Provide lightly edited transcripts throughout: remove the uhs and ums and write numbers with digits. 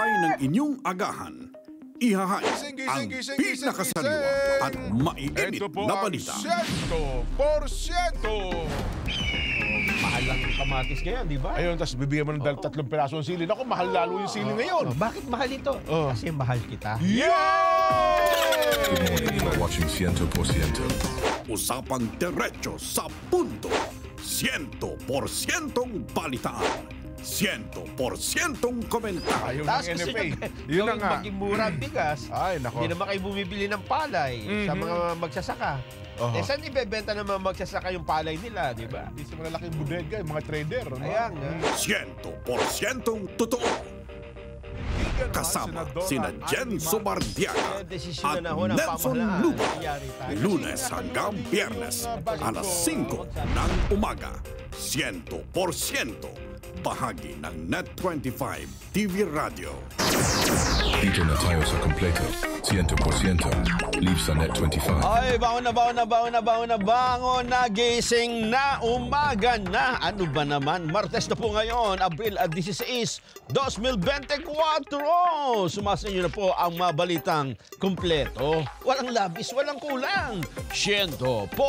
gabay ng inyong agahan. Ihahay ang pinakasaliwa at maiinit na balita. 100%! Mahal lang yung kamatis ngayon, di ba? Ayun, tapos bibigyan mo ng 3 piraso ng sili. Naku, mahal lalo yung sili ngayon. Bakit mahal ito? Kasi mahal kita. Yay! You are watching 100%. Usapang diretso sa punto. 100% balitaan. 100% komentar. Ayaw Tapos ng kasi NFA. Yun na nga. maging mura ang bigas, Ay, nako. hindi naman kayo bumibili ng palay sa mga magsasaka. Eh, saan ibebenta ng mga magsasaka yung palay nila, di ba? Hindi sa malalaking bodega, yung mga trader. No? Ayan. 100% totoo. Kasama sina Jen Subardiaga at Nelson Luba. Lunes hanggang Biyernes, alas 5 ng umaga. 100% bahagi ng Net25 TV Radio. Dito na tayo sa kompleto. 100%. Leave sa Net25. Ay, bangon na, gising na, umaga na. Ano ba naman? Martes na po ngayon, Abril 16, 2024. Sumasa inyo na po ang mabalitang kumpleto. Walang labis, walang kulang. 100%.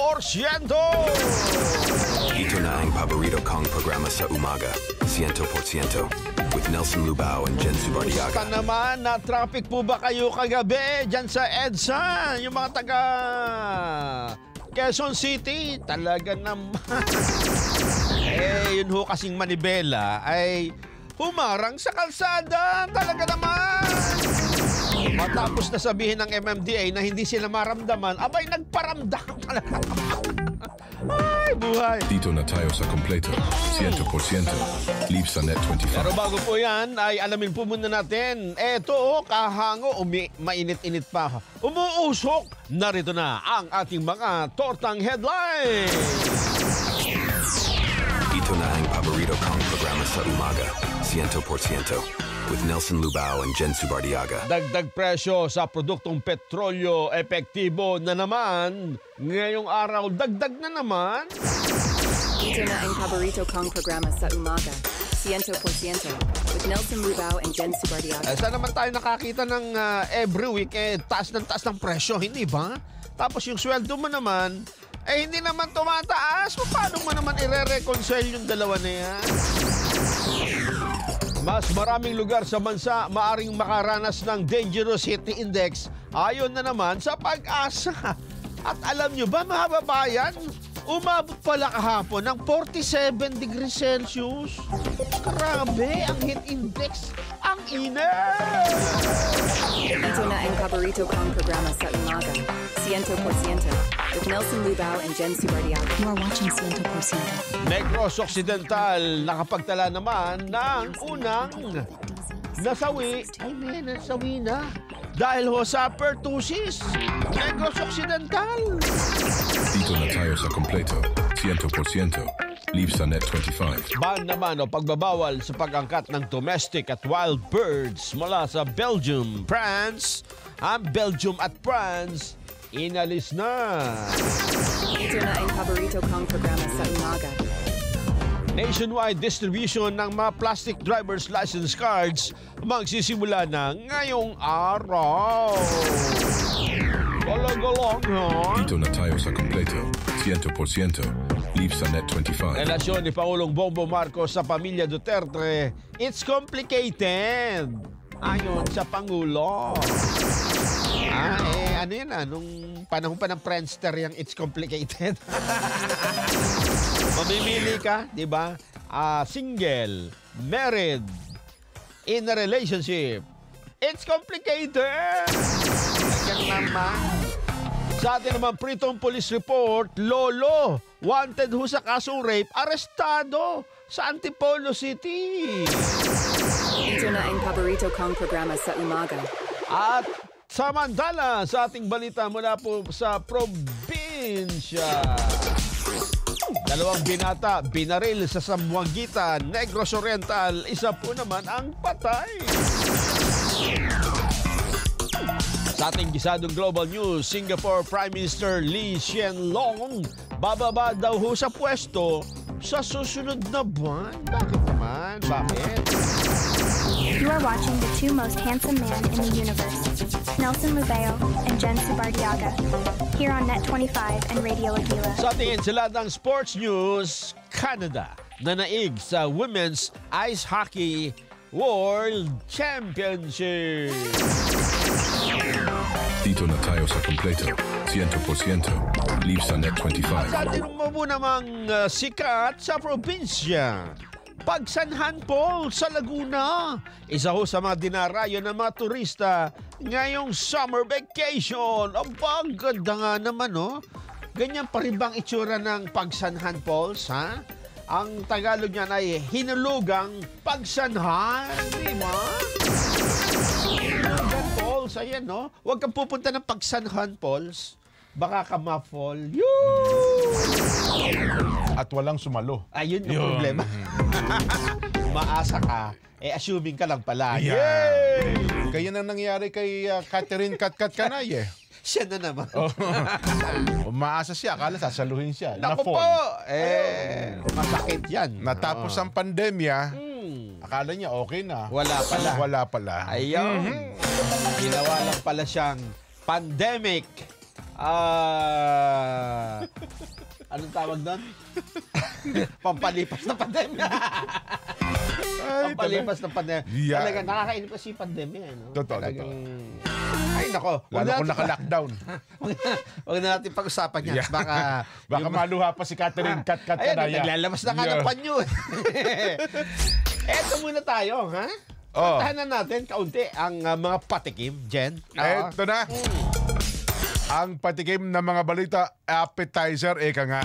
Ito na ang paborito kong programa sa umaga, 100%, with Nelson Lubao and Jen Subardiaga. Basta naman, na-traffic po ba kayo kagabi dyan sa EDSA? Yung mga taga Quezon City, talaga naman. Yun ho kasing manibela ay humarang sa kalsada. Talaga naman. Matapos na sabihin ng MMDA na hindi sila maramdaman, abay nagparamdam talaga. Ay, buhay. Dito na tayo sa kompleto. 100%. Leave sa Net25. Pero bago po yan, ay alamin po muna natin. Eto, kahango, mainit-init pa. Umuusok, narito na ang ating mga tortang headline. Ito na ang paborito kong programa sa umaga, 100%, with Nelson Lubao and Jen Subardiaga. Dagdag presyo sa produktong petrolyo, epektibo na naman. Ngayong araw, dagdag na naman. Ito na ang paborito kong programa sa umaga, 100%, with Nelson Lubao and Jen Subardiaga. Saan naman tayo nakakita ng every week, taas ng presyo, hindi ba? Tapos yung sweldo mo naman, hindi naman tumataas. Paano mo naman i-reconcile yung dalawa na yan? Mas maraming lugar sa bansa maaring makaranas ng Dangerosity Index ayon na naman sa Pag-asa. At alam nyo ba, mga babayan, umabot pala kahapon ng 47 degrees Celsius. Grabe, ang heat index, ang init! Ito na ang paborito kong programa sa umaga, 100%, with Nelson Lubao and Jen Subardiaga. You are watching 100%. Negros Occidental nakapagtala naman ng unang nasawi. Nasawi na. Dahil ho sa pertussis. Negros Occidental. Dito na tayo sa kompleto. 100%. Leave sa Net25. Ban naman o pagbabawal sa pag-angkat ng domestic at wild birds mula sa Belgium, France. Ang Belgium at France inalis na. Ito na ang paborito kong programa sa umaga. Nationwide distribution ng mga plastic driver's license cards magsisimula na ngayong araw. Galang-galang, ha? Dito na tayo sa kompleto. 100%. Leave sa Net25. Relasyon ni Pangulong Bongbong Marcos sa pamilya Duterte, it's complicated. Ayon sa Pangulo. Ano yan nung panahon pa ng Friendster yung it's complicated. Mamimili ka, di ba? Single, married, in a relationship. It's complicated. Yan naman. Sa atin naman, Pritong Police Report, Lolo, wanted ho sa kasong rape, arestado sa Antipolo City. Ito na ang paborito kong programa sa umaga. At samantala, sa ating balita mula po sa probinsya. 2 binata, binaril sa Zamboanga, Negros Oriental. Isa po naman ang patay. Sa ating gisadong global news, Singapore Prime Minister Lee Hsien Loong bababa daw ho sa pwesto sa susunod na buwan. Bakit naman? Bakit? You are watching the two most handsome men in the universe, Nelson Lubeo and Jen Subardiaga, here on Net25 and Radio Agila. Sa tingin sila ng sports news, Canada nanaig sa Women's Ice Hockey World Championship. Dito na tayo sa kompleto. 100%. Leave sa Net25. Sa atin mo namang sikat sa probinsya. Pagsanhan Paul sa Laguna. Isa ho sa mga dinarayo ng mga turista ngayong summer vacation. Aba, ang ganda nga naman, no? Ganyan pa rin bang itsura ng Pagsanhan Falls, ha? Ang Tagalog niyan ay hinulugang pagsanhan, di ba? Pagsanhan Falls, ayan, no? Huwag kang pupunta ng Pagsanhan Falls. Baka ka ma-fall. At walang sumalo. Ayun yung problema. Maasa ka, assuming ka lang pala. Yeah. Yay! Kaya nang nangyari kay Catherine Katkat Kanay eh. Siya na naman. Umaasa siya, akala sasaluhin siya. Naku po! Masakit yan. Natapos ang pandemya, akala niya okay na. Wala pala. Wala pala. Ayaw. Ginawa lang pala siyang pandemic. Anong tawag doon? Pampalipas na pandemya. Pampalipas na pandemya. Yeah. Talaga, nakakainip kasi yung pandemya. No? Totoo. Ay, nako. Lalo kung naka-lockdown. Huwag na natin pag-usapan yan. Yeah. Baka maluha pa si Catherine Katkat Kanaya. Kanaya. Naglalabas na ka ng panyo. Eto muna tayo, ha? Puntahan na natin kaunti ang mga patikim, Jen. Eto na. Ang patikim ng mga balita, appetizer, eka nga.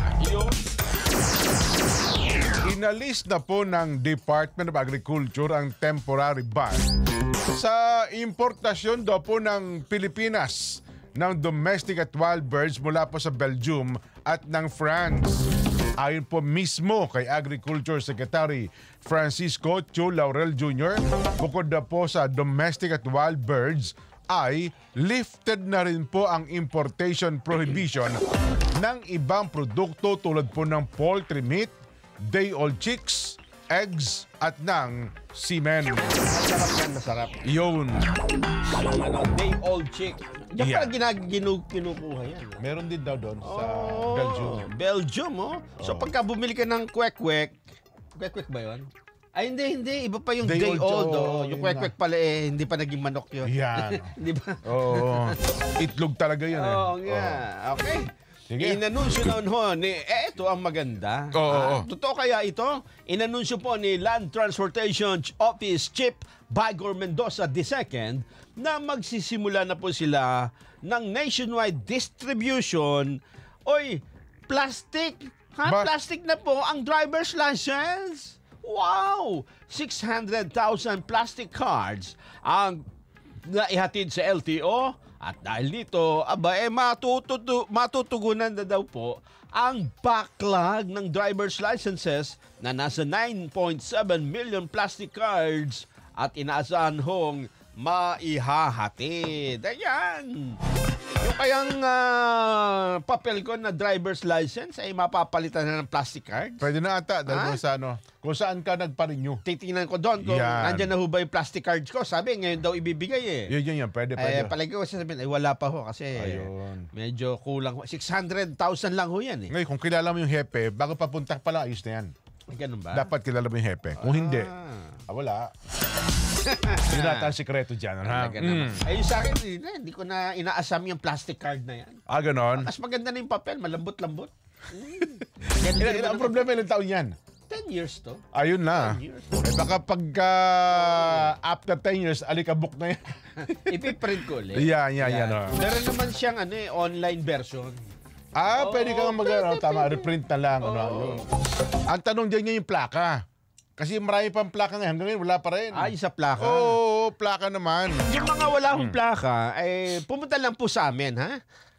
Inalis na po ng Department of Agriculture ang temporary ban sa importasyon daw po ng Pilipinas ng domestic at wild birds mula po sa Belgium at ng France. Ayon po mismo kay Agriculture Secretary Francisco Chu Laurel Jr., bukod na po sa domestic at wild birds, ay lifted na rin po ang importation prohibition ng ibang produkto tulad po ng poultry meat, day-old chicks, eggs, at ng semen. Masarap yan, masarap. Yun. Day-old chick. Diyan Yeah. pala kinukuha yan. Meron din daw doon sa Belgium. Belgium, oh. So pagka bumili ka ng kwek-kwek ba yun? Ay, hindi. Iba pa yung Day day old. old, Oh. yun Yung kwek-kwek pala hindi pa naging manok yun. Yan. Di ba? Oo. Itlog talaga yun eh. Oo nga. Okay. Sige. Inanunsyo noon ho ni, ito ang maganda. Oo. Totoo kaya ito? Inanunsyo po ni Land Transportation Office Chief Bagor Mendoza II na magsisimula na po sila ng nationwide distribution. Oy, plastic. Plastic na po ang driver's license. Wow! 600,000 plastic cards ang naihatid sa LTO at dahil dito, matutugunan na daw po ang backlog ng driver's licenses na nasa 9.7 million plastic cards at inaasahan hong maihahatid. Ayan! Yung kayang papel ko na driver's license ay mapapalitan na ng plastic card. Pwede na ata dahil sa kung saan ka nagpa-renew. Titingnan ko doon kung nandyan na ho ba yung plastic cards ko. Sabi, ngayon daw ibibigay eh. Yun. Pwede. Palagi ko sasabihin, wala pa ho kasi medyo kulang. 600,000 lang ho yan eh. Ngayon, kung kilala mo yung hepe, bago papunta pa lang, ayos na yan. Ganun ba? Dapat kilala mo yung hepe. Kung hindi, wala. Hindi natin ang sikreto dyan. Ayun sa akin, hindi ko na inaasam yung plastic card na yan. Ganon. Mas maganda na yung papel, malambot-lambot. Ang problema, ilang taon yan? 10 years to. Ayun na. 10 years. Baka pagka after 10 years, alikabok na yan. Ipiprint ko ulit. Yan. Meron naman siyang online version. Pwede kang reprint na lang. Ang tanong dyan yung plaka. Kasi marami pang plaka ngayon. Hanggang ngayon, wala pa rin. Sa plaka. Oo, plaka naman. Yung mga wala hong plaka, pumunta lang po sa amin, ha?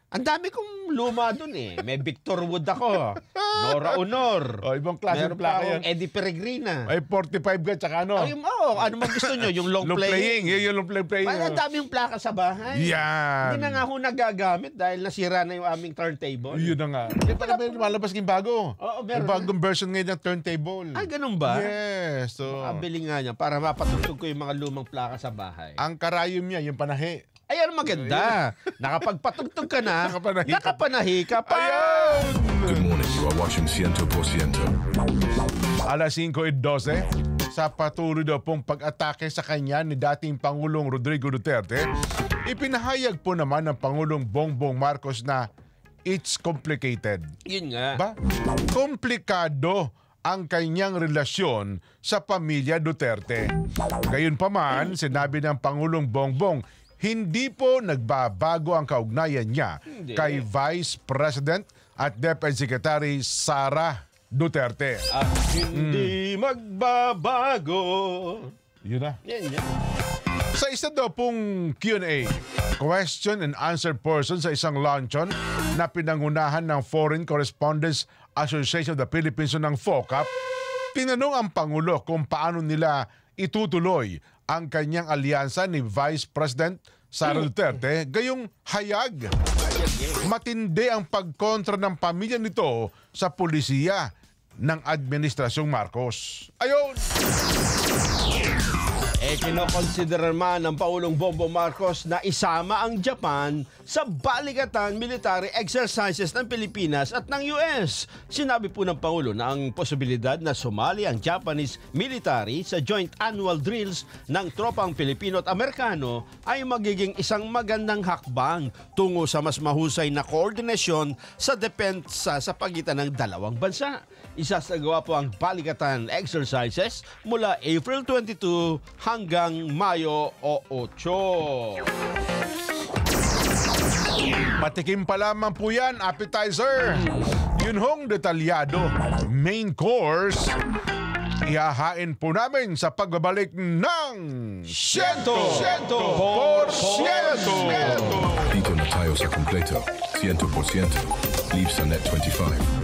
Ang dami kong luma dun eh. May Victor Wood ako. Nora Honor. Ibang klaseng Meron plaka pa yan. akong Eddie Peregrina. Ay, 45 ka, tsaka ano? Ano man gusto nyo? Yung long playing. Yung long playing. Ang dami yung plaka sa bahay. Yan. Hindi na nga ako nagagamit dahil nasira na yung aming turntable. Yun na nga. Hindi pa naman lumalabas yung bago. Oo, meron Yung bagong version ngayon ng turntable. Ay, ganun ba? Yes. So, Makabili nga niya para mapatugtog ko yung mga lumang plaka sa bahay. ang karayom niya, yung panahi. Ay, ano maganda. Nakapagpatugtog ka na, Nakapanahi nakapanahi ka ka. pa. Good morning, you are watching Ciento por Ciento. Alas 5:12, sa patuloy daw pong pag-atake sa kanya ni dating Pangulong Rodrigo Duterte, ipinahayag po naman ng Pangulong Bongbong Marcos na it's complicated. Yun nga. Ba? Komplikado ang kanyang relasyon sa pamilya Duterte. Gayunpaman, sinabi ng Pangulong Bongbong, hindi po nagbabago ang kaugnayan niya kay Vice President at Deputy Secretary Sara Duterte. At hindi magbabago. Yun na. Yan, yan. Sa isa daw pong Q&A, question and answer portion sa isang luncheon na pinangunahan ng Foreign Correspondents Association of the Philippines ng FOCAP, tinanong ang Pangulo kung paano nila itutuloy ang kanyang alyansa ni Vice President Sara Duterte, gayong hayag. Matindi ang pagkontra ng pamilya nito sa pulisiya ng Administrasyong Marcos. Ayun! Kinokonsider man ng Pangulong Bongbong Marcos na isama ang Japan sa balikatan military exercises ng Pilipinas at ng US. Sinabi po ng Pangulo na ang posibilidad na sumali ang Japanese military sa joint annual drills ng tropang Pilipino at Amerikano ay magiging isang magandang hakbang tungo sa mas mahusay na koordinasyon sa depensa sa pagitan ng dalawang bansa. Isasagawa po ang balikatan exercises mula April 22 hanggang Mayo 8. Patikim pa lamang po yan, appetizer. Yun hong detalyado, main course, ihahain po namin sa pagbabalik ng 100%. Dito na tayo sa kompleto. 100%. Leave sa Net 25.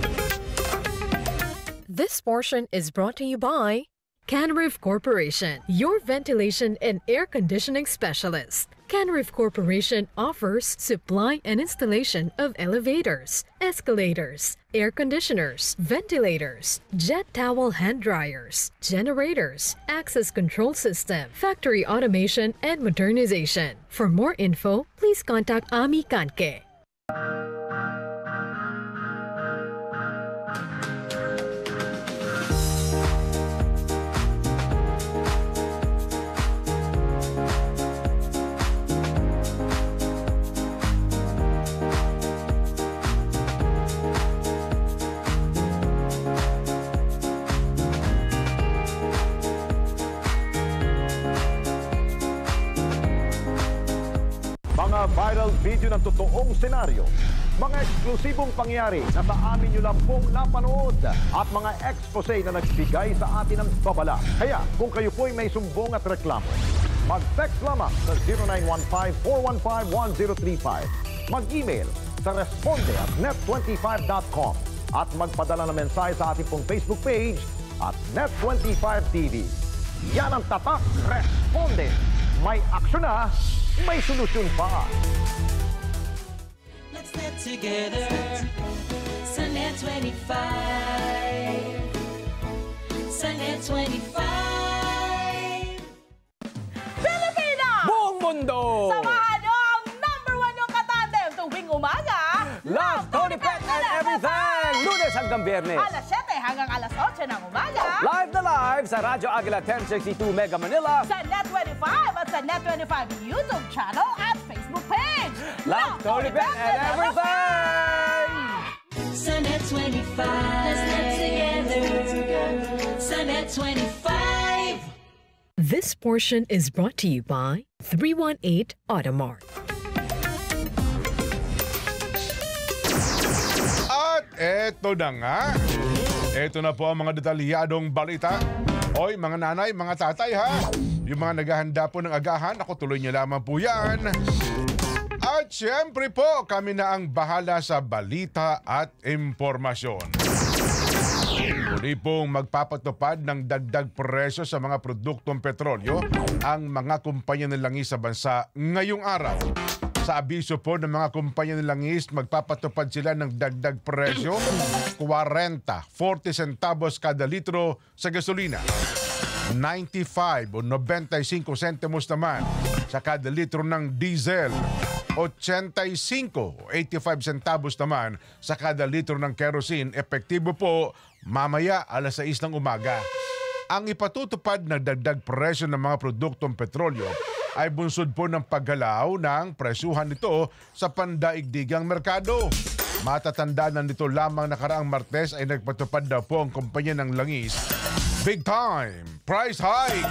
This portion is brought to you by Canroof Corporation, your ventilation and air conditioning specialist. Canroof Corporation offers supply and installation of elevators, escalators, air conditioners, ventilators, jet towel hand dryers, generators, access control system, factory automation, and modernization. For more info, please contact Ami Kanke. Mga viral video ng totoong senaryo, mga eksklusibong pangyayari na sa amin nyo lang pong napanood at mga expose na nagbigay sa atin ng babala. Kaya kung kayo po'y may sumbong at reklamo, mag-text lamang sa 0915-415-1035. Mag-email sa responde@net25.com at magpadala ng mensahe sa ating pong Facebook page at Net25TV. Yan ang tatak Responde. May aksyon na, may solusyon pa. Let's net together sa Net 25. Sa Net 25. Pilipinas! Buong mundo! Samahan nyo ang #1 yung katandem tuwing umaga. Love, Tony Pet and everything! Lunes hanggang Biyernes. Alas 7 hanggang alas 8 ng umaga. Live na live sa Radyo Agila 1062 Mega Manila. Sa Net 25 at sa Net 25 YouTube channel at Facebook page. Love, Tony Pet and everything! Sa Net 25. Let's net together. Sa Net 25. This portion is brought to you by 318 Automart. At eto na nga. Eto na po ang mga detalyadong balita. Oy, mga nanay, mga tatay ha. Yung mga naghahanda po ng agahan, ako tuloy niyo lamang po yan. At siyempre po, kami na ang bahala sa balita at impormasyon. Muli pong magpapatupad ng dagdag presyo sa mga produktong petrolyo ang mga kumpanya ng langis sa bansa ngayong araw. Sa abiso po ng mga kumpanya ng langis, magpapatupad sila ng dagdag presyo 40 centavos kada litro sa gasolina. 95 o 95 centimos naman sa kada litro ng diesel. 85 o 85 centavos naman sa kada litro ng kerosene. Epektibo po mamaya alas 6 ng umaga. Ang ipatutupad na dagdag presyo ng mga produktong petrolyo ay bunsod po ng paggalaw ng presyuhan nito sa pandaigdigang merkado. Matatandaan na nito lamang nakaraang Martes ay nagpatupad na po ang kumpanya ng langis. Big time price hike!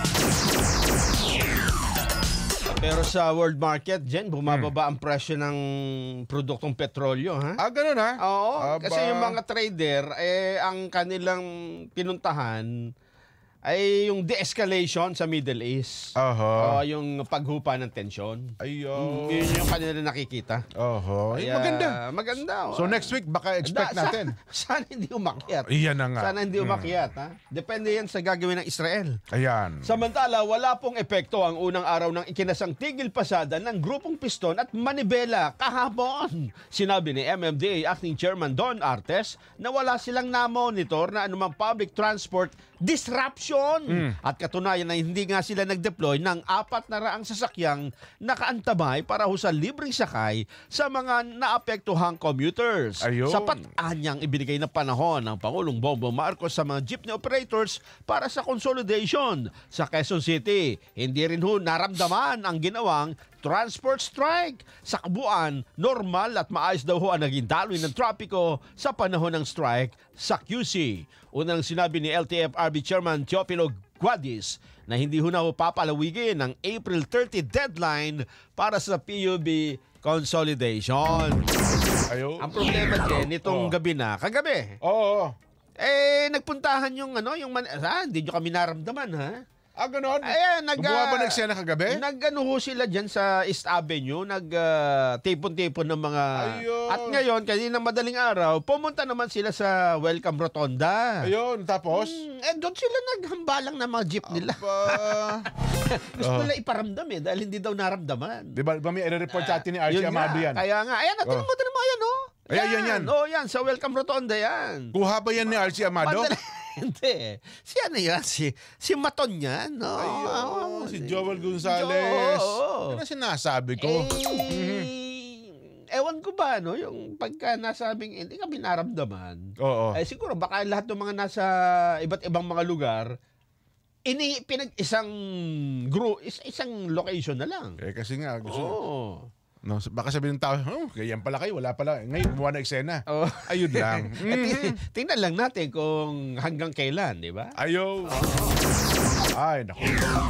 Pero sa world market, Jen, bumababa ang presyo ng produktong petrolyo, ha? Ganun ha? Oo, kasi yung mga trader, ang kanilang pinuntahan ay yung de-escalation sa Middle East. Yung paghupa ng tensyon. Ayun. Yun yung kanila nakikita. Maganda. Maganda. So next week, baka expect natin. Sana hindi umakyat. Iyan na nga. Sana hindi umakyat. Ha? Depende yan sa gagawin ng Israel. Ayan. Samantala, wala pong epekto ang unang araw ng ikinasang tigil pasada ng grupong Piston at Manibela kahapon. Sinabi ni MMDA Acting Chairman Don Artes na wala silang na-monitor na anumang public transport disruption. At katunayan na hindi nga sila nag-deploy ng 400 sasakyang nakaantabay para ho sa libreng sakay sa mga naapektuhang commuters. Ayun. Sapat anyang ibinigay na panahon ng Pangulong Bongbong Marcos sa mga jeepney operators para sa consolidation sa Quezon City. Hindi rin ho naramdaman ang ginawang transport strike. Sa kabuuan, normal at maayos daw ho ang naging daloy ng trapiko sa panahon ng strike sa QC. Unang sinabi ni LTFRB Chairman Teofilo Guadis na hindi ho na ho papalawigin ang April 30 deadline para sa PUB consolidation. Ayun. Ang problema din, itong gabi na, kagabi. Nagpuntahan yung hindi nyo kami naramdaman, ha? Ganon? Gumawa ba nagsena kagabi? Nag-ano ho sila dyan sa East Avenue, nag-tipon-tipon ng mga... Ayun. At ngayon, kanina madaling araw, pumunta naman sila sa Welcome Rotonda. Ayun, tapos? Doon sila naghambalang ng mga jeep nila. Gusto nila iparamdam dahil hindi daw naramdaman. Di ba may report sa atin ni Archie Amado yan? Kaya nga, tingnan mo, ayan, Yan. Yan, sa Welcome Rotonda yan. Kuha ba yan ni Archie Amado? Hindi. Si ano yan? Si Maton yan. No? Ayun, si Joel Gonzales. Ano sinasabi ko? Ewan ko ba, yung pagka nasabing hindi kami naramdaman. Siguro baka lahat ng mga nasa iba't ibang mga lugar, isang location na lang. Kasi nga, baka sabihin ng tao, ganyan pala kayo, wala pala. Ngayon, gumawa na eksena. Ayun lang. Tingnan lang natin kung hanggang kailan, di ba? Ayun. Ay, naku.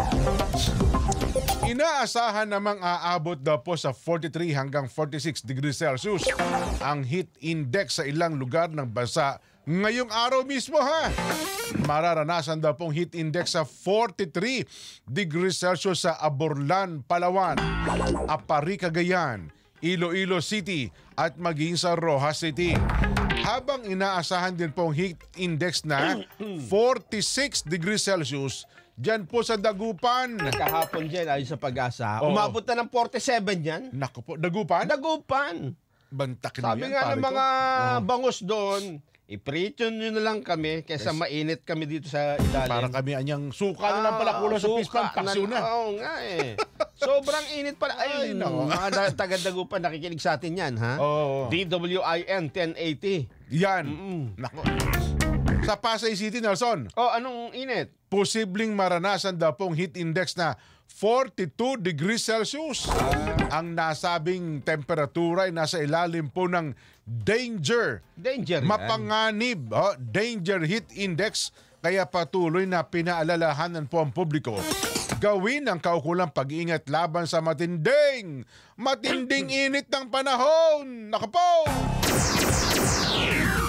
Inaasahan namang aabot daw po sa 43 hanggang 46 degrees Celsius ang heat index sa ilang lugar ng bansa ngayong araw mismo, ha? Mararanasan daw pong heat index sa 43 degrees Celsius sa Aborlan, Palawan, Apari, Cagayan, Iloilo City at maging sa Rojas City. Habang inaasahan din pong heat index na 46 degrees Celsius dyan po sa Dagupan. Kahapon dyan, ayon sa Pag-asa, umabot na ng 47 yan. Naku po, Dagupan? Dagupan. Bantakin Sabi yan, nga ng mga ko. bangos doon, iprito nyo na lang kami kaysa mainit kami dito sa ilalim. Para kami anyang suka na lang pala kulo sa pispan, paksyo na. Oo nga Sobrang init pala. Ayun, mga taga-Dagupan, nakikinig sa atin yan, ha? DWIN 1080. Yan. Naku. Sa Pasay City, Nelson. Anong init? Posibleng maranasan daw pong heat index na 42 degrees Celsius. Ang nasabing temperatura ay nasa ilalim po ng danger. Mapanganib. Danger heat index. Kaya patuloy na pinaalalahanan po ang publiko. Gawin ang kaukulang pag-iingat laban sa matinding init ng panahon. Nakapo!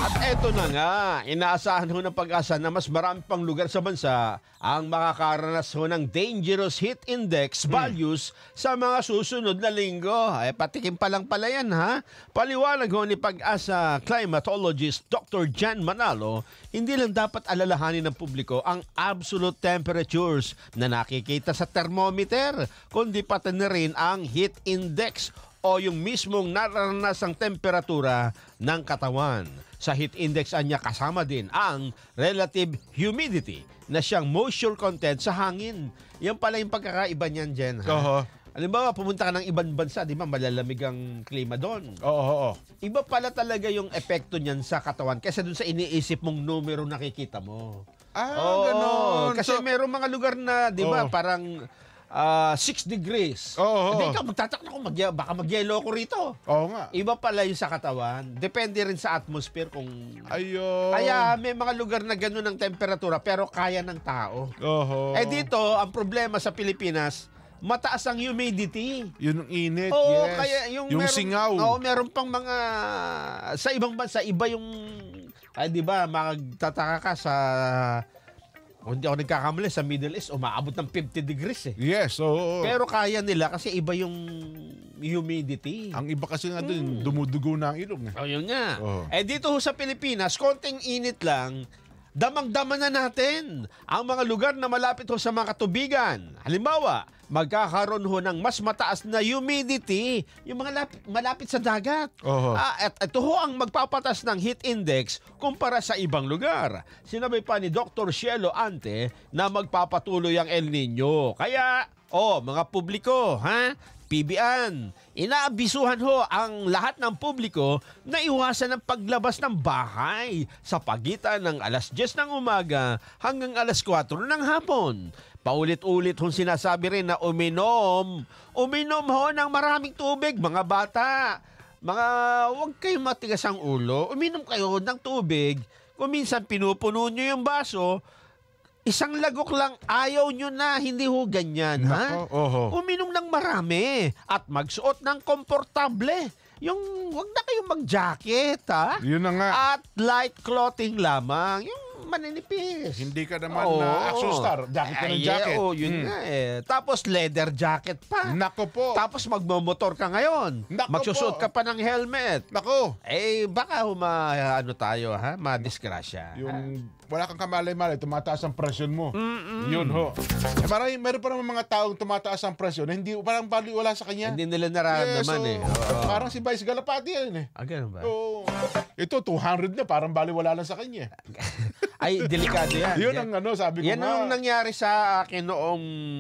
At eto na nga, inaasahan ho ng Pag-asa na mas marami pang lugar sa bansa ang makakaranas ho ng dangerous heat index values sa mga susunod na linggo. Patikim pa lang pala yan, ha? Paliwanag ho ni Pag-asa climatologist Dr. Jan Manalo, hindi lang dapat alalahanin ng publiko ang absolute temperatures na nakikita sa thermometer, kundi pati na rin ang heat index o yung mismong naranasang temperatura ng katawan. Sa heat index niya kasama din ang relative humidity na siyang moisture content sa hangin. Yan pala yung pagkakaiba niyan, Jen. Halimbawa, pumunta ka ng ibang bansa, di ba, malalamig ang klima doon. Oo. Iba pala talaga yung epekto niyan sa katawan kaysa doon sa iniisip mong numero nakikita mo. Ganon. Kasi merong mga lugar na, di ba, parang 6 degrees. Hindi ka magtatakot ako, baka mag-yelo ko rito. Oo nga. Iba pala yung sa katawan. Depende rin sa atmosphere kung... Ayun. Kaya may mga lugar na gano'n ang temperatura pero kaya ng tao. Dito, ang problema sa Pilipinas, mataas ang humidity. Yun ang init, yes. Kaya yung singaw. Meron pang mga... Sa ibang bansa, iba yung... di ba, magtataka ka sa... Kung hindi ako nagkakamali, sa Middle East, umaabot ng 50 degrees eh. Yes, oo. Pero kaya nila kasi iba yung humidity. Ang iba kasi nga doon, dumudugo na ang ilog. Yun nga. Dito sa Pilipinas, konting init lang, damang-dama na natin ang mga lugar na malapit sa mga katubigan. Halimbawa, magkakaroon ng mas mataas na humidity, yung mga malapit sa dagat. At ito ang magpapatas ng heat index kumpara sa ibang lugar. Sinabi pa ni Dr. Cielo Ante na magpapatuloy ang El Nino. Kaya, mga publiko, PBN, inaabisuhan ang lahat ng publiko na iwasan ang paglabas ng bahay sa pagitan ng alas 10 ng umaga hanggang alas 4 ng hapon. Paulit-ulit sinasabi rin na uminom ng maraming tubig, mga bata. Huwag kayong matigas ang ulo. Uminom kayo ng tubig. Kung minsan pinupuno nyo yung baso, isang lagok lang, ayaw nyo na, hindi ganyan, ha? Uminom ng marami at magsuot ng komportable. Huwag na kayong mag-jacket, ha? Yun na nga. At light clothing lamang. Yung maninipis. Hindi ka naman na action star. Jacket ka ng jacket. Yun nga eh. Tapos leather jacket pa. Nako po. Tapos magmomotor ka ngayon. Magsusuot ka pa ng helmet. Nako. Baka tayo, ha? Madisgrasya. Yung wala kang kamalay-malay, tumataas ang presyon mo. Yun meron pa naman mga taong tumataas ang presyon, hindi parang wala sa kanya. Hindi nila nararamdaman Parang si Vice Galapati yan eh. Ganun ba? Ito, 200 na, parang baliwala lang sa kanya. Ay, delikado yan. Yun ang sabi ko yan ang nangyari sa akin noong...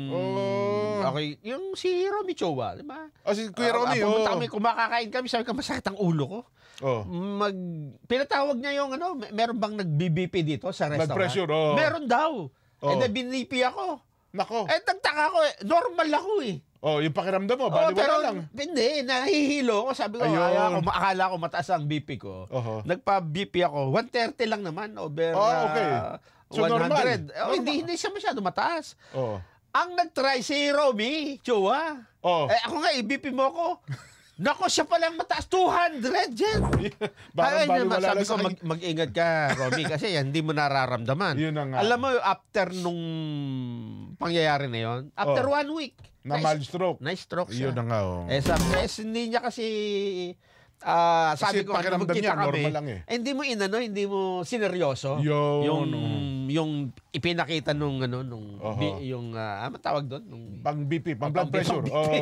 yung si Romy Chowa, di ba? Si Kuya Romy, pumunta kami, kumakakain kami, sabi ko, masakit ang ulo ko. Pinatawag niya yung meron bang nag-BBP dito sa restaurant? Nag-pressure, Meron daw. Binipi ako. Nako. Nagtaka ko, normal ako eh. Yung pakiramdam mo, baliwala lang. Hindi, nahihilo ko. Sabi ko, akala ko mataas ang BP ko. Nagpa-BP ako, 130 lang naman, over okay. So 100. normal. Hindi siya masyado mataas. Ang nag-try si Romy Chowa. Ako nga, BP mo ko. Nako, siya palang mataas, 200 dyan. Sabi ko, mag-ingat ka, Romy, kasi hindi mo nararamdaman. Yun na nga. Alam mo, after nung pangyayari na yun, after 1 week, mild stroke. Na-stroke siya. Yun na nga. Hindi niya kasi... sabi ko, pakiramdam niya, normal lang eh. Hindi mo sineryoso. Yung ipinakita nung tawag doon? Pang BP, pang blood pressure.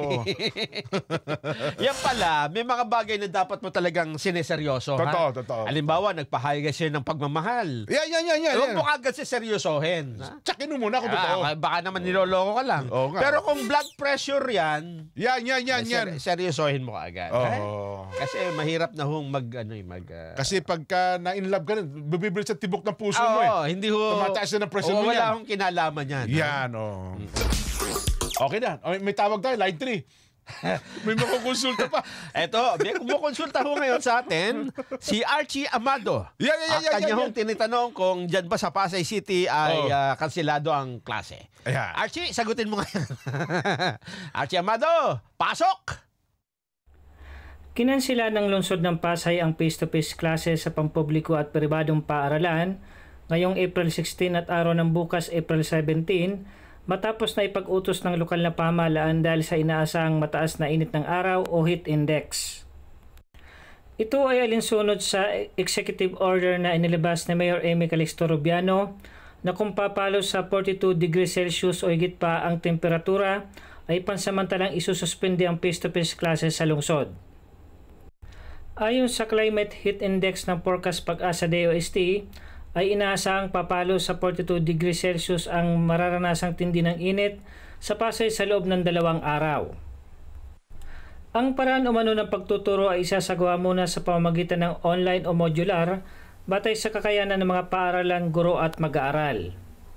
Yan pala, may mga bagay na dapat mo talagang sineseryoso. Totoo. Halimbawa, nagpahayag siya ng pagmamahal. Yan. Huwag mo agad siseryosohin. Tsakin mo muna kung totoo. Baka naman niloloko ka lang. Pero kung blood pressure yan. Yan. Seryosohin mo agad. Kasi mahirap na kasi pagka na-inlove ka rin, bibibili sa tibok ng puso mo eh. Hindi tumataas na ng presyon mo yan. Wala akong kinalaman yan. Yan, Okay na. May tawag tayo, line 3. May makukonsulta pa. Eto, may kumukonsulta ho ngayon sa atin, si Archie Amado. Kanya hong tinitanong kung dyan ba sa Pasay City ay kansilado ang klase. Archie, sagutin mo ngayon. Archie Amado, pasok! Kinansila ng lungsod ng Pasay ang face-to-face classes sa pampubliko at pribadong paaralan ngayong April 16 at araw ng bukas April 17 matapos na ipag-utos ng lokal na pamahalaan dahil sa inaasahang mataas na init ng araw o heat index. Ito ay alinsunod sa executive order na inilabas ni Mayor Amy Calixto Rubiano na kung papalo sa 42 degrees Celsius o higit pa ang temperatura ay pansamantalang isususpende ang face-to-face classes sa lungsod. Ayon sa Climate Heat Index ng Forecast Pag-asa DOST, ay inaasahang papalo sa 42 degrees Celsius ang mararanasang tindi ng init sa Pasay sa loob ng 2 araw. Ang paraan umano ng pagtuturo ay isasagawa muna sa pamamagitan ng online o modular batay sa kakayanan ng mga paaralan, guro at mag-aaral.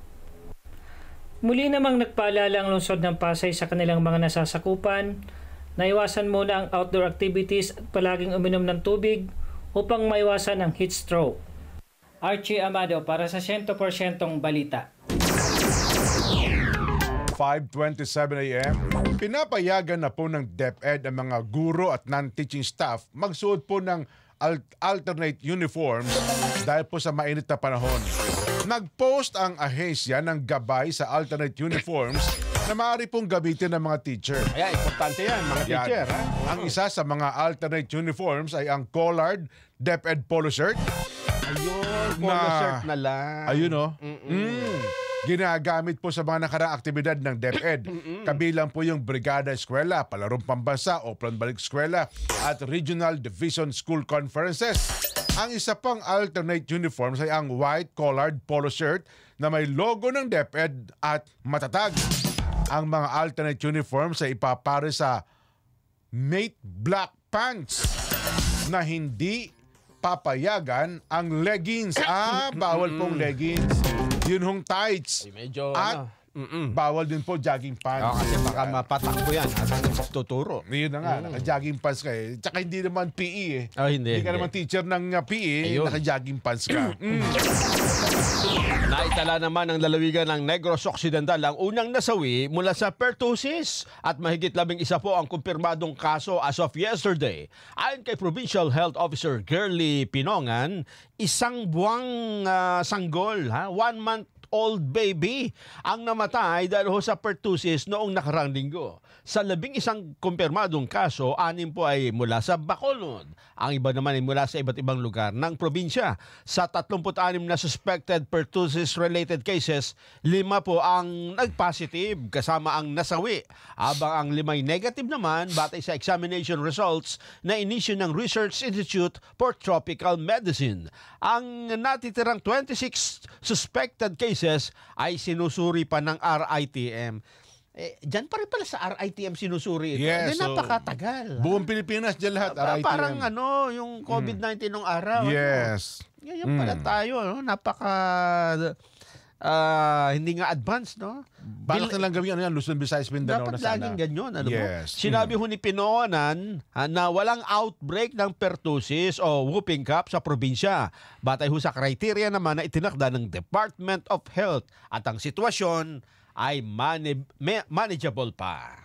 Muli namang nagpaalala ang lungsod ng Pasay sa kanilang mga nasasakupan na iwasan muna ang outdoor activities at palaging uminom ng tubig upang maiwasan ang heat stroke. Archie Amado para sa 100% balita. 5:27 a.m. Pinapayagan na po ng DepEd ang mga guro at non-teaching staff magsuot po ng alternate uniforms dahil po sa mainit na panahon. Nag-post ang ahensya ng gabay sa alternate uniforms na maaari pong gamitin ng mga teacher. Kaya importante yan, mga teacher. Ha? Ang isa sa mga alternate uniforms ay ang collared DepEd polo shirt. Ayun, polo shirt na lang. Ayun o. Ginagamit po sa mga nakaraang aktibidad ng DepEd. Kabilang po yung Brigada Eskwela, Palarong Pambansa, Oplan Balik Eskwela at Regional Division School Conferences. Ang isa pang alternate uniforms ay ang white collared polo shirt na may logo ng DepEd at matatag. Ang mga alternate uniforms ay ipapare sa matte black pants na hindi papayagan ang leggings. Bawal pong leggings. Yun hong tights. Ay, medyo at bawal din po jogging pants. Kasi baka mapatakbo yan at tuturo. Yun na nga, naka-jogging pants ka eh. Tsaka hindi naman PE eh. Hindi ka naman teacher ng PE, naka-jogging pants ka. Naitala naman ng lalawigan ng Negros Occidental ang unang nasawi mula sa pertussis at mahigit 11 po ang kumpirmadong kaso as of yesterday. Ayon kay Provincial Health Officer Girly Pinongan, isang buwang sanggol, 1-month-old baby ang namatay dahil sa pertussis noong nakarang linggo. Sa 11 kumpirmadong kaso, 6 po ay mula sa Bacolod. Ang iba naman ay mula sa iba't ibang lugar ng probinsya. Sa 36 na suspected pertussis-related cases, 5 po ang nag-positive kasama ang nasawi. Habang ang 5 negative naman batay sa examination results na inisyu ng Research Institute for Tropical Medicine. Ang natitirang 26 suspected cases ay sinusuri pa ng RITM. Diyan pa rin pala sa RITM sinusuri ito. Yes, napakatagal. Buong Pilipinas dyan lahat, RITM. Parang yung COVID-19 nung araw. Yes. Yan pala tayo. Hindi nga advanced, no? Balak na lang gawin Luzon, Visayas, Mindanao dapat na sana. laging ganyan. Yes. Sinabi ho ni Pinoanan na walang outbreak ng pertussis o whooping cough sa probinsya. Batay ho sa kriteria naman na itinakda ng Department of Health at ang sitwasyon ay manageable pa.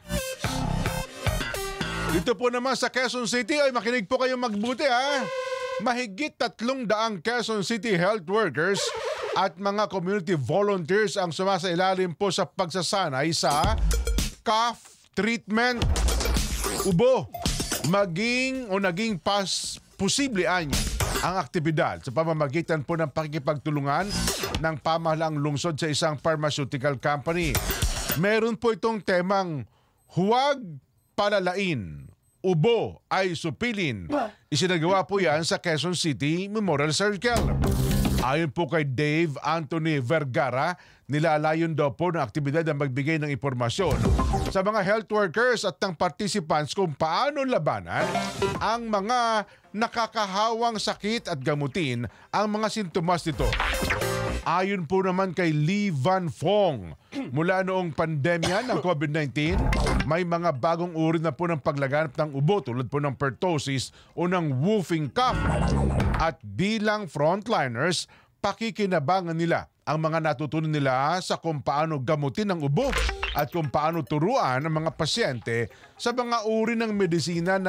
Dito po naman sa Quezon City, ay makinig po kayong magbuti Mahigit 300 Quezon City health workers at mga community volunteers ang sumasailalim po sa pagsasanay sa cough treatment. Ubo, naging posible ang aktibidad sa pamamagitan po ng pakikipagtulungan ng pamahalaang lungsod sa isang pharmaceutical company. Meron po itong temang huwag palalain, ubo ay supilin. Isinagawa po yan sa Quezon City Memorial Circle. Ayon po kay Dave Anthony Vergara, nilalayon daw po ng aktibidad na magbigay ng impormasyon sa mga health workers at ng participants kung paano labanan ang mga nakakahawang sakit at gamutin ang mga sintomas nito. Ayon po naman kay Lee Van Fong, mula noong pandemya ng COVID-19, may mga bagong uri na po ng paglaganap ng ubo tulad po ng pertussis o ng whooping cough. At bilang frontliners, pakikinabangan nila ang mga natutunan nila sa kung paano gamutin ang ubo at kung paano turuan ang mga pasyente sa mga uri ng medisina na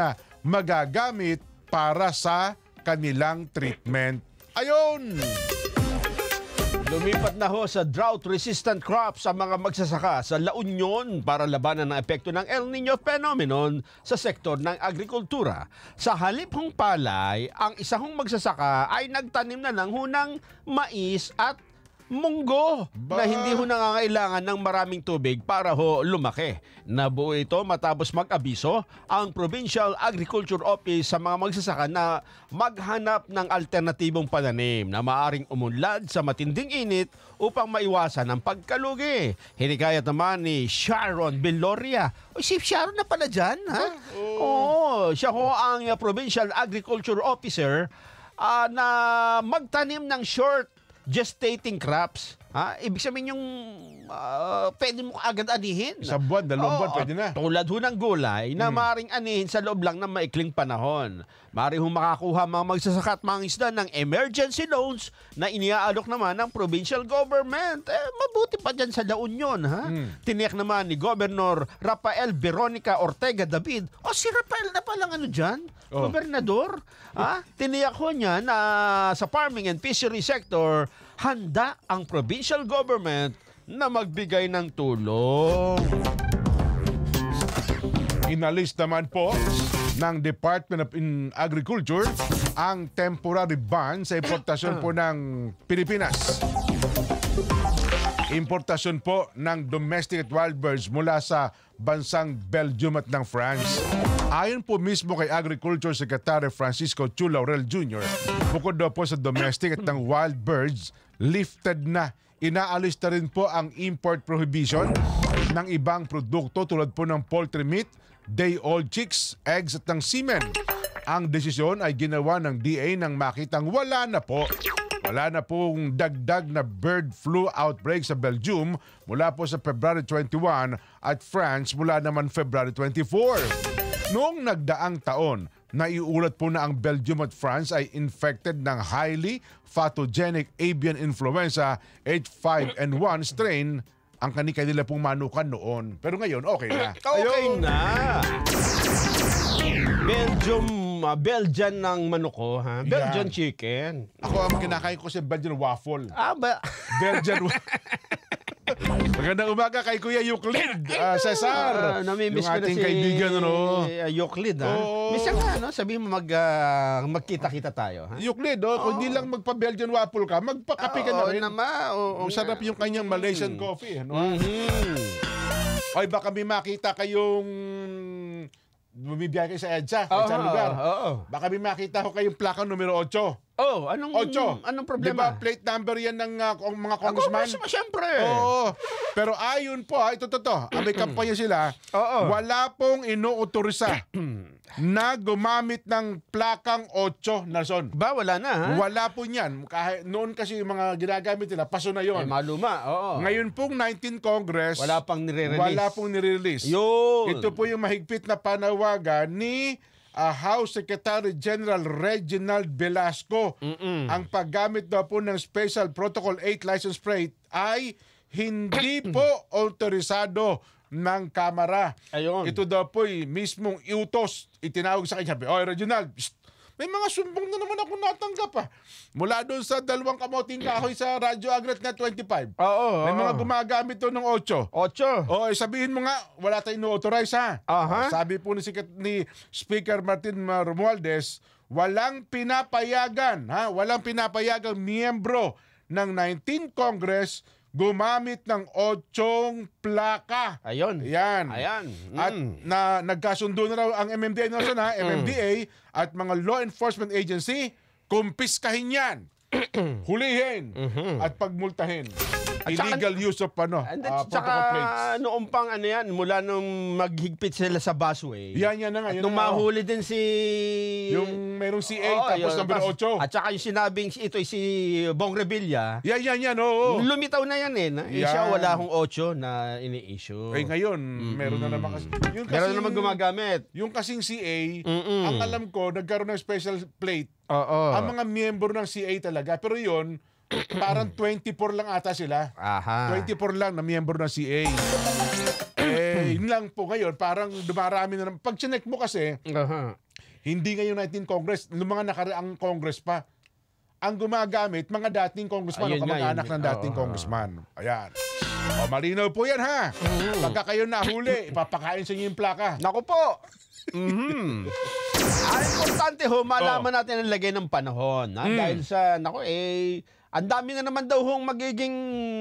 magagamit para sa kanilang treatment. Ayon! Lumipat na ho sa drought-resistant crops ang mga magsasaka sa La Union para labanan ang epekto ng El Niño phenomenon sa sektor ng agrikultura. Sa halip hong palay, ang isa hong magsasaka ay nagtanim na ng hunang mais at munggo na hindi ho nangangailangan ng maraming tubig para ho lumaki. Nabuo ito matapos mag-abiso ang Provincial Agriculture Office sa mga magsasaka na maghanap ng alternatibong pananim na maaring umunlad sa matinding init upang maiwasan ang pagkalugi. Hinikayat naman ni Sharon Beloria. O, si Sharon na pala dyan, ha? Oo, siya ho ang Provincial Agriculture Officer na magtanim ng short gestating crops. Ibig sabihin yung pwede mo agad anihin. Isang buwan, dalawang buwan, pwede na. Tulad ho ng gulay na maaaring anihin sa loob lang ng maikling panahon. Maaari ho makakuha mga magsasaka at mga isda ng emergency loans na iniaalok naman ng provincial government. Mabuti pa dyan sa La Union. Tiniyak naman ni Governor Rafael Veronica Ortega David. Si Rafael na palang dyan? Gobernador? Tiniyak ho niya na sa farming and fishery sector, handa ang provincial government na magbigay ng tulong. Inalis naman po ng Department of Agriculture ang temporary ban sa importasyon po ng Pilipinas. Importasyon po ng domestic at wild birds mula sa bansang Belgium at ng France. Ayon po mismo kay Agriculture Secretary Francisco Chu Laurel Jr., bukod daw po sa domestic at ng wild birds, lifted na. Inaalis na rin po ang import prohibition ng ibang produkto tulad po ng poultry meat, day-old chicks, eggs at ng semen. Ang desisyon ay ginawa ng DA nang makitang wala na pong dagdag na bird flu outbreak sa Belgium mula po sa February 21 at France mula naman February 24. Noong nagdaang taon, naiulat po na ang Belgium at France ay infected ng highly pathogenic avian influenza H5N1 strain ang kanila pong manukan noon. Pero ngayon, okay na. Okay na. Belgian ng manok ko, ha? Belgian chicken. Ako ang kinakain ko si Belgian waffle. Belgian Magandang umaga kay Kuya Euclid Cesar. Namimiss ko na ating si kaibigan, Euclid, ha? Minsan nga, sabihin mo magkita-kita tayo, ha? Euclid, kung di lang magpa-Belgian waffle ka, magpakape ka na rin. Masarap yung kanyang Malaysian coffee. Ay, baka may makita kayong bumibiyay kayo sa EDSA, sa lugar. Baka may makita ko kayong plaka numero 8. Anong problema? Diba plate number yan ng mga congressman? Siyempre. Pero ayon po, ito, may kampanya sila, wala pong inuutorisa na gumamit ng plakang 8, Nelson. Wala na, ha? Wala po niyan. Noon kasi yung mga ginagamit nila, paso na yun. Maluma, Ngayon pong 19th Congress, wala pang nire-release. Ito po yung mahigpit na panawagan ni House Secretary General Reginald Velasco. Ang paggamit daw po ng Special Protocol 8 license plate ay hindi po autorisado ng Kamara. Ito daw po mismong iutos. Itinawag sa kanya, Reginald, may mga sumbong na naman ako natanggap mula doon sa 2 kamoting kahoy sa Radyo AgriNet 25. May mga gumagamit doon ng 8. Sabihin mo nga, wala tayong no-authorize, ha? Sabi po ni Speaker Martin Romualdez, walang pinapayagan miyembro ng 19th Congress gumamit ng 8 plaka. Yan. At nagkasundo na raw ang MMDA, MMDA at mga law enforcement agency, kumpiskahin yan, hulihin, at pagmultahin. Illegal use of protocol plates. Noong pang mula nung maghigpit sila sa busway. Yan na nga. Nung mahuli din yung merong C8 tapos number 8. At saka yung sinabing ito si Bong Revilla. Yan. Lumitaw na yan Siya wala akong 8 na ini-issue. Ngayon, meron na naman kasi. Meron na naman gumagamit. Yung kasing CA, ang alam ko, nagkaroon ng special plate. Ang mga miyembro ng CA talaga. Pero yun, parang 24 lang ata sila. 24 lang na miyembro ng CA. Yun lang po ngayon, parang dumarami na. Pag chinek mo kasi, Hindi ngayon 19 Congress, yung mga nakaraang Congress pa. Ang gumagamit, mga dating congressman o kamag-anak ng dating congressman. Ayan. O, malinaw po yan, ha? Pagka kayo nahuli, ipapakain sa inyo yung plaka. Naku po! Ang importante ho, malaman natin ang lagay ng panahon. Ha? Dahil sa, ang dami na naman daw hong magiging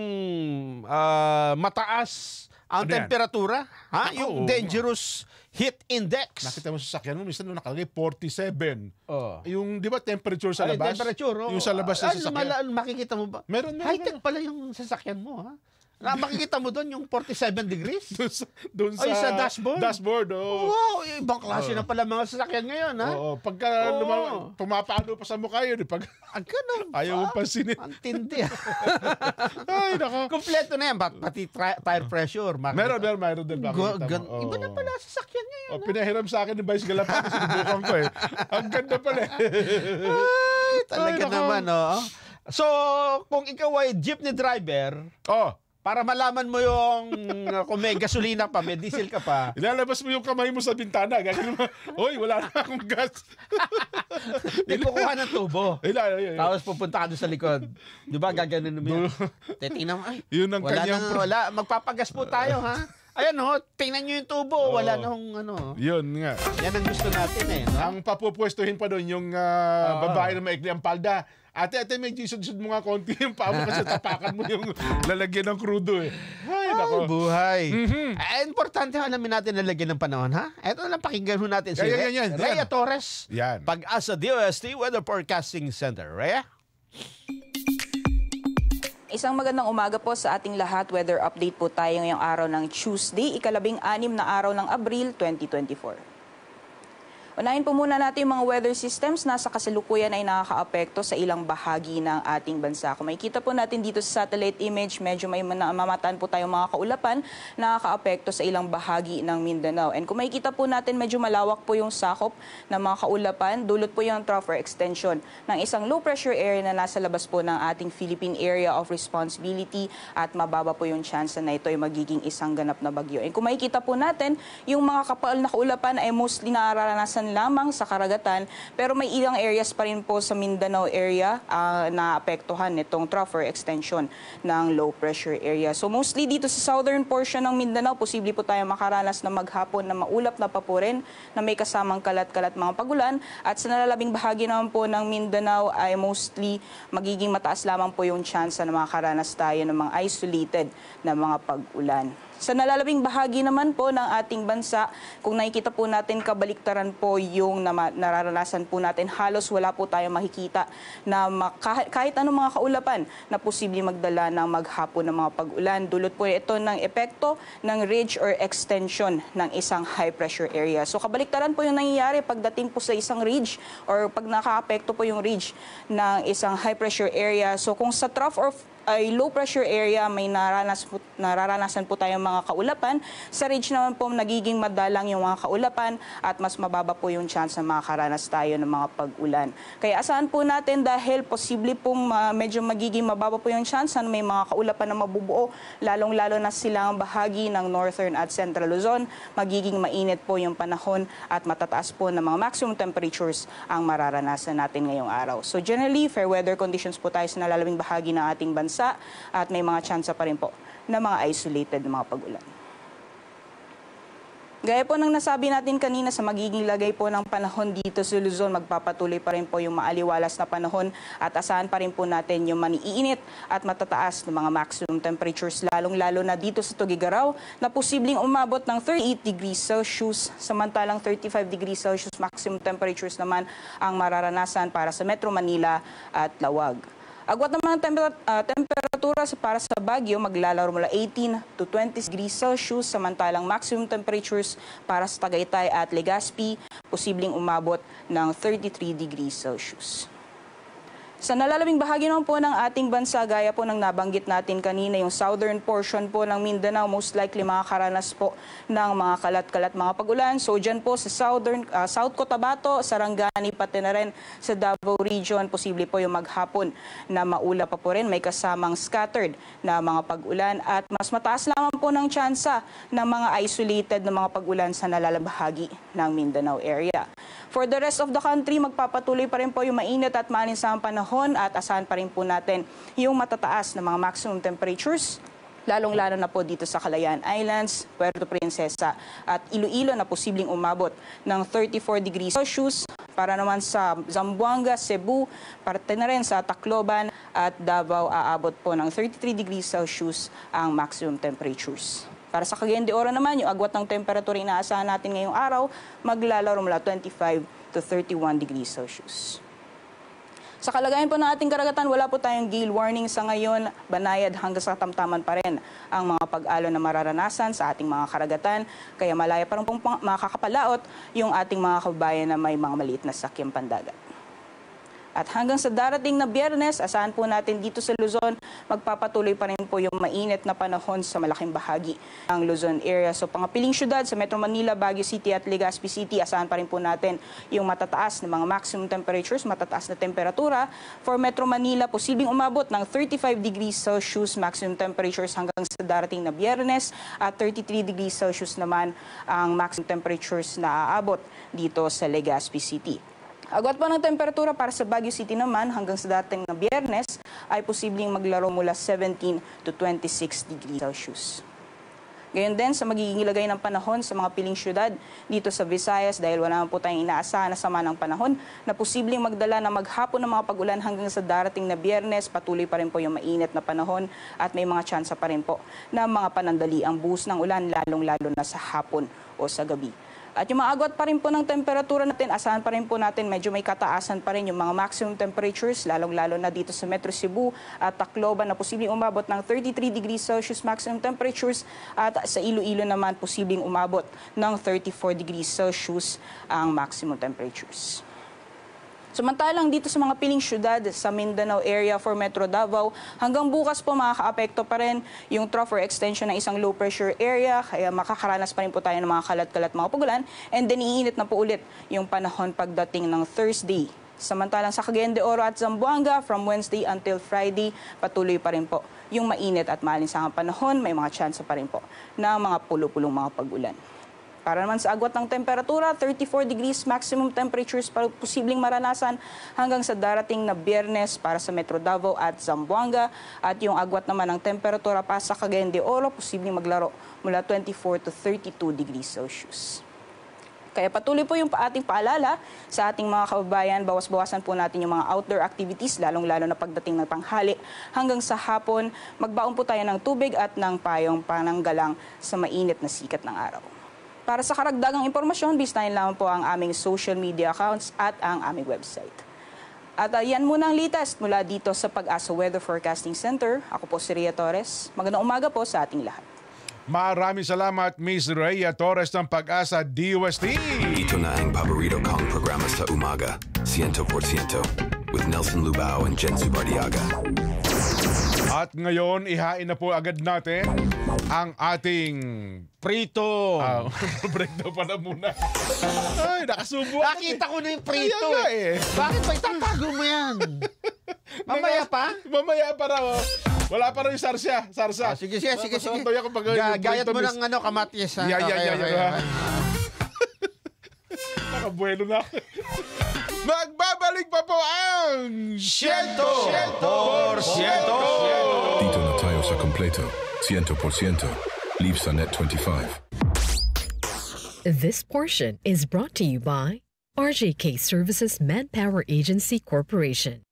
mataas ang temperatura. Ha? Yung dangerous heat index. Nakita mo sa sakyan mo, minsan nakalagay 47. Yung, di ba, temperature sa labas? Temperature, yung sa labas sa sasakyan. Makikita mo ba? Meron. High-tech pala yung sasakyan mo, ha? Na makikita mo doon yung 47 degrees? doon sa dashboard? Dashboard, Wow, ibang klase na pala mga sasakyan ngayon, ha? Oo, pagka pumapano pa sa mukha yun, ayaw mo pansinin. Ang tindi, ha? Ay, nako. Kompleto na yan, pati tire pressure. Meron din. Iba na pala sasakyan ngayon, ha? Pinahiram sa akin ng bicycle pa kasi sinubukan ko, eh. Ang ganda pala, Ay, talaga naman, oh. So, kung ikaw ay jeepney driver, para malaman mo yung kung may gasolina pa, may diesel ka pa. Ilalabas mo yung kamay mo sa bintana. Gagawin mo, oy, wala na akong gas. May kukuha ng tubo. Tapos pupunta ka doon sa likod. Di ba, gaganin mo yun. Titingnan mo, ay, yun ang wala. Magpapagas po tayo, ha? Ayan ho, tingnan nyo yung tubo. Wala na hong Yun nga. Yan ang gusto natin, eh. No? Ang papupwestuhin pa doon yung babae na maikli ang palda. Ate, may gisod-sud mo nga konti yung paa mo kasi tapakan mo yung lalagyan ng krudo, eh. Ay, nako. Buhay. Importante alamin natin ang lagyan ng panahon, ha? Ito na lang pakinggan mo natin si Rhea Torres. Yan. Pag-asa DOST Weather Forecasting Center. Rhea? Isang magandang umaga po sa ating lahat. Weather update po tayo ngayong araw ng Tuesday, ika-16 na araw ng Abril 2024. Unahin po muna natin yung mga weather systems na sa kasalukuyan ay nakakaapekto sa ilang bahagi ng ating bansa. Kung makikita po natin dito sa satellite image, medyo may mamataan po tayong mga kaulapan na nakakaapekto sa ilang bahagi ng Mindanao. And kung makikita po natin, medyo malawak po yung sakop ng mga kaulapan. Dulot po yung trough or extension ng isang low pressure area na nasa labas po ng ating Philippine Area of Responsibility at mababa po yung chance na ito ay magiging isang ganap na bagyo. And kung makikita po natin, yung mga kapal na kaulapan ay mostly nararanasan lamang sa karagatan, pero may ilang areas pa rin po sa Mindanao area na apektuhan nitong trough or extension ng low pressure area. So mostly dito sa southern portion ng Mindanao, posible po tayo makaranas na maghapon na maulap na papurin na may kasamang kalat-kalat mga pagulan, at sa nalalabing bahagi naman po ng Mindanao ay mostly magiging mataas lamang po yung chance na makaranas tayo ng mga isolated na mga pag-ulan. Sa nalalabing bahagi naman po ng ating bansa, kung nakikita po natin kabaliktaran po yung nararanasan po natin, halos wala po tayo makikita na kahit anong mga kaulapan na posibleng magdala ng maghapon ng mga pag-ulan. Dulot po ito ng epekto ng ridge or extension ng isang high pressure area. So kabaliktaran po yung nangyayari pagdating po sa isang ridge or pag nakaapekto po yung ridge ng isang high pressure area. So kung sa trough or ay low pressure area, may nararanasan po tayong mga kaulapan. Sa ridge naman po, nagiging madalang yung mga kaulapan at mas mababa po yung chance na makakaranas tayo ng mga pag-ulan. Kaya asahan po natin dahil posible pong medyo magiging mababa po yung chance na may mga kaulapan na mabubuo, lalong-lalo na silang bahagi ng Northern at Central Luzon. Magiging mainit po yung panahon at matataas po ng mga maximum temperatures ang mararanasan natin ngayong araw. So generally, fair weather conditions po tayo sa nalalabing bahagi ng ating bansa at may mga tsansa pa rin po na mga isolated na mga pag-ulan. Gaya po ng nasabi natin kanina, sa magiging lagay po ng panahon dito sa Luzon, magpapatuloy pa rin po yung maaliwalas na panahon at asahan pa rin po natin yung maniinit at matataas ng mga maximum temperatures, lalong-lalo na dito sa Tuguegarao na posibleng umabot ng 38 degrees Celsius, samantalang 35 degrees Celsius maximum temperatures naman ang mararanasan para sa Metro Manila at Lawag. Agwat naman ang temperatura para sa Baguio, maglalaro mula 18 to 20 degrees Celsius, samantalang maximum temperatures para sa Tagaytay at Legazpi, posibleng umabot ng 33 degrees Celsius. Sa nalalabing bahagi naman po ng ating bansa, gaya po ng nabanggit natin kanina, yung southern portion po ng Mindanao, most likely makakaranas po ng mga kalat-kalat mga pag-ulan. So dyan po sa South Cotabato, Sarangani, pati na rin sa Davao Region, posible po yung maghapon na maulap pa po rin. May kasamang scattered na mga pag-ulan at mas mataas lamang po ng tsansa ng mga isolated na mga pag-ulan sa nalalabing bahagi ng Mindanao area. For the rest of the country, magpapatuloy pa rin po yung mainit at maalinsamang panahon at asahan pa rin po natin yung matataas na mga maximum temperatures, lalong-lalo na po dito sa Calayan Islands, Puerto Princesa at Iloilo na posibleng umabot ng 34 degrees Celsius. Para naman sa Zamboanga, Cebu, parte na rin sa Tacloban at Davao, aabot po ng 33 degrees Celsius ang maximum temperatures. Para sa Cagayan de Oro naman, yung agwat ng temperatura inaasahan natin ngayong araw, maglalaro mula 25 to 31 degrees Celsius. Sa kalagayan po ng ating karagatan, wala po tayong gale warning sa ngayon. Banayad hanggang sa katamtaman pa rin ang mga pag-alon na mararanasan sa ating mga karagatan. Kaya malaya pa rin pong makakapalaot yung ating mga kababayan na may mga maliit na sakyang pandagat. At hanggang sa darating na Biyernes, asahan po natin dito sa Luzon, magpapatuloy pa rin po yung mainit na panahon sa malaking bahagi ng Luzon area. So pangapiling syudad sa Metro Manila, Baguio City at Legazpi City, asahan pa rin po natin yung matataas na mga maximum temperatures, matataas na temperatura. For Metro Manila, posibleng umabot ng 35 degrees Celsius maximum temperatures hanggang sa darating na Biyernes at 33 degrees Celsius naman ang maximum temperatures na aabot dito sa Legazpi City. Agwat pa ng temperatura para sa Baguio City naman hanggang sa dating na Biyernes ay posibleng maglaro mula 17 to 26 degrees Celsius. Gayon din sa magiging lagay ng panahon sa mga piling syudad dito sa Visayas dahil wala naman po tayong inaasahan na sama ng panahon na posibleng magdala na maghapon ng mga pag-ulan hanggang sa darating na Biyernes. Patuloy pa rin po yung mainit na panahon at may mga tsansa pa rin po na mga panandali ang buhos ng ulan lalong-lalo na sa hapon o sa gabi. At yung mga agwat pa rin po ng temperatura natin, asahan pa rin po natin medyo may kataasan pa rin yung mga maximum temperatures, lalong-lalo na dito sa Metro Cebu at Tacloban na posibleng umabot ng 33 degrees Celsius maximum temperatures at sa Iloilo naman posibleng umabot ng 34 degrees Celsius ang maximum temperatures. Samantalang dito sa mga piling syudad sa Mindanao area for Metro Davao, hanggang bukas po makakaapekto pa rin yung trough or extension ng isang low pressure area, kaya makakaranas pa rin po tayo ng mga kalat-kalat mga pagulan, and then iinit na po ulit yung panahon pagdating ng Thursday. Samantalang sa Cagayan de Oro at Zamboanga, from Wednesday until Friday, patuloy pa rin po yung mainit at maalinsangang panahon, may mga tsansa pa rin po ng mga pulo-pulong mga pagulan. Para naman sa agwat ng temperatura, 34 degrees maximum temperatures para posibleng maranasan hanggang sa darating na Biyernes para sa Metro Davao at Zamboanga. At yung agwat naman ng temperatura pa sa Cagayan de Oro, posibleng maglaro mula 24 to 32 degrees Celsius. Kaya patuloy po yung ating paalala sa ating mga kababayan, bawas-bawasan po natin yung mga outdoor activities, lalong-lalo na pagdating ng tanghali hanggang sa hapon. Magbaon po tayo ng tubig at ng payong pananggalang sa mainit na sikat ng araw. Para sa karagdagang impormasyon, bisitahin lamang po ang aming social media accounts at ang aming website. At yan muna ang latest mula dito sa Pag-asa Weather Forecasting Center. Ako po si Rhea Torres. Magandang umaga po sa ating lahat. Maraming salamat, Ms. Rhea Torres ng Pag-asa DOST. Ito na ang paborito kong programa sa umaga, 100% with Nelson Lubao and Jen Subardiaga. At ngayon, ihain na po agad natin ang ating prito. Break daw pala muna. Ay, nakasubo. Nakita ko na yung prito. Bakit ba itatago mo yan? Mamaya pa? Mamaya pa raw. Wala pa rin yung sarsa. Sige. Gayat mo ng kamatis. Yeah. Nakabuelo na. Magbabalik pa po ang 100%. Dito na tayo sa kompleto. 100%. Leave sa Net 25. This portion is brought to you by RJK Services Manpower Agency Corporation.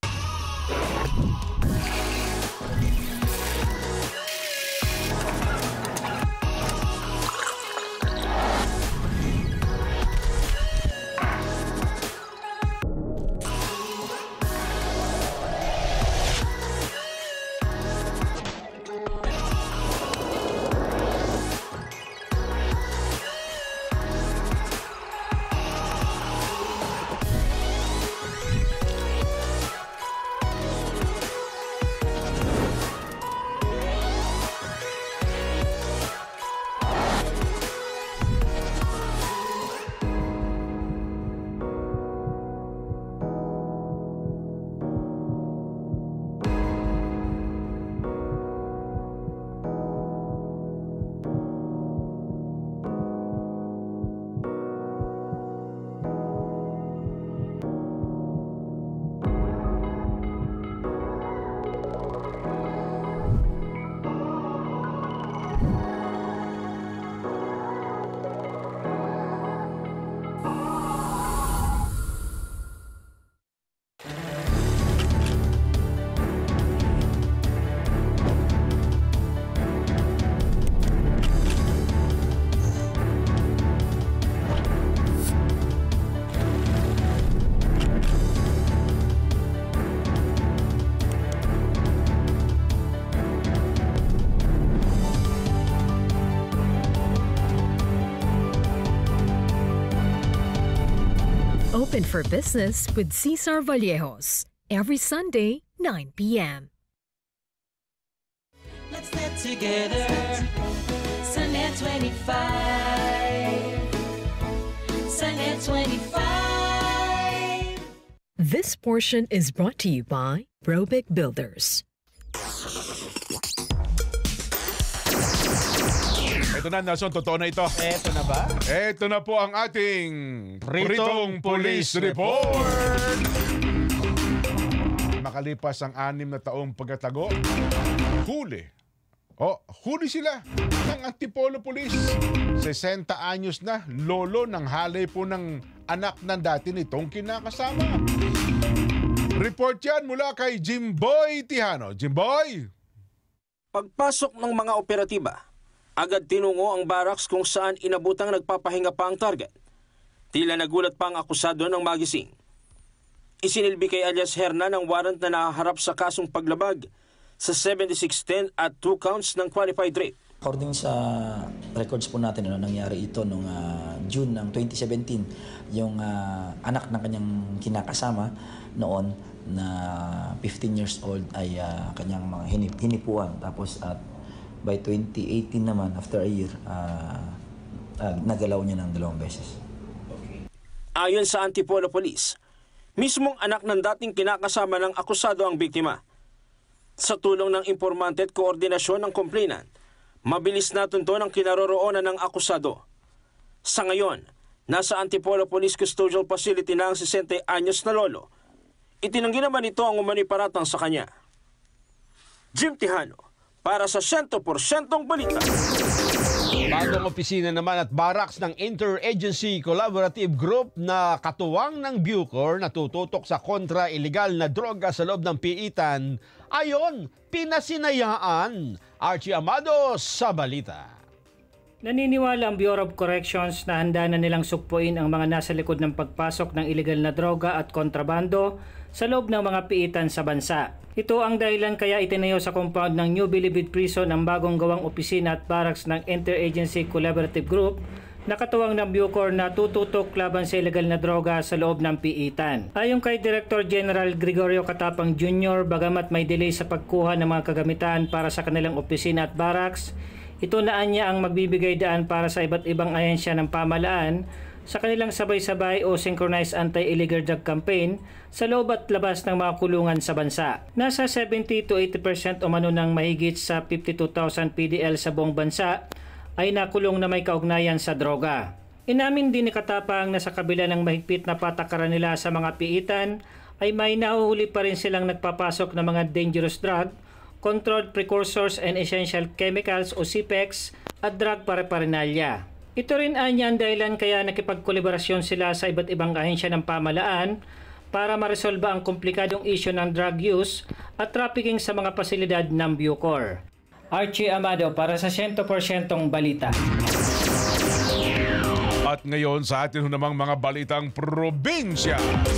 Open for business with Cesar Vallejos. Every Sunday, 9 p.m. Let's net together. Sa Net 25. Sa Net 25. This portion is brought to you by Robic Builders. Ito na, Nelson, totoo na ito. Ito na ba? Ito na po ang ating Pritong Police Report. Makalipas ang 6 na taong pagkatago, huli sila ng Antipolo Police. 60 anyos na, lolo ng halay po ng anak ng dati nitong kinakasama. Report yan mula kay Jimboy Tihano. Jimboy! Pagpasok ng mga operatiba, agad tinungo ang barracks kung saan inabutang nagpapahinga pa ang target. Tila nagulat pa ang akusado ng magising. Isinilbi kay alias Hernan ang warrant na nahaharap sa kasong paglabag sa 7610 at 2 counts ng qualified rape. According sa records po natin, nangyari ito noong June ng 2017. Yung anak ng kanyang kinakasama noon na 15 years old ay kanyang mga hinipuan. Tapos at by 2018 naman, after a year, nagalaw niya ng 2 beses. Ayon sa Antipolo Police, mismong anak ng dating kinakasama ng akusado ang biktima. Sa tulong ng informante at koordinasyon ng complainant, mabilis natunto ng kinaroroonan ng akusado. Sa ngayon, nasa Antipolo Police Custodial Facility na ang 60 anyos na lolo. Itinanggi naman ito ang umano'y paratang sa kanya. Jim Tihano, para sa 100% balita. Bagong opisina naman at barracks ng Interagency Collaborative Group na katuwang ng Bucor na tututok sa kontra-illegal na droga sa loob ng piitan. Ayon, pinasinayaan. Archie Amado sa balita. Naniniwala ang Bureau of Corrections na handa na nilang sukpuin ang mga nasa likod ng pagpasok ng illegal na droga at kontrabando sa loob ng mga piitan sa bansa. Ito ang dahilan kaya itinayo sa compound ng New Bilibid Prison ang bagong gawang opisina at barracks ng Interagency Collaborative Group na katuwang ng Bucor na tututok laban sa illegal na droga sa loob ng piitan. Ayon kay Director General Gregorio Katapang Jr., bagamat may delay sa pagkuha ng mga kagamitan para sa kanilang opisina at barracks, ito na niya ang magbibigay daan para sa iba't ibang ahensya ng pamahalaan sa kanilang sabay-sabay o synchronized anti-illegal drug campaign sa loob at labas ng mga kulungan sa bansa. Nasa 70 to 80% umano ng mahigit sa 52,000 PDL sa buong bansa ay nakulong na may kaugnayan sa droga. Inamin din ni Katapang na sa kabila ng mahigpit na patakaran nila sa mga piitan ay may nahuhuli pa rin silang nagpapasok ng mga dangerous drug, controlled precursors and essential chemicals o CPEX at drug paraphernalia. Ito rin anya ang dahilan kaya nakipagkolaborasyon sila sa iba't ibang ahensya ng pamahalaan para maresolba ang komplikadong isyu ng drug use at trafficking sa mga pasilidad ng Bucor. Archie Amado para sa 100% balita. At ngayon sa atin namang mga balitang probinsya.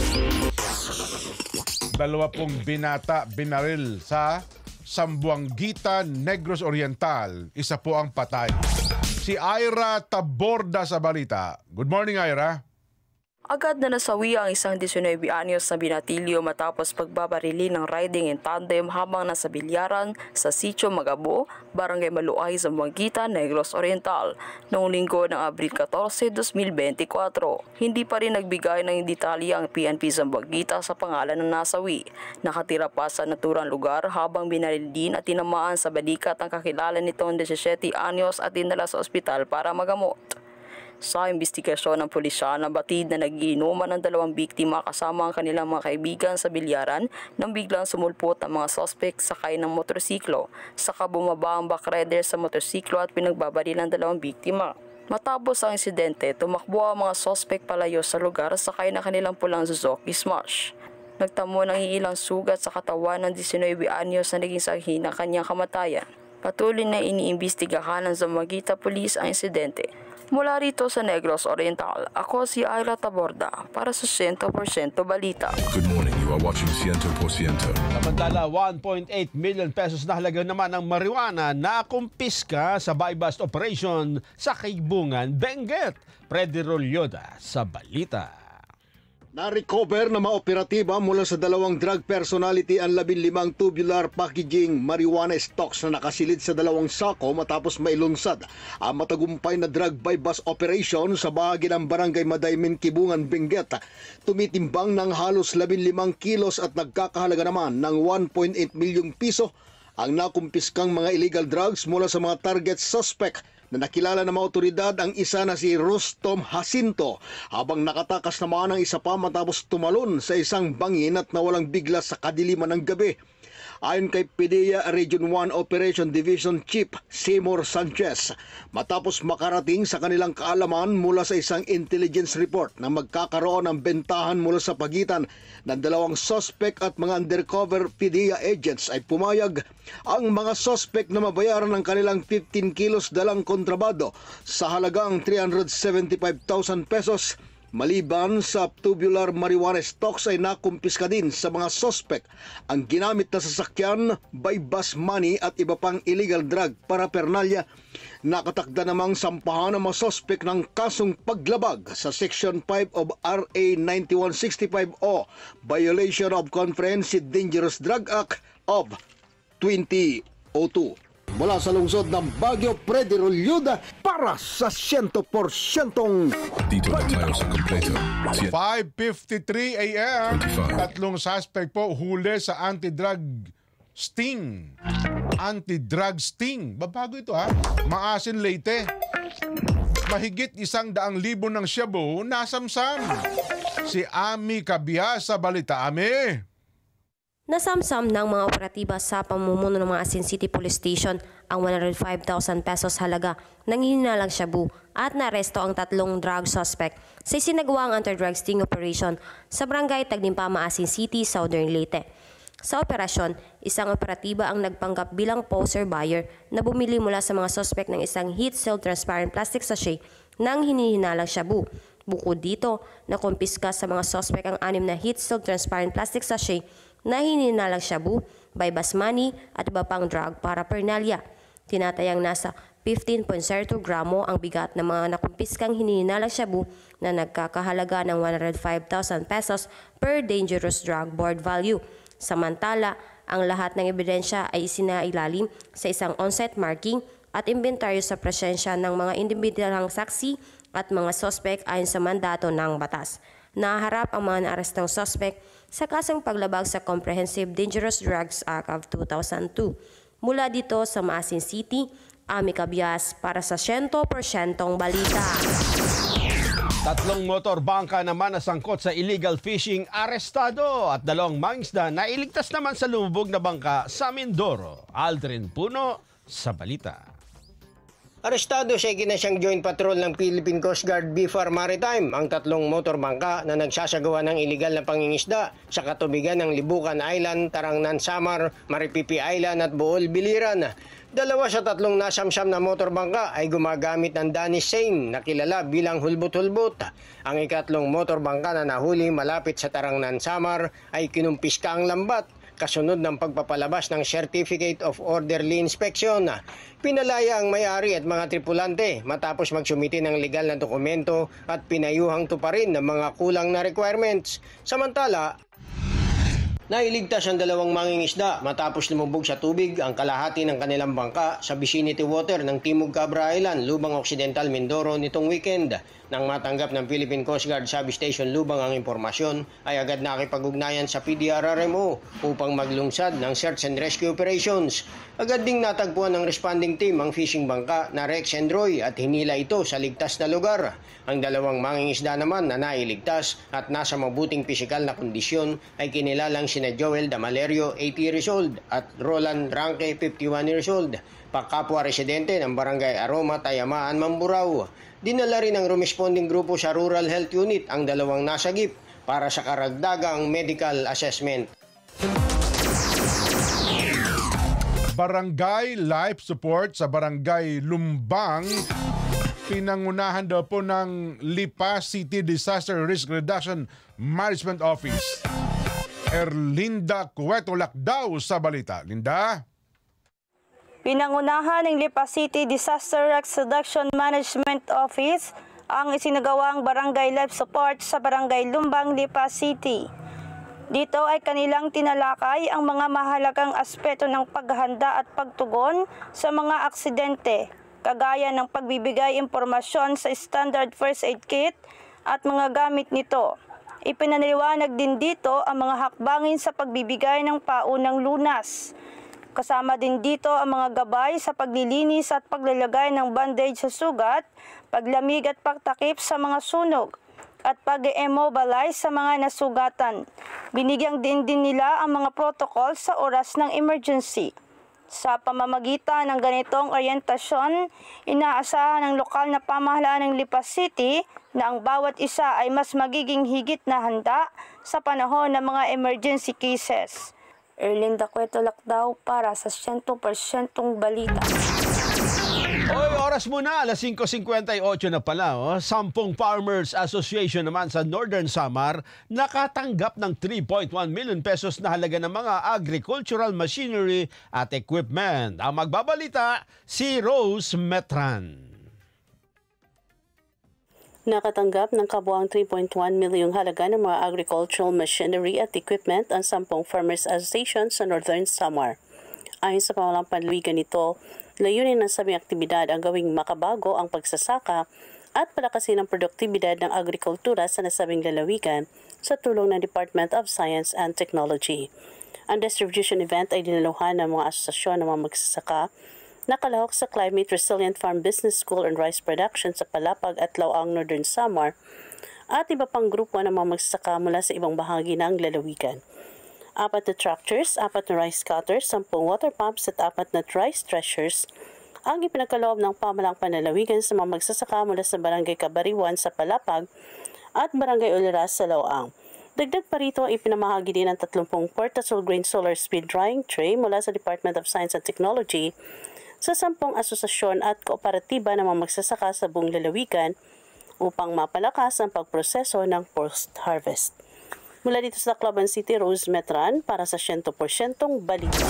2 binata binaril sa Sambuanguita, Negros Oriental. Isa po ang patay. Si Ira Taborda sa balita. Good morning, Ira. Agad na nasawi ang isang 19 anyos na binatilyo matapos pagbabarili ng riding in tandem habang nasa bilyaran sa Sitio Magabo, Barangay Maluay, Zamboanguita, Negros Oriental noong linggo ng Abril 14, 2024. Hindi pa rin nagbigay ng detalye ang PNP Zamboanguita sa pangalan ng nasawi. Nakatira pa sa naturang lugar habang binaril din at tinamaan sa balikat ang kakilala nitong 17 anyos at dinala sa ospital para magamot. Sa investigasyon ng pulisya, nabatid na nagiinuman ng 2 biktima kasama ang kanilang mga kaibigan sa bilyaran nang biglang sumulpot ang mga suspect sakay ng motorsiklo. Saka bumaba ang backrider sa motorsiklo at pinagbabaril ang 2 biktima. Matapos ang insidente, tumakbo ang mga suspect palayo sa lugar sakay na kanilang pulang Suzuki Smash. Nagtamo ng ilang sugat sa katawan ng 19 anyos na naging sanhi ng kanyang kamatayan. Patuloy na iniimbestigahan ng Zamboanguita Police ang insidente. Mula rito sa Negros Oriental, ako si Ira Taborda para sa 100% balita. Good morning, you are watching 100%. Samantala, 1.8 million pesos na halaga naman ang marijuana na kumpiska sa buy-bust operation sa Kaibungan, Benguet. Freddy Rolyoda sa balita. Na-recover na maoperatiba mula sa 2 drug personality ang 15 tubular packaging marijuana stocks na nakasilid sa 2 sako matapos mailunsad ang matagumpay na drug by bus operation sa bahagi ng Barangay Madaymen, Kibungan, Benguet. Tumitimbang ng halos 15 kilos at nagkakahalaga naman ng 1.8 milyong piso ang nakumpiskang mga illegal drugs mula sa mga target suspect na nakilala ng mga otoridad. Ang isa na si Rustom Jacinto, habang nakatakas naman ang isa pa matapos tumalon sa isang bangin at nawalang bigla sa kadiliman ng gabi. Ayon kay PDEA Region 1 Operation Division Chief Seymour Sanchez, matapos makarating sa kanilang kaalaman mula sa isang intelligence report na magkakaroon ng bentahan mula sa pagitan ng 2 suspect at mga undercover PDEA agents, ay pumayag ang mga suspect na mabayaran ng kanilang 15 kilos dalang kontrabado sa halagang 375,000 pesos. Maliban sa tubular marijuana stocks ay nakumpiska din sa mga suspect ang ginamit na sasakyan, by bus money at iba pang illegal drug paraphernalia. Nakatakda namang sampahan ang mga suspect ng kasong paglabag sa Section 5 of RA 9165 o Violation of Comprehensive Dangerous Drug Act of 2002. Mula sa lungsod ng Baguio, Freddy Rolyuda para sa 100% Dito na tayo sa kompleto. 5:53 a.m. 3 suspect po huli sa anti-drug sting. Anti-drug sting. Babago ito ha. Maasin Leyte. Mahigit 100,000 ng shabu nasamsam. Si Ami Kabia sa Balita. Ami. Nasamsam ng mga operatiba sa pamumuno ng mga Asin City Police Station ang 105,000 pesos halaga ng hininalang shabu at naresto ang 3 drug suspect sa isinagawang anti-drug sting operation sa Barangay Tagnimpama, Asin City, Southern Leyte. Sa operasyon, isang operatiba ang nagpanggap bilang poser buyer na bumili mula sa mga suspect ng isang heat-sealed transparent plastic sachet ng hinihinalang shabu. Bukod dito, nakumpiska sa mga suspect ang 6 na heat-sealed transparent plastic sachet na hinihinalang shabu, by bus money at iba pang drug paraphernalia. Tinatayang nasa 15.02 gramo ang bigat ng mga nakumpiskang hinihinalang shabu na nagkakahalaga ng 105,000 pesos per dangerous drug board value. Samantala, ang lahat ng ebidensya ay isinailalim sa isang on-site marking at inventaryo sa presensya ng mga individualang saksi at mga suspect ayon sa mandato ng batas. Naharap ang mga naarestong suspect sa kasong paglabag sa Comprehensive Dangerous Drugs Act of 2002. Mula dito sa Maasin City, Ami Cabias para sa 100% Balita. 3 motor bangka naman nasangkot sa illegal fishing arestado at 2 mangisda na iligtas naman sa lumubog na bangka sa Mindoro. Aldrin Puno sa Balita. Arestado sa ikinasyang joint patrol ng Philippine Coast Guard BFAR Maritime ang 3 motorbangka na nagsasagawa ng iligal na pangingisda sa katubigan ng Libucan Island, Tarangnan, Samar, Maripipi Island at Bohol, Biliran. 2 sa 3 nasamsam na motorbangka ay gumagamit ng Danish seine na kilala bilang hulbot-hulbot. Ang 4 motorbangka na nahuli malapit sa Tarangnan, Samar ay kinumpiska ang lambat kasunod ng pagpapalabas ng Certificate of Orderly Inspection. Pinalaya ang may-ari at mga tripulante matapos magsumiti ng legal na dokumento at pinayuhang tuparin ng mga kulang na requirements. Samantala, nailigtas ang 2 mangingisda matapos lumubog sa tubig ang kalahati ng kanilang bangka sa vicinity water ng Timog Cabra Island, Lubang Occidental, Mindoro nitong weekend. Nang matanggap ng Philippine Coast Guard Substation Lubang ang impormasyon, ay agad nakipag-ugnayan sa PDRRMO upang maglungsad ng search and rescue operations. Agad ding natagpuan ng responding team ang fishing bangka na Rex and Roy at hinila ito sa ligtas na lugar. Ang 2 mangingisda naman na nailigtas at nasa mabuting pisikal na kondisyon ay kinilalang sina Joel Damalerio, 80 years old, at Roland Ranque, 51 years old, pakapwa residente ng Barangay Aroma, Tayamaan, Mamburao. Dinala rin ng responding grupo sa Rural Health Unit ang 2 nasagip para sa karagdagang medical assessment. Barangay Life Support sa Barangay Lumbang, pinangunahan daw po ng Lipa City Disaster Risk Reduction Management Office. Erlinda Cuetolac daw sa Balita. Linda? Pinangunahan ng Lipa City Disaster Risk Reduction Management Office ang isinagawang barangay life support sa Barangay Lumbang, Lipa City. Dito ay kanilang tinalakay ang mga mahalagang aspeto ng paghahanda at pagtugon sa mga aksidente, kagaya ng pagbibigay impormasyon sa standard first aid kit at mga gamit nito. Ipinaniliwanag din dito ang mga hakbangin sa pagbibigay ng paunang lunas. Kasama din dito ang mga gabay sa paglilinis at paglalagay ng bandage sa sugat, paglamig at pagtakip sa mga sunog, at pag-immobilize sa mga nasugatan. Binigyan din nila ang mga protocol sa oras ng emergency. Sa pamamagitan ng ganitong oryentasyon, inaasahan ng lokal na pamahalaan ng Lipa City na ang bawat isa ay mas magiging higit na handa sa panahon ng mga emergency cases. Erlinda Cueto Lakdaw para sa 100% balita. Oy, oras muna, alas 5:58 na pala. 10 Farmers Association naman sa Northern Samar nakatanggap ng 3.1 million pesos na halaga ng mga agricultural machinery at equipment. Ang magbabalita, si Rose Metran. Nakatanggap ng kabuang 3.1 milyong halaga ng mga agricultural machinery at equipment ang 10 Farmers Association sa Northern Samar. Ayon sa pamalang panlaligan nito, layunin ng sabing aktibidad ang gawing makabago ang pagsasaka at palakasin ang produktibidad ng agrikultura sa nasabing lalawigan sa tulong ng Department of Science and Technology. Ang distribution event ay dinaluhan ng mga asosasyon ng mga magsasaka nakalahok sa Climate Resilient Farm Business School and Rice Production sa Palapag at Laoang, Northern Samar at iba pang grupo ng mga magsasaka mula sa ibang bahagi ng lalawigan. 4 na tractors, 4 na rice cutters, 10 water pumps at 4 na rice threshers ang ipinagkaloob ng pamalang panlalawigan sa mga magsasaka mula sa Barangay Kabariwan sa Palapag at Barangay Uliras sa Laoang. Dagdag pa rito ay ipinamahagi din ang 30 portable grain solar speed drying tray mula sa Department of Science and Technology sa 10 asosasyon at kooperatiba ng mga magsasaka sa buong lalawigan upang mapalakas ang pagproseso ng post-harvest. Mula dito sa Tacloban City, Rose Metran para sa 100% balita.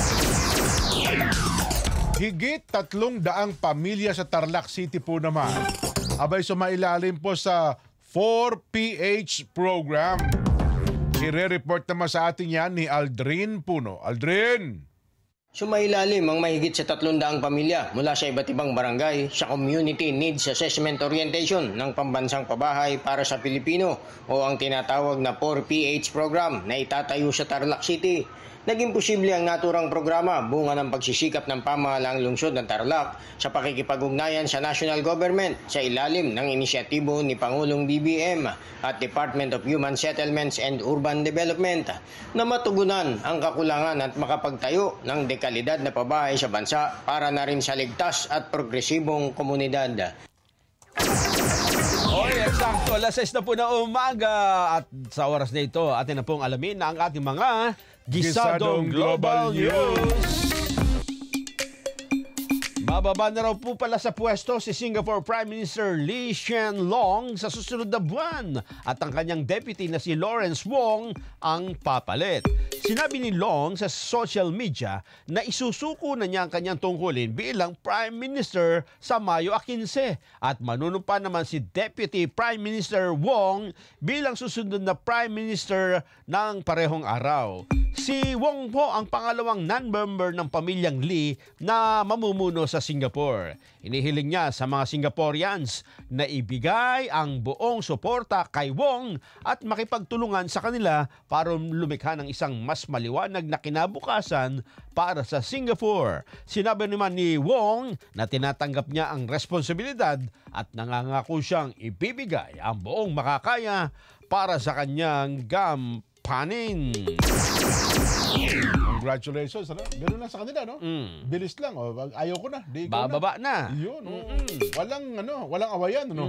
Higit 300 pamilya sa Tarlac City po naman abay sumailalim po sa 4PH program. I-report naman sa atin yan ni Aldrin Puno. Aldrin! Sumailalim ang mahigit sa 300 pamilya mula sa iba't ibang barangay sa Community Needs Assessment Orientation ng Pambansang Pabahay para sa Pilipino o ang tinatawag na 4PH program na itatayo sa Tarlac City. Naging posible ang naturang programa bunga ng pagsisikap ng pamahalaang lungsod ng Tarlac sa pakikipag-ugnayan sa national government sa ilalim ng inisyatibo ni Pangulong BBM at Department of Human Settlements and Urban Development na matugunan ang kakulangan at makapagtayo ng dekalidad na pabahay sa bansa para na rin sa ligtas at progresibong komunidad. Oy, eksakto, alas 6 na po na umaga at sa oras na ito atin na pong alamin na ang ating mga Gisadong Global News. Mababa na raw po pala sa pwesto si Singapore Prime Minister Lee Hsien Loong sa susunod na buwan at ang kanyang deputy na si Lawrence Wong ang papalit. Sinabi ni Loong sa social media na isusuko na niya ang kanyang tungkulin bilang Prime Minister sa Mayo 15 at manunumpa naman si Deputy Prime Minister Wong bilang susunod na Prime Minister ng parehong araw. Si Wong po ang pangalawang non-member ng pamilyang Lee na mamumuno sa Singapore. Inihiling niya sa mga Singaporeans na ibigay ang buong suporta kay Wong at makipagtulungan sa kanila para lumikha ng isang mas maliwanag na kinabukasan para sa Singapore. Sinabi naman ni Wong na tinatanggap niya ang responsibilidad at nangangako siyang ibibigay ang buong makakaya para sa kanyang gampanin. Congratulations, ano? Meron na sa kanila, no? Bilis lang, oh. Ayaw ko na. Di bababa na. Yun, walang awayan, no?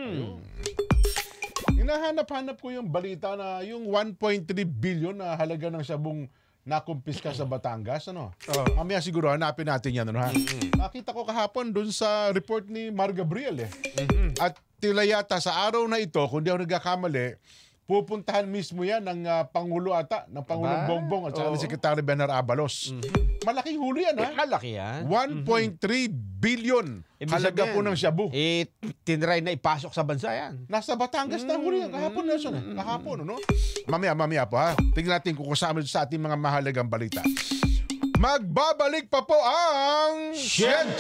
Hinahanap-hanap ko yung balita na yung 1.3 billion na halaga ng sabong nakumpiska sa Batangas, ano? Mamaya siguro hanapin natin yan, ano, ha? Nakita ko kahapon dun sa report ni Mar Gabriel, eh. At tila yata sa araw na ito, kung di ako nagkakamali, pupuntahan mismo yan ng Pangulo ata, ng Pangulong Bongbong at saka ni Secretary Benar Abalos. Malaking huli yan, ha? Malaki yan. 1.3 billion halaga po ng shabu. Tinry na ipasok sa bansa yan. Nasa Batangas na huli yan. Kahapon, Nelson. Kahapon, no? Mamaya po, ha? Tingnan natin kung kasama sa ating mga mahalagang balita. Magbabalik pa po ang 100%.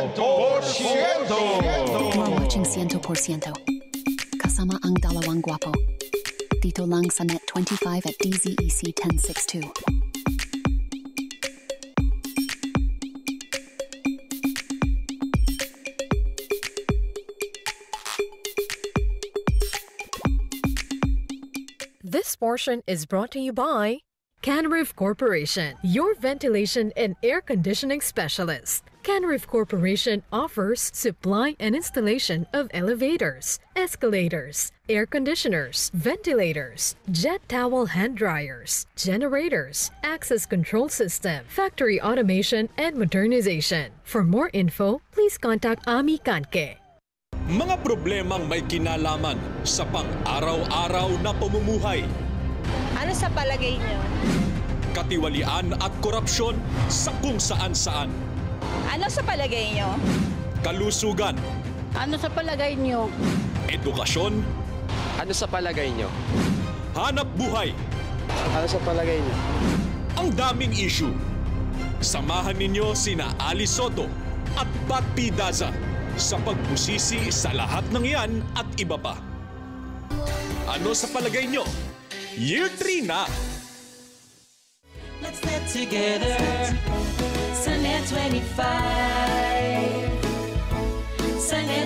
You are watching 100%. Kasama ang dalawang guwapo. Dito lang sa Net 25 at DZEC 1062. This portion is brought to you by Canroof Corporation, your ventilation and air conditioning specialist. Canroof Corporation offers supply and installation of elevators, escalators, air conditioners, ventilators, jet towel hand dryers, generators, access control system, factory automation, and modernization. For more info, please contact Ami Kanke. Mga problemang may kinalaman sa pang-araw-araw na pamumuhay. Ano sa palagay niyo? Katiwalian at korupsyon sa kung saan-saan. Ano sa palagay niyo? Kalusugan. Ano sa palagay niyo? Edukasyon. Ano sa palagay niyo? Hanap buhay. Ano sa palagay niyo? Ang daming issue. Samahan ninyo sina Ali Soto at Pat P. Daza sa pagbusisi sa lahat ng yan at iba pa. Ano sa palagay nyo? Year 3 na! Let's get together sa Net 25. Sa Net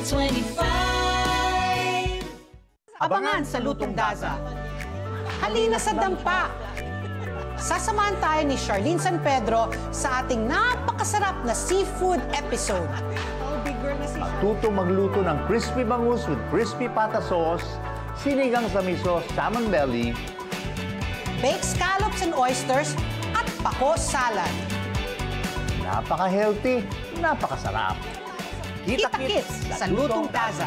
25. Abangan sa Lutong Daza. Halina sa dampa. Sasamahan tayo ni Charlene San Pedro sa ating napakasarap na seafood episode. Matutong magluto ng crispy bangus with crispy pata sauce, sinigang sa miso, salmon belly, baked scallops and oysters, at pako salad. Napaka-healthy, napakasarap. Kita-kits sa Lutong Daza.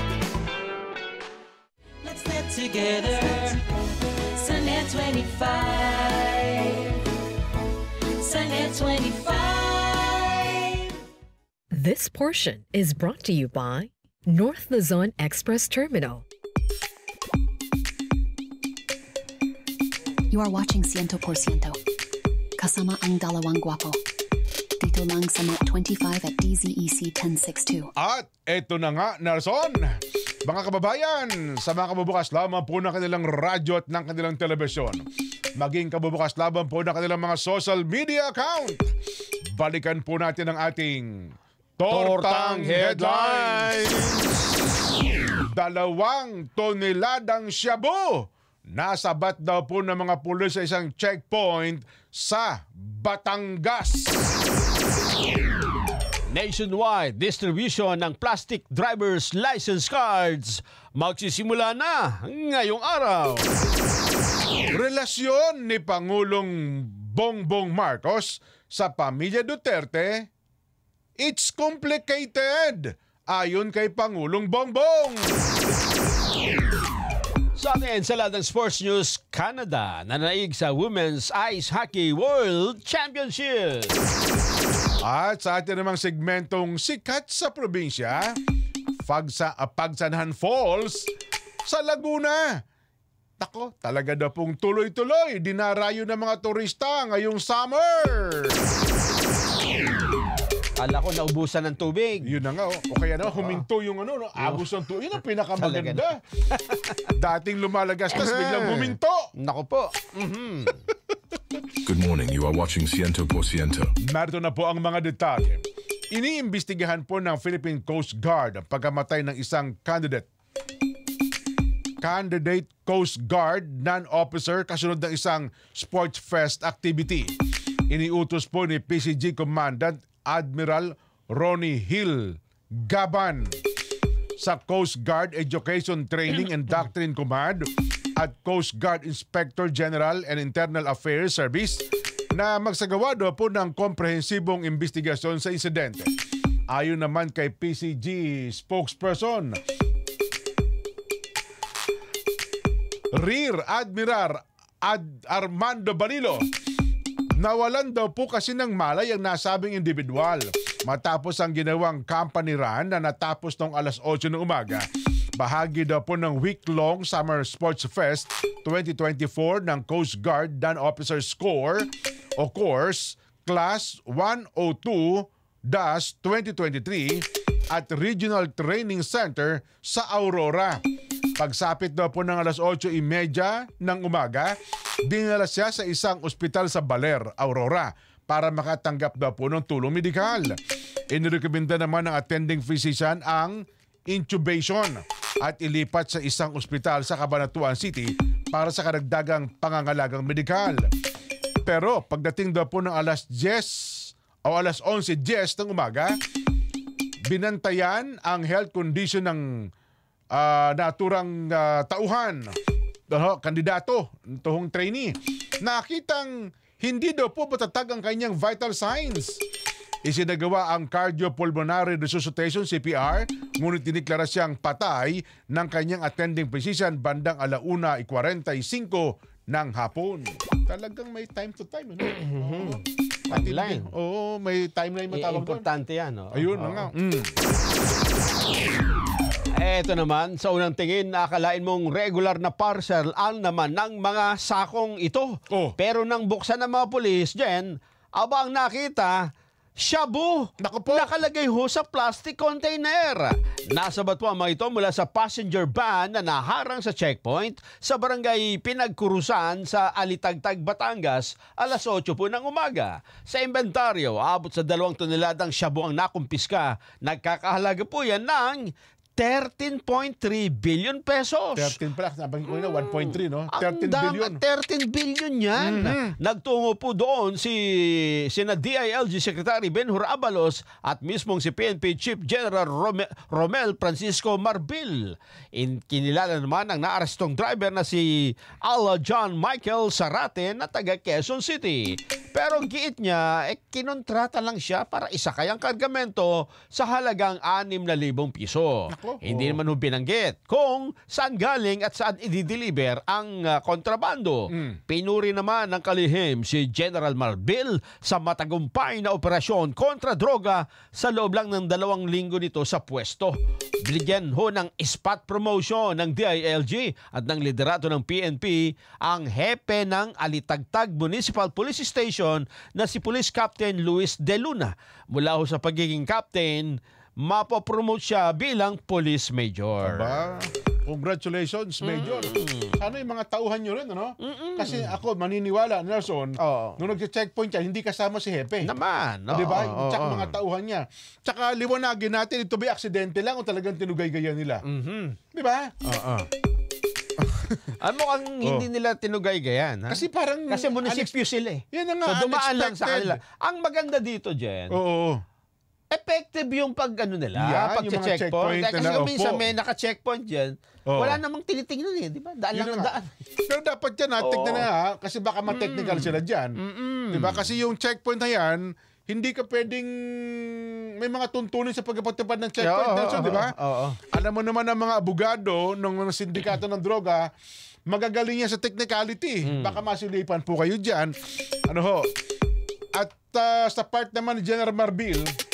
Let's get together sa Net 25. Sa Net 25. This portion is brought to you by North Luzon Express Terminal. You are watching 100%. Kasama ang dalawang guwapo. Dito lang sa Net 25 at DZEC 1062. At eto na nga, Nelson. Mga kababayan, sa mga kabubukas lamang po ng kanilang radyo at ng kanilang telebisyon. Maging kabubukas lamang po ng kanilang mga social media account. Balikan po natin ang ating Tortang Headlines! 2 toneladang shabu nasabat daw po ng mga pulis sa isang checkpoint sa Batangas. Nationwide distribution ng plastic driver's license cards magsisimula na ngayong araw. Relasyon ni Pangulong Bongbong Marcos sa pamilya Duterte, it's complicated, ayon kay Pangulong Bongbong. Sa ating ensaladang sports news, Canada nanaig sa Women's Ice Hockey World Championship. At sa ating namang segmentong sikat sa probinsya, Pagsanhan Falls sa Laguna. Tako, talaga na pong tuloy-tuloy dinarayo ng mga turista ngayong summer. Kala ko naubusan ng tubig. Yun na nga, o kaya naman huminto yung agos ng tubig. Yun ang pinakamaganda. Dating lumalagas, tas biglang huminto. Naku po. Good morning, you are watching 100%. Narito na po ang mga detalye. Iniimbestigahan po ng Philippine Coast Guard ang pagkamatay ng isang candidate Coast Guard non-officer kasunod ng isang sports fest activity. Iniutos po ni PCG Commandant Admiral Ronnie Hill Gaban sa Coast Guard Education Training and Doctrine Command at Coast Guard Inspector General and Internal Affairs Service na magsagawa daw po ng komprehensibong investigasyon sa insidente. Ayon naman kay PCG spokesperson, Rear Admiral Armando Balilo. Nawalan daw po kasi ng malay ang nasabing individual matapos ang ginawang company run na natapos noong alas 8 ng umaga. Bahagi daw po ng week-long Summer Sports Fest 2024 ng Coast Guard Dan Officers Corps o Course Class 102-2023 at Regional Training Center sa Aurora. Pagsapit daw po ng alas 8:30 ng umaga, dinala siya sa isang ospital sa Baler, Aurora para makatanggap daw po ng tulong medikal. Inirekomenda naman ng attending physician ang intubation at ilipat sa isang ospital sa Cabanatuan City para sa karagdagang pangangalagang medikal. Pero pagdating daw po ng alas 10 o alas 11:10 ng umaga, binantayan ang health condition ng naturang tauhan, kandidato, tuhong trainee. Nakitang hindi daw po matatag ang kanyang vital signs. Isinagawa ang cardiopulmonary resuscitation CPR, ngunit diniklara siyang patay ng kanyang attending physician bandang 1:45 ng hapon. Talagang may time to time. Ano? Timeline. Oo, may timeline matawag doon. Importante yan. Oh. Ayun, nga. Eto naman, sa unang tingin, nakakalain mong regular na parcel ang naman ng mga sakong ito. Pero nang buksan ng mga pulis, Jen, abang nakita, shabu! Nakalagay ho sa plastic container. Nasabat po ang mga ito mula sa passenger van na naharang sa checkpoint sa barangay Pinagkurusan sa Alitagtag, Batangas, alas 8 po ng umaga. Sa inventaryo, abot sa 2 toneladang shabu ang nakumpiska. Nagkakahalaga po yan ng 13.3 billion pesos. 13 pala, sabi ko na 1.3, no? 13 billion. 13 billion yan. Nagtungo po doon sina DILG Secretary Benhur Abalos at mismong si PNP Chief General Romel Francisco Marbil. Kinilala naman ang naarestong driver na si John Michael Sarate na taga Quezon City. Pero giit niya, kinontrata lang siya para isakay ang kargamento sa halagang 6,000 piso. Hindi naman binanggit kung saan galing at saan i-deliver ang kontrabando. Pinuri naman ng kalihim si General Marbil sa matagumpay na operasyon kontra droga sa loob lang ng 2 linggo nito sa pwesto. Binigyan ho ng spot promotion ng DILG at ng liderato ng PNP ang hepe ng Alitagtag Municipal Police Station na si Police Captain Luis De Luna. Mula ho sa pagiging captain, mapopromote siya bilang police major. Aba, congratulations, Major. Sana yung mga tauhan nyo rin, ano? Kasi ako, maniniwala, Nelson, nung nag-checkpoint yan, hindi kasama si Hepe. Naman. Diba? Tsaka mga tauhan niya. Tsaka liwanagin natin, ito ba aksidente lang o talagang tinugay-gaya nila? Diba? Mukhang hindi nila tinugay-gayan. Kasi parang... Kasi munisipyo sila eh. Yan na nga, so dumaan lang sa kanila. Ang maganda dito, Jen, effective yung nila, pag-checkpoint. Kasi minsan may naka-checkpoint dyan, wala namang tinitingnan eh, di ba? Daan lang ang daan. Pero dapat yan, tignan na kasi baka ma-technical sila dyan. Di ba? Kasi yung checkpoint na yan, hindi ka pwedeng may mga tuntunin sa pagpapatupad ng checkpoint. Di ba? Alam mo naman ang mga abogado ng mga sindikato ng droga, magagaling yan sa technicality. Baka masilipan po kayo dyan. At sa part naman ni General Marbil,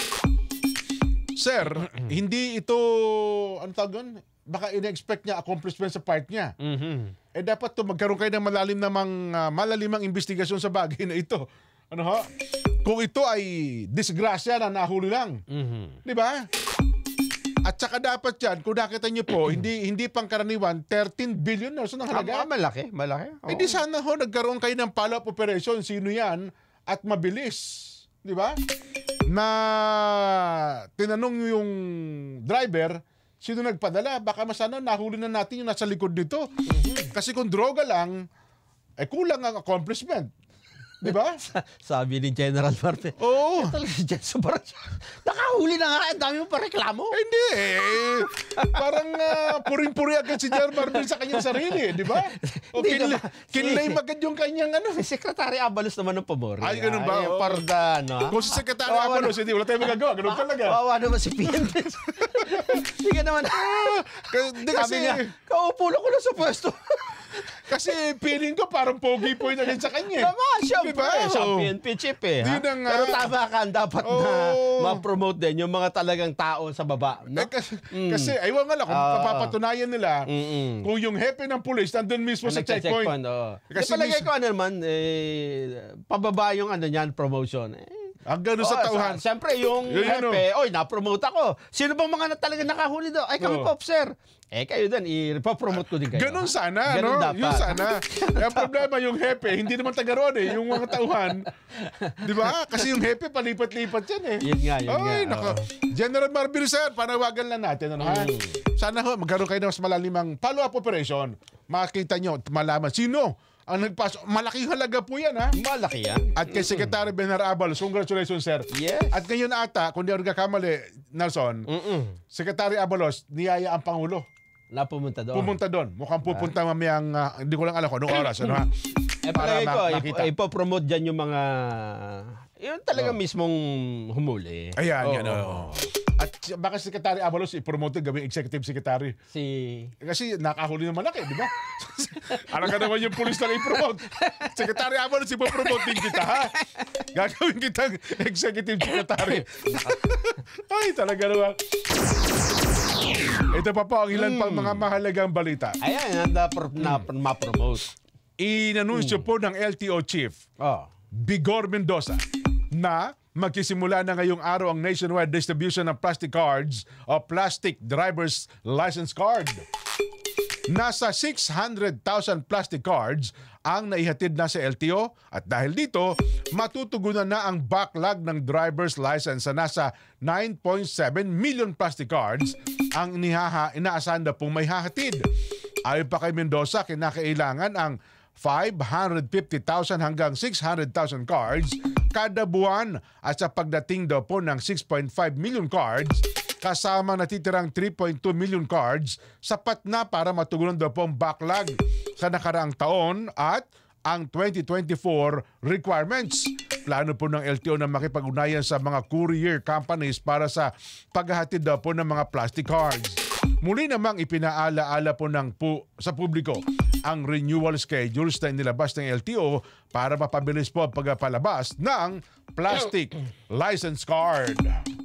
Sir, hindi ito, ano tawag yun? Baka ina-expect niya accomplishment sa part niya. Dapat magkaroon kayo ng malalimang investigasyon sa bagay na ito. Kung ito ay disgrasya na nahuli lang. Di ba? At saka dapat yan, kung nakita niyo po, hindi pangkaraniwan, 13 billion na ang halaga. Malaki. Di sana nagkaroon kayo ng follow-up operation, sino yan, at mabilis. Di ba? Na tinanong yung driver, sino nagpadala? Baka masana nahuli na natin yung nasa likod nito. Kasi kung droga lang, kulang ang accomplishment. Di ba? Sabi ni General Marte. Oo. Talaga si Jen, sobrang nakahuli na nga, ang dami mo pa reklamo. Hindi. Parang puring-puri agad si General Marte sa kanyang sarili, di ba? O kinlay magad yung kanyang Si Secretary Abalos naman ng Pamori. Ay, ganun ba? Parda, Kung si Secretary Abalos, hindi, wala tayong magagawa. Ganun talaga. Wawa naman si PNP. Hindi ka naman. Sabi niya, kaupo lang ko na sa pwesto. Kasi feeling ko parang pogi po yun agad sa kanya. Naman, siyempre. Diba? Sa PNP chief eh. Yun ang, Pero tama ka, dapat na ma-promote din yung mga talagang tao sa baba. No? Kasi aywan nga lang, kung papatunayan nila, kung yung hepe ng pulis nandun mismo sa checkpoint. Kasi palagay ko naman, pababa yung niyan, promotion. Ang gano'n sa tauhan. Siyempre, yung hepe, na-promote ako. Sino bang mga talaga nakahuli doon? Ay, kami po, sir. Kayo din, ipapromote ko din kayo. Ganun sana, Ganun no? dapat. Yung sana. Ang problema, yung hepe, hindi naman taga ron eh. Yung mga tauhan. Di ba? Kasi yung hepe, palipat-lipat yan eh. Yun nga. Nako. General Marbil, sir, panawagan lang natin. Sana magkaroon kayo ng mas malalimang follow-up operation. Makita nyo, malaman. Sino ang nagpasok? Malaking halaga po yan, ha? Malaki yan. At kay Secretary Benar Abalos, congratulations, sir. Yes. At ngayon ata, kung di ako nagkakamali, Nelson, Secretary Abalos, niyaya ang Pangulo. Pumunta doon. Pumunta doon. Mukhang pupunta mamayang, hindi ko lang alam kung anong oras. Ha? Palagay ko, ipopromote dyan yung mga, yun talaga mismong humuli. Ayan, yan. At baka Secretary Abalos i-promote gawing executive secretary. Kasi nakahuli ng malaki, di ba? Alam ka naman yung pulis lang i-promote. Secretary Abalos, ipopromote din kita, ha? Gagawin kitang executive secretary. Ay, talaga naman. Ito pa po ang ilan pang mga mahalagang balita. Ayan, ma-promote. Inanunsyo po ng LTO Chief, Bigor Mendoza, na magsisimula na ngayong araw ang nationwide distribution ng plastic cards o plastic driver's license card. Nasa 600,000 plastic cards ang naihatid na sa LTO at dahil dito, matutugunan na ang backlog ng driver's license sa nasa 9.7 million plastic cards ang inaasahan na pong may hahatid. Ayon pa kay Mendoza, kinakailangan ang 550,000 hanggang 600,000 cards kada buwan at sa pagdating daw po ng 6.5 million cards kasama natitirang 3.2 million cards sapat na para matugunan daw po ang backlog sa nakaraang taon at ang 2024 requirements. Plano po ng LTO na makipag-ugnayan sa mga courier companies para sa paghahatid daw po ng mga plastic cards. Muli namang ipinaalaala po sa publiko ang renewal schedules na inilabas ng LTO para mapabilis po ang pagpalabas ng plastic license card.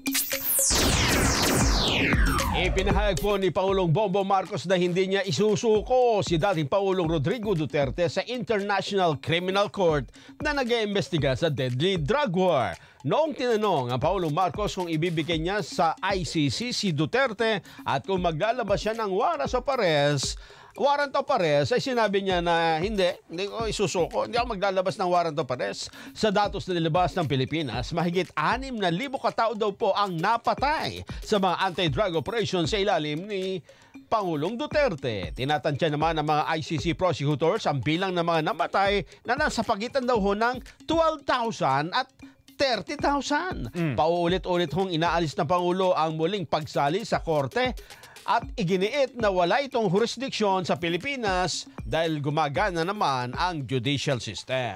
Ipinahayag po ni Pangulong Bongbong Marcos na hindi niya isusuko si dating Pangulong Rodrigo Duterte sa International Criminal Court na nag-iimbestiga sa deadly drug war. Noong tinanong ang Pangulong Marcos kung ibibigay niya sa ICC si Duterte at kung maglalabas siya ng warrant of arrest, ay sinabi niya na hindi ko isusuko. Hindi ako maglalabas ng warrant of arrest. Sa datos na nilabas ng Pilipinas, mahigit 6,000 katao daw po ang napatay sa mga anti-drug operations sa ilalim ni Pangulong Duterte. Tinatansya naman ng mga ICC prosecutors ang bilang ng mga namatay na nasa pagitan daw ho ng 12,000 at 30,000. Pauulit-ulit hong inaalis ng Pangulo ang muling pagsali sa korte at iginiit na wala itong jurisdiksyon sa Pilipinas dahil gumagana naman ang judicial system.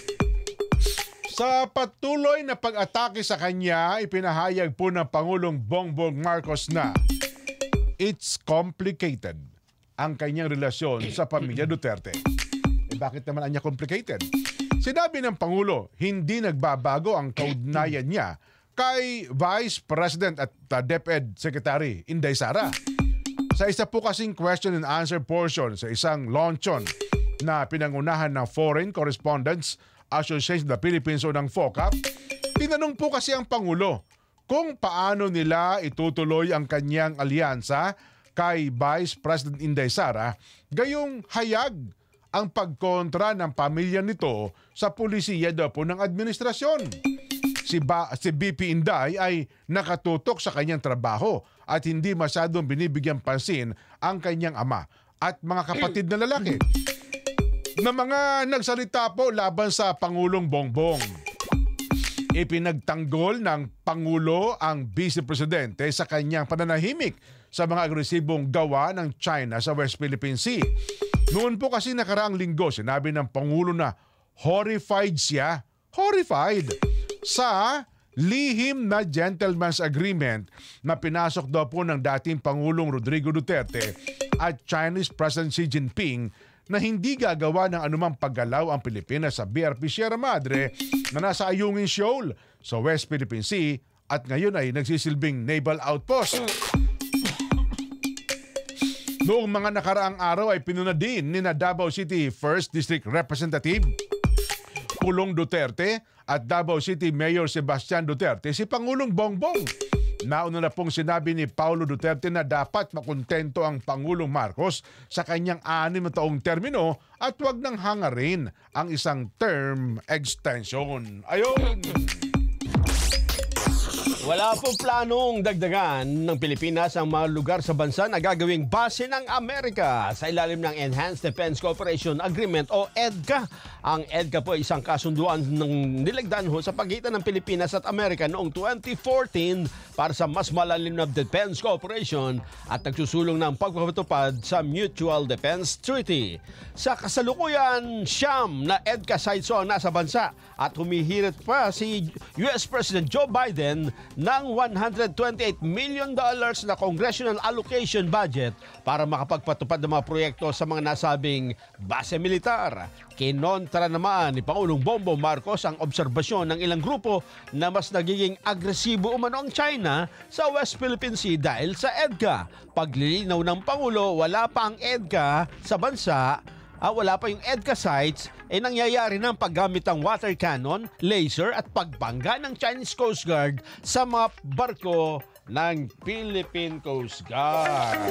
Sa patuloy na pag-atake sa kanya, ipinahayag po ng Pangulong Bongbong Marcos na it's complicated ang kanyang relasyon sa pamilya Duterte. Bakit naman anya complicated? Sinabi ng Pangulo, hindi nagbabago ang kaugnayan niya kay Vice President at DepEd Secretary Inday Sara. Sa isa po kasing question and answer portion sa isang luncheon na pinangunahan ng Foreign Correspondents Association of the Philippines o ng FOCAP, tinanong po kasi ang Pangulo kung paano nila itutuloy ang kanyang alyansa kay Vice President Inday Sara, gayong hayag ang pagkontra ng pamilya nito sa pulisiya daw po ng administrasyon. Si BP Inday ay nakatutok sa kanyang trabaho at hindi masyadong binibigyang pansin ang kanyang ama at mga kapatid na lalaki na mga nagsalita po laban sa Pangulong Bongbong. Ipinagtanggol ng Pangulo ang Vice Presidente sa kanyang pananahimik sa mga agresibong gawa ng China sa West Philippine Sea. Noon po kasi nakaraang linggo, sinabi ng Pangulo na horrified siya. Horrified! Sa lihim na gentleman's agreement na pinasok daw po ng dating Pangulong Rodrigo Duterte at Chinese President Xi Jinping na hindi gagawa ng anumang paggalaw ang Pilipinas sa BRP Sierra Madre na nasa Ayungin Shoal sa West Philippine Sea at ngayon ay nagsisilbing naval outpost. Noong mga nakaraang araw ay pinuna din ni Davao City 1st District Representative Pulong Duterte at Davao City Mayor Sebastian Duterte si Pangulong Bongbong. Nauna na pong sinabi ni Paulo Duterte na dapat makontento ang Pangulong Marcos sa kanyang 6 na taong termino at huwag nang hangarin ang isang term extension. Ayun! Wala pong planong dagdagan ng Pilipinas ang mga lugar sa bansa na gagawing base ng Amerika sa ilalim ng Enhanced Defense Cooperation Agreement o EDCA. Ang EDCA po ay isang kasunduan ng nilagdaan sa pagitan ng Pilipinas at Amerika noong 2014 para sa mas malalim na defense cooperation at nagsusulong ng pagpapatupad sa Mutual Defense Treaty. Sa kasalukuyan, 9 na EDCA sites ang nasa bansa at humihirit pa si US President Joe Biden ng $128 million na congressional allocation budget para makapagpatupad ng mga proyekto sa mga nasabing base militar. Kinontra naman ni Pangulong Bongbong Marcos ang obserbasyon ng ilang grupo na mas nagiging agresibo umano ang China sa West Philippine Sea dahil sa EDCA. Paglilinaw ng Pangulo, wala pa ang EDCA sa bansa, wala pa yung EDCA sites, nangyayari ng paggamit ng water cannon, laser at pagbangga ng Chinese Coast Guard sa mga barko ng Philippine Coast Guard.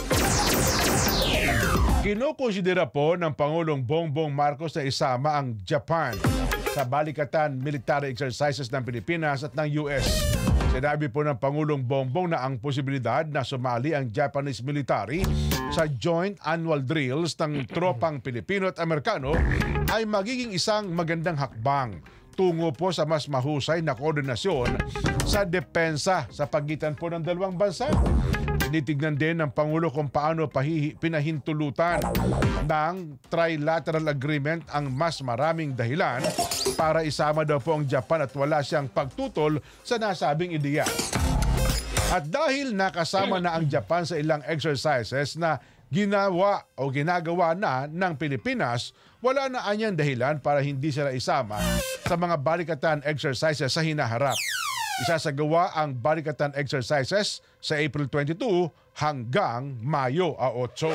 Kinukonsidera po ng Pangulong Bongbong Marcos na isama ang Japan sa balikatan military exercises ng Pilipinas at ng US. Sinabi po ng Pangulong Bongbong na ang posibilidad na sumali ang Japanese military sa joint annual drills ng tropang Pilipino at Amerikano ay magiging isang magandang hakbang tungo po sa mas mahusay na koordinasyon sa depensa sa pagitan po ng dalawang bansa. Tinitignan din ng Pangulo kung paano pinahintulutan ng trilateral agreement ang mas maraming dahilan para isama daw po ang Japan at wala siyang pagtutol sa nasabing ideya. At dahil nakasama na ang Japan sa ilang exercises na ginawa o ginagawa na ng Pilipinas, wala na anyang dahilan para hindi sila isama sa mga balikatan exercises sa hinaharap. Isasagawa ang balikatan exercises sa April 22 hanggang Mayo 8.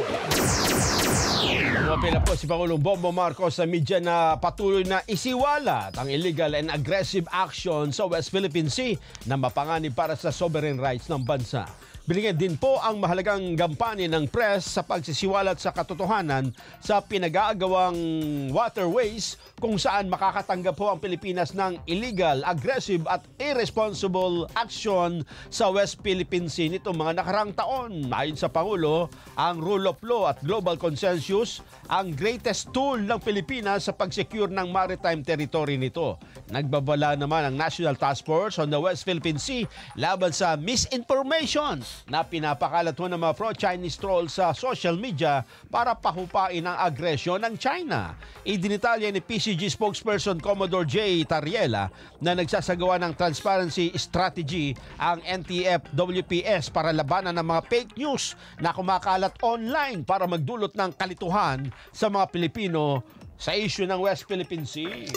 Umapila po si Pangulong Bongbong Marcos sa media na patuloy na isiwalat ang illegal and aggressive action sa West Philippine Sea na mapanganib para sa sovereign rights ng bansa. Binigyan din po ang mahalagang gampanin ng press sa pagsisiwalat sa katotohanan sa pinag-aagawang waterways kung saan makakatanggap po ang Pilipinas ng illegal, aggressive at irresponsible action sa West Philippine Sea nitong mga nakarang taon. Ayon sa Pangulo, ang rule of law at global consensus ang greatest tool ng Pilipinas sa pag-secure ng maritime territory nito. Nagbabala naman ang National Task Force on the West Philippine Sea laban sa misinformation na pinapakalat ng mga pro-Chinese trolls sa social media para pahupain ang agresyon ng China. Idinitalya ni PCG spokesperson Commodore J. Tariela na nagsasagawa ng transparency strategy ang NTF-WPS para labanan ng mga fake news na kumakalat online para magdulot ng kalituhan sa mga Pilipino sa issue ng West Philippine Sea.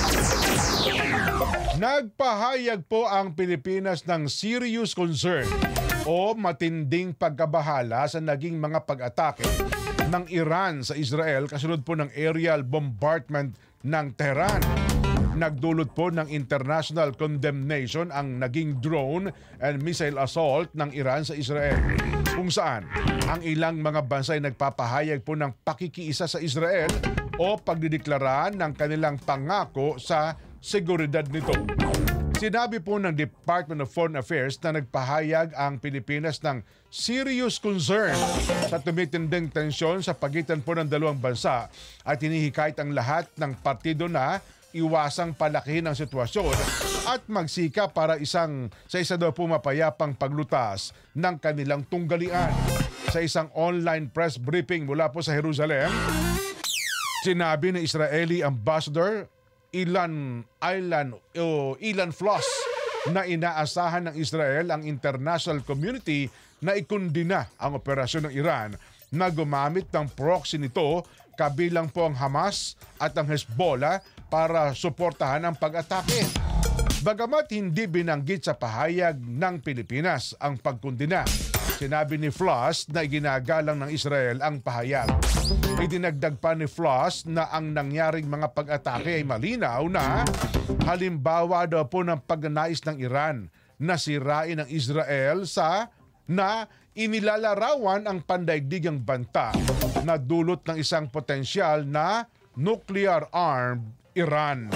Nagpahayag po ang Pilipinas ng serious concern o matinding pagkabahala sa naging mga pag-atake ng Iran sa Israel kasunod po ng aerial bombardment ng Tehran. Nagdulot po ng international condemnation ang naging drone and missile assault ng Iran sa Israel, kung saan ang ilang mga bansa ay nagpapahayag po ng pakikiisa sa Israel o pagdideklara ng kanilang pangako sa seguridad nito. Sinabi po ng Department of Foreign Affairs na nagpahayag ang Pilipinas ng serious concern sa tumitinding tensyon sa pagitan po ng dalawang bansa at hinihikayat ang lahat ng partido na iwasang palakihin ang sitwasyon at magsika para sa isa daw po mapayapang paglutas ng kanilang tunggalian. Sa isang online press briefing mula po sa Jerusalem, sinabi ng Israeli Ambassador Ilan Floss na inaasahan ng Israel ang international community na ikundina ang operasyon ng Iran na gumamit ng proxy nito kabilang po ang Hamas at ang Hezbollah para suportahan ang pag-atake. Bagamat hindi binanggit sa pahayag ng Pilipinas ang pagkundina, sinabi ni Floss na iginagalang ng Israel ang pahayag. Idinagdag pa ni Floss na ang nangyaring mga pag-atake ay malinaw na halimbawa daw po ng pagnanais ng Iran na sirain ng Israel na inilalarawan ang pandaigdigang banta na dulot ng isang potensyal na nuclear-armed Iran.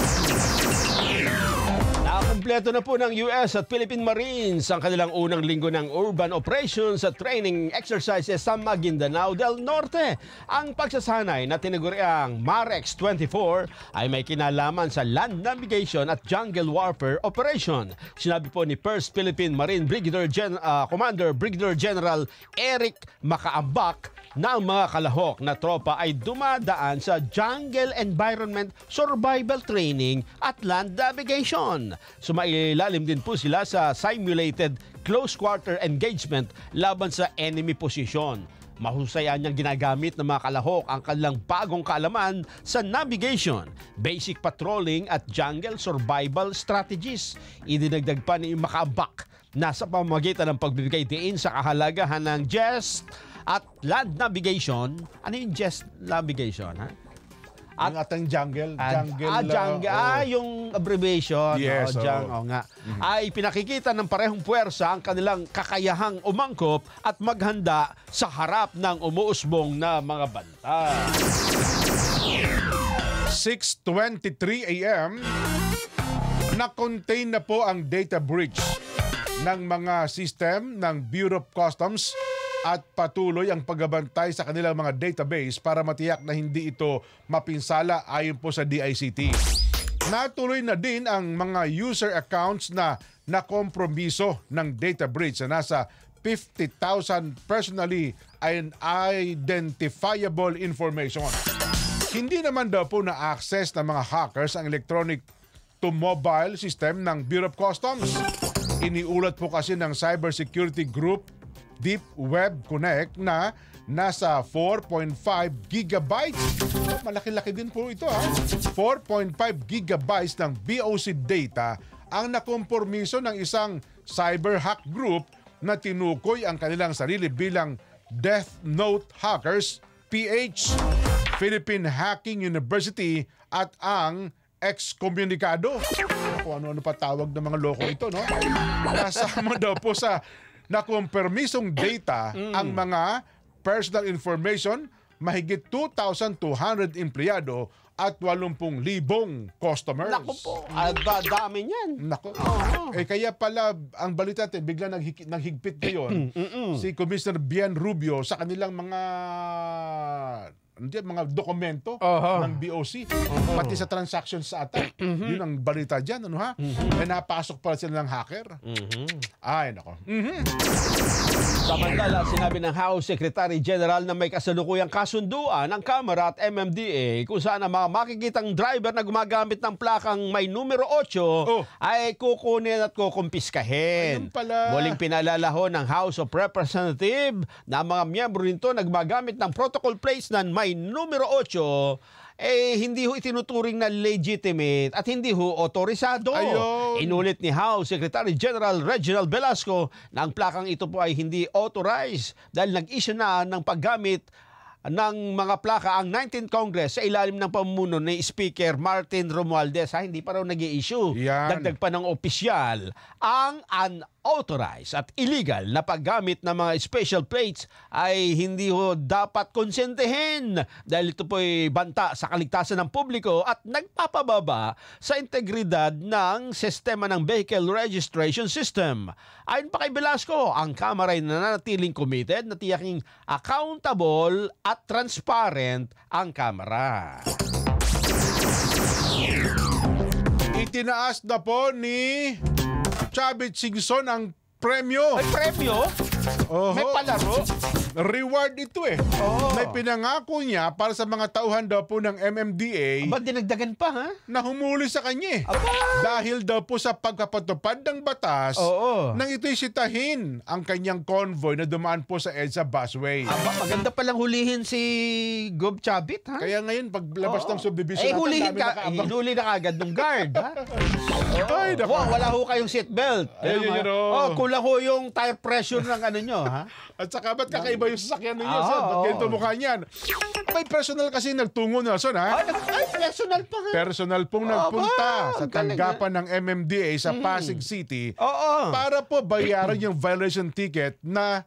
Nakakumpleto na po ng US at Philippine Marines ang kanilang unang linggo ng urban operations at training exercises sa Maguindanao del Norte. Ang pagsasanay na tinaguriang MAREX 24 ay may kinalaman sa land navigation at jungle warfare operation. Sinabi po ni 1st Philippine Marine Commander Brigadier General Eric Macaambak na ang mga kalahok na tropa ay dumadaan sa jungle environment survival training at land navigation. Sumailalim din po sila sa simulated close quarter engagement laban sa enemy position. Mahusayan niyang ginagamit ng mga kalahok ang kanilang bagong kaalaman sa navigation, basic patrolling at jungle survival strategies. Idinagdag pa ni Macaambak na sa pamamagitan ng pagbibigay diin sa kahalagahan ng GEST at land navigation. Ano yung GEST navigation, ha? At ang ating jungle. Yung abbreviation. Yes, nga. Ay pinakikita ng parehong puwersa ang kanilang kakayahang umangkop at maghanda sa harap ng umuusbong na mga banta. 6:23 a.m. na-contain na po ang data breach ng mga system ng Bureau of Customs at patuloy ang pagbabantay sa kanilang mga database para matiyak na hindi ito mapinsala ayon po sa DICT. Natuloy na din ang mga user accounts na nakompromiso ng data breach na nasa 50,000 personally and identifiable information. Hindi naman daw po na-access ng mga hackers ang electronic to mobile system ng Bureau of Customs. Iniulat po kasi ng cybersecurity group Deep Web Connect na nasa 4.5 gigabytes. Malaki-laki din po ito, ha? 4.5 gigabytes ng BOC data ang nakompormiso ng isang cyber hack group na tinukoy ang kanilang sarili bilang Death Note Hackers PH, Philippine Hacking University at ang Excommunicado. Kung ano-ano pa tawag ng mga loko ito, no? Kasama daw po sa nakompermisong data ang mga personal information, mahigit 2,200 empleyado at 80,000 customers. Naku po, dami niyan. Naku. Kaya pala, ang balita natin, bigla naghigpit ngayon si Commissioner Bian Rubio sa kanilang mga dokumento ng BOC. Pati sa transactions sa ata. Yun ang balita dyan. Ano, ha? May napasok pala sila ng hacker. Ay, nako. Samantala, sinabi ng House Secretary General na may kasalukuyang kasunduan ng Kamara at MMDA kung saan ang mga makikitang driver na gumagamit ng plakang may numero 8 ay kukunin at kukumpiskahin. Muling pinalalaho ng House of Representatives na mga miyembro nito na gumagamit ng protocol plates na may numero 8 hindi ho itinuturing na legitimate at hindi ho otorisado. Inulit ni House Secretary General Reginald Velasco na ang plakang ito po ay hindi authorized dahil nag-issue na ng paggamit ng mga plaka ang 19th Congress sa ilalim ng pamumuno ni Speaker Martin Romualdez. Hindi pa raw nag-i-issue. Dagdag pa ng opisyal ang unauthorized at illegal na paggamit ng mga special plates ay hindi ho dapat konsentehin dahil ito po'y banta sa kaligtasan ng publiko at nagpapababa sa integridad ng sistema ng vehicle registration system. Ayon pa kay Velasco, ang Kamara ay nananatiling committed na tiyaking accountable at transparent ang Kamara. Itinaas na po ni Chavit Singson ang premyo. May premyo? May palaro? reward ito eh. May pinangako niya para sa mga tauhan daw po ng MMDA. Aba, dinagdagan pa, ha? Na humuli sa kanya eh. Dahil daw po sa pagkapatupad ng batas, nang ito'y sitahin ang kanyang convoy na dumaan po sa EDSA busway. Aba, maganda palang hulihin si Gob Chabit, ha? Kaya ngayon, paglabas ng subdivision huli na kagad ng guard, ha? Ay, wala ho kayong seatbelt. Kulang ho yung tire pressure ng ano nyo, ha? At saka, ba't kakaiba yung sasakyan ninyo, Son? Ba't ganito mukha niyan? May personal kasi nagtungo na, Son, ha? Ay, personal pa, ha? Personal pong nagpunta sa tanggapan ng MMDA sa Pasig City para po bayaran yung violation ticket na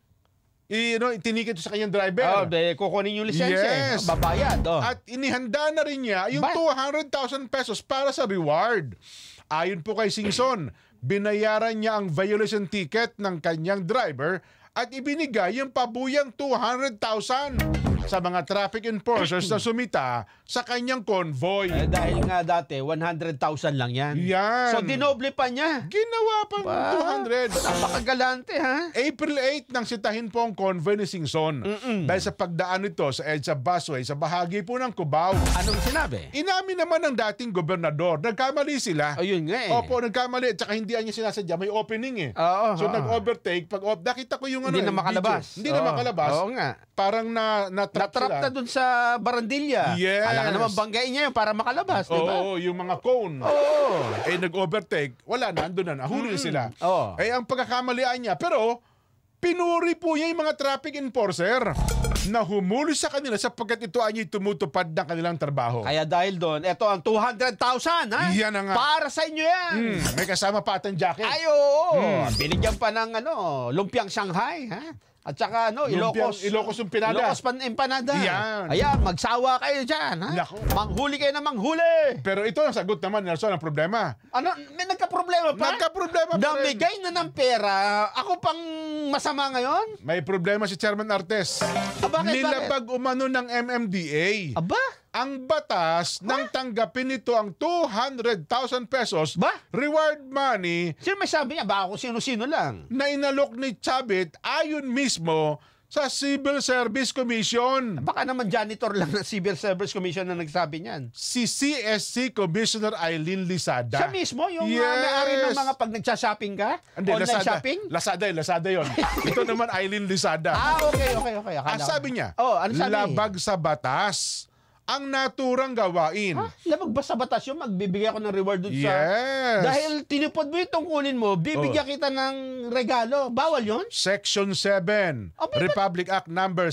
tiniket sa kanyang driver. Kukunin yung lisensya. Yes. Babayad. At inihanda na rin niya yung 200,000 pesos para sa reward. Ayon po kay Singson, binayaran niya ang violation ticket ng kanyang driver at ibinigay yung pabuyang 200,000 sa mga traffic enforcers na sumita sa kanyang convoy. Dahil nga dati, 100,000 lang yan. Yan. So, dinoble pa niya. Ginawa pa 200. Napakagalante, ha? April 8 nang sitahin po ang convoy ni Singson. Dahil sa pagdaan nito sa EDSA busway sa bahagi po ng Cubao. Anong sinabi? Inamin naman ng dating gobernador. Nagkamali sila. Ayun nga eh. Opo, nagkamali. At saka hindi niya sinasadya. May opening eh. So, nag-overtake. Nakita ko yung hindi na makalabas. Hindi na makalabas. Oo nga. Parang natrap na dun sa barandilya. Yes. Alam naman banggain niya yun para makalabas, di ba? Oo, yung mga cone. Nag-overtake. Wala na, andun na. Nahuli sila. Ang pagkakamalian niya. Pero, pinuri po niya yung mga traffic enforcer na humuli sa kanila sapagkat ito ay tumutupad ng kanilang trabaho. Kaya dahil doon, ito ang 200,000, ha? Yan na nga. Para sa inyo yan. May kasama pa atang jacket. Ay, oo. Binigyan pa ng lumpiang Shanghai, ha? At saka Ilocos Empanada. Ilocos Empanada. Yan. Ayan, magsawa kayo dyan, ha? Manghuli kayo na manghuli. Pero ito ang sagot naman, Nelson, ang problema. Ano? May nagka-problema pa? Nagka-problema pa rin. Namigay na ng pera. Ako pang masama ngayon? May problema si Chairman Artes. Nilabag umano ng MMDA. Aba? Ang batas nang tanggapin nito ang 200,000 pesos reward money. Sino may sabi niya? Baka kung sino-sino lang. Na inalok ni Chabit ayon mismo sa Civil Service Commission. Baka naman janitor lang ng Civil Service Commission na nagsabi niyan. Si CSC Commissioner Eileen Lisada. Siya mismo? Yung may-ari ng mga pag nagsha-shopping ka? Hindi, online shopping? Lazada yun. Ito naman Eileen Lisada. Okay. Ang sabi niya, ano sabi? labag sa batas ang naturang gawain. Labag ba sa batas yun? Magbibigay ako ng reward dun sa... Dahil tinupad mo yung tungkulin mo, bibigyan kita ng regalo. Bawal yun? Section 7, Republic Act number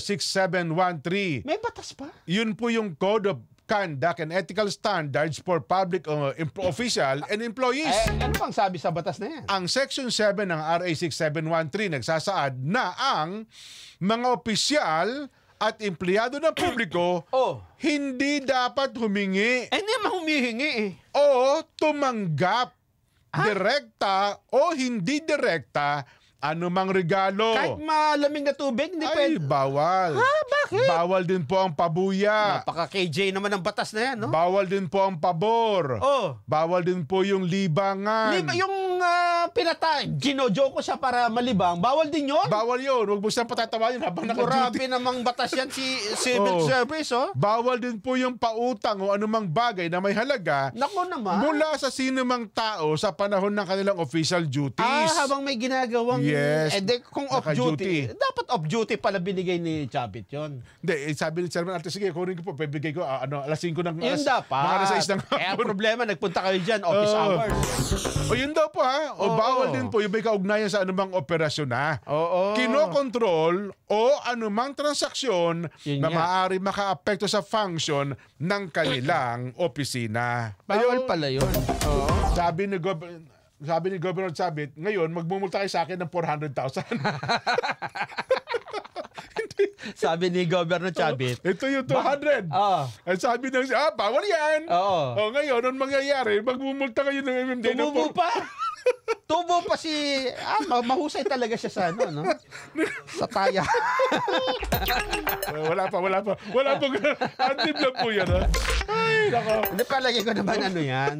6713. May batas pa? Yun po yung Code of Conduct and Ethical Standards for Public Official and Employees. Ano pang sabi sa batas na yan? Ang Section 7 ng RA 6713 nagsasaad na ang mga opisyal at empleyado ng publiko hindi dapat humingi. Hindi naman humihingi eh. O tumanggap direkta o hindi direkta anumang regalo. Kahit malamig na tubig, hindi pwede. Bawal. Bakit? Bawal din po ang pabuya. Napaka-KJ naman ang batas na yan, no? Bawal din po ang pabor. Bawal din po yung libangan. Yung ginojoko siya para malibang, bawal din yun? Bawal yun. Huwag mo siyang patatawain habang naka-duty. Grabe namang batas yan si Civil Service, Bawal din po yung pautang o anumang bagay na may halaga. Naku naman. Mula sa sinumang tao sa panahon ng kanilang official duties. Habang may ginagawang... Yes. Kung off-duty, dapat off-duty pala binigay ni Chabit yun. Hindi, sabi ni Chairman Artes, sige, kunin ko po, bibigay ko, alas 5 ng... Yun dapat. Mga alas 6 ng hapon. Kaya problema, nagpunta kayo dyan, office hours. Yun daw po, ha? Bawal din po yung may kaugnayan sa anumang operasyon, ha? Kinokontrol o anumang transaksyon na maaari makaapekto sa function ng kanilang opisina. Bawal pala yun. Sabi ni Governor Chabit, ngayon, magmumulta kayo sa akin ng 400,000. Sabi ni Governor Chabit. Ito yung 200. At sabi ng bawal yan. Ngayon, ang mangyayari, magmumulta kayo ng MMDA. Tumubo pa. Tubo pa si... mahusay talaga siya sa no? Sa taya. Wala pa. Antib lang po yan, ha? Ay, nako. Hindi, palagi ko naman yan.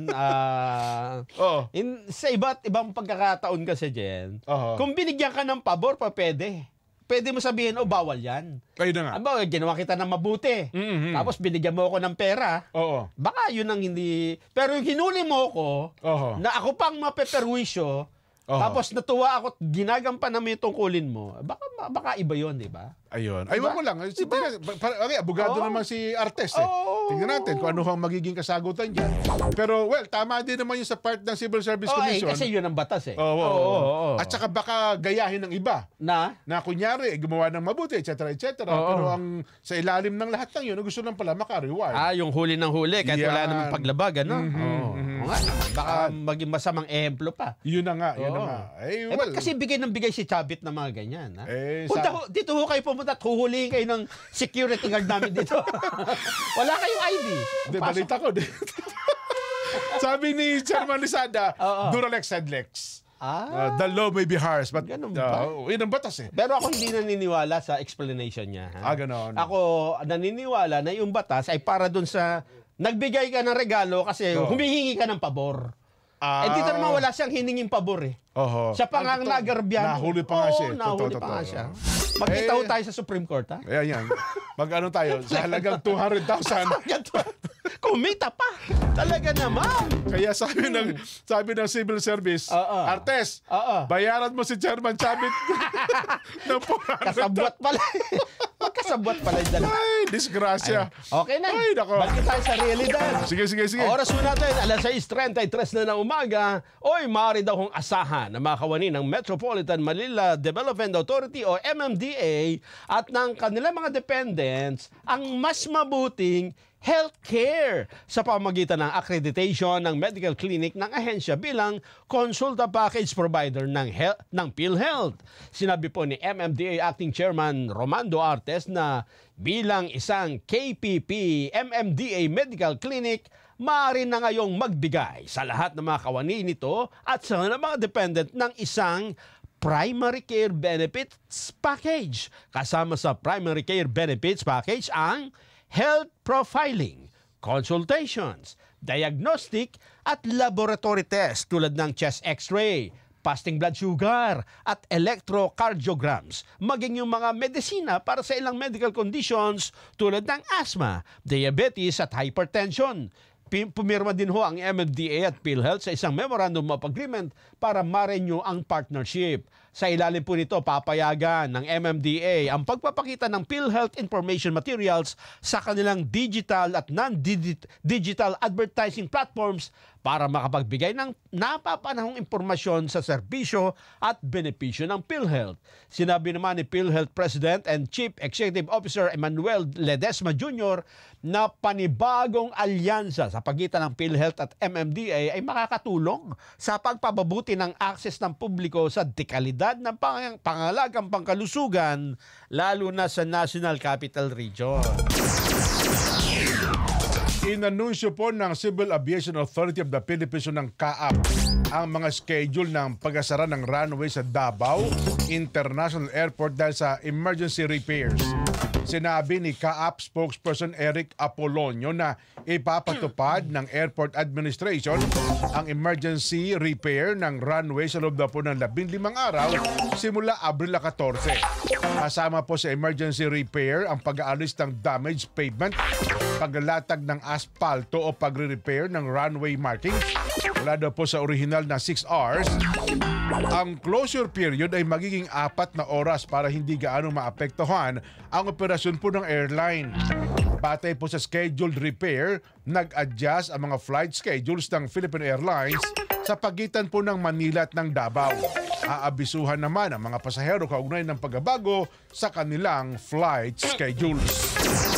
Sa ibang pagkakataon kasi, Jen, kung binigyan ka ng pabor, pa pwede. pwede mo sabihin, bawal yan. Kayo na nga. Aba, ginawa kita ng mabuti. Tapos binigyan mo ako ng pera. Oo. Baka yun ang hindi... Pero yung hinuli mo ko, na ako pang mapeperwisyo, tapos natuwa ako at ginagampan namin yung tungkulin mo, baka iba yun, di ba? Ayun. Diba? Ayun ko lang. Okay, abogado naman si Artes eh. Tingnan natin kung ano ang magiging kasagutan dyan. Pero, well, tama din naman yung sa part ng Civil Service Commission. Kasi yun ang batas eh. At saka baka gayahin ng iba. Na kunyari, gumawa ng mabuti, etc. Pero ang sa ilalim ng lahat ng yun, gusto lang pala maka-reward. Yung huli ng huli, kahit wala namang paglabag, ano? Baka maging masamang ehemplo pa. Yun na nga, yun na nga. Well, kasi bigay ng bigay si Chabit ng mga ganyan. Ha? Dito ho kayo pumunta at huhulihin kayo ng security guard namin dito. Wala kayong ID. Hindi, balita ko. Sabi ni Chairman Lisada, Duralex Sedlex. The law may be harsh, but yun ang batas eh. Pero ako hindi naniniwala sa explanation niya. Ha? Ganon. Ako naniniwala na yung batas ay para dun sa nagbigay ka ng regalo kasi humihingi ka ng pabor. Dito naman wala siyang hiningin pabor eh. Siya pa nga ang nagarabyan. Nahuli pa nga siya. Nahuli pa nga siya. Magkita ho tayo sa Supreme Court, ha? Ayan. Mag-ano tayo? Sa halagang 200,000. Kumita pa. Talaga naman. Kaya sabi ng Civil Service, Artes, bayaran mo si Chairman Chabit ng 400,000. Kasabwat pala. Magkasabwat pala yung dalawa. Ay, disgrasya. Okay na. Balik tayo sa realidad. Sige. Oras mo natin, 6:33 na ng umaga. Maaari daw kong asahan na makawani ng Metropolitan Manila Development Authority o MMDA at ng kanilang mga dependents ang mas mabuting healthcare sa pamamagitan ng accreditation ng medical clinic ng ahensya bilang consulta package provider ng PhilHealth. Sinabi po ni MMDA Acting Chairman Romando Artes na bilang isang KPP MMDA Medical Clinic, maaari na ngayong magbigay sa lahat ng mga kawani nito at sa mga dependent ng isang Primary Care Benefits Package. Kasama sa Primary Care Benefits Package ang health profiling, consultations, diagnostic at laboratory test tulad ng chest x-ray, fasting blood sugar at electrocardiograms, maging yung mga medisina para sa ilang medical conditions tulad ng asthma, diabetes at hypertension. Pumirma din ho ang MMDA at PhilHealth sa isang memorandum of agreement para ma-renew ang partnership. Sa ilalim po nito, papayagan ng MMDA ang pagpapakita ng PhilHealth information materials sa kanilang digital at non-digital advertising platforms para makapagbigay ng napapanahong impormasyon sa serbisyo at benepisyo ng PhilHealth. Sinabi naman ni PhilHealth President and Chief Executive Officer Emmanuel Ledesma Jr. na panibagong alyansa sa pagitan ng PhilHealth at MMDA ay makakatulong sa pagpapabuti ng access ng publiko sa dekalidad ng pangalagang pangkalusugan, lalo na sa National Capital Region. Inanunsyo po ng Civil Aviation Authority of the Philippines ng CAAP ang mga schedule ng pag-asara ng runway sa Davao International Airport dahil sa emergency repairs. Sinabi ni CAAP spokesperson Eric Apolonio na ipapatupad ng Airport Administration ang emergency repair ng runway sa loob na po ng 15 araw simula Abril 14. Kasama po sa emergency repair ang pag-aalis ng damaged pavement, paglalatag ng aspalto o pagre-repair ng runway markings. Wala daw po sa original na 6 hours. Ang closure period ay magiging 4 na oras para hindi gaano maapektuhan ang operasyon po ng airline. Batay po sa scheduled repair, nag-adjust ang mga flight schedules ng Philippine Airlines sa pagitan po ng Manila at ng Davao. Aabisuhan naman ang mga pasahero kaugnay ng pagbabago sa kanilang flight schedules.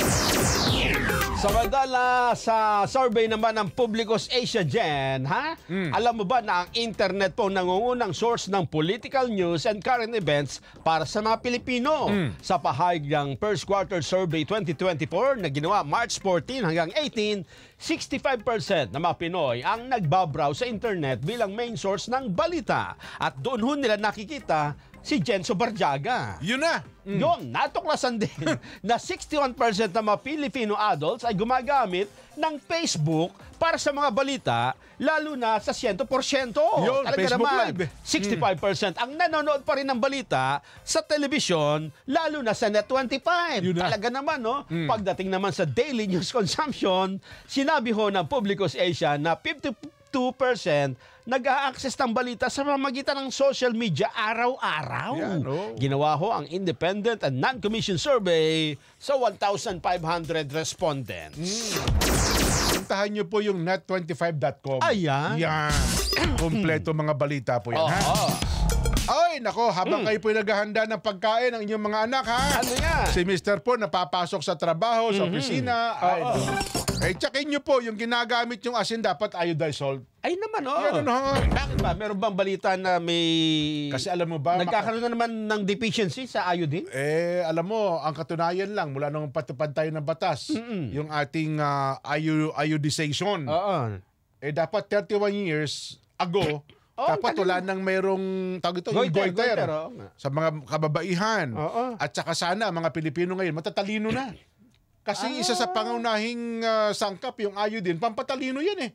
Samantala sa survey naman ng Publicos Asia Gen, alam mo ba na ang internet po nangungunang source ng political news and current events para sa mga Pilipino? Sa pahayag ng First Quarter Survey 2024 na ginawa March 14 hanggang 18, 65% ng mga Pinoy ang nagbabrowse sa internet bilang main source ng balita. At doon ho nila nakikita si Jenso Barjaga. Yun na. Yun, natuklasan din na 61% ng mga Filipino adults ay gumagamit ng Facebook para sa mga balita, lalo na sa 100%. Yun, Talaga Facebook naman, Live. 65% ang nanonood pa rin ng balita sa telebisyon, lalo na sa Net25. Talaga naman, no? Pagdating naman sa daily news consumption, sinabi ho ng Publicus Asia na 52% nag-a-access ng balita sa pamamagitan ng social media araw-araw. Ginawa ho ang independent and non-commissioned survey sa 1,500 respondents. Puntahan nyo po yung net25.com. Ayan. Yan. Kompleto mga balita po yan, ha? Ay, nako, habang kayo po naghahanda ng pagkain ng inyong mga anak, ha? Ano yan? Si Mr. po napapasok sa trabaho, sa opisina. Ay, checkin nyo po, yung ginagamit yung asin dapat iodized salt. Ay naman, Yan, no? Bakit ba? Meron bang balita na may... Kasi alam mo ba... Nagkakaroon na naman ng deficiency sa iodine? Alam mo, ang katunayan lang, mula nung patupad tayo ng batas, yung ating iodization. Dapat 31 years ago, dapat wala nang mayroong tawag ito, yung goiter sa mga kababaihan. At saka sana, mga Pilipino ngayon, matatalino na. Kasi isa sa pangunahing sangkap, yung iodine, pampatalino yan eh.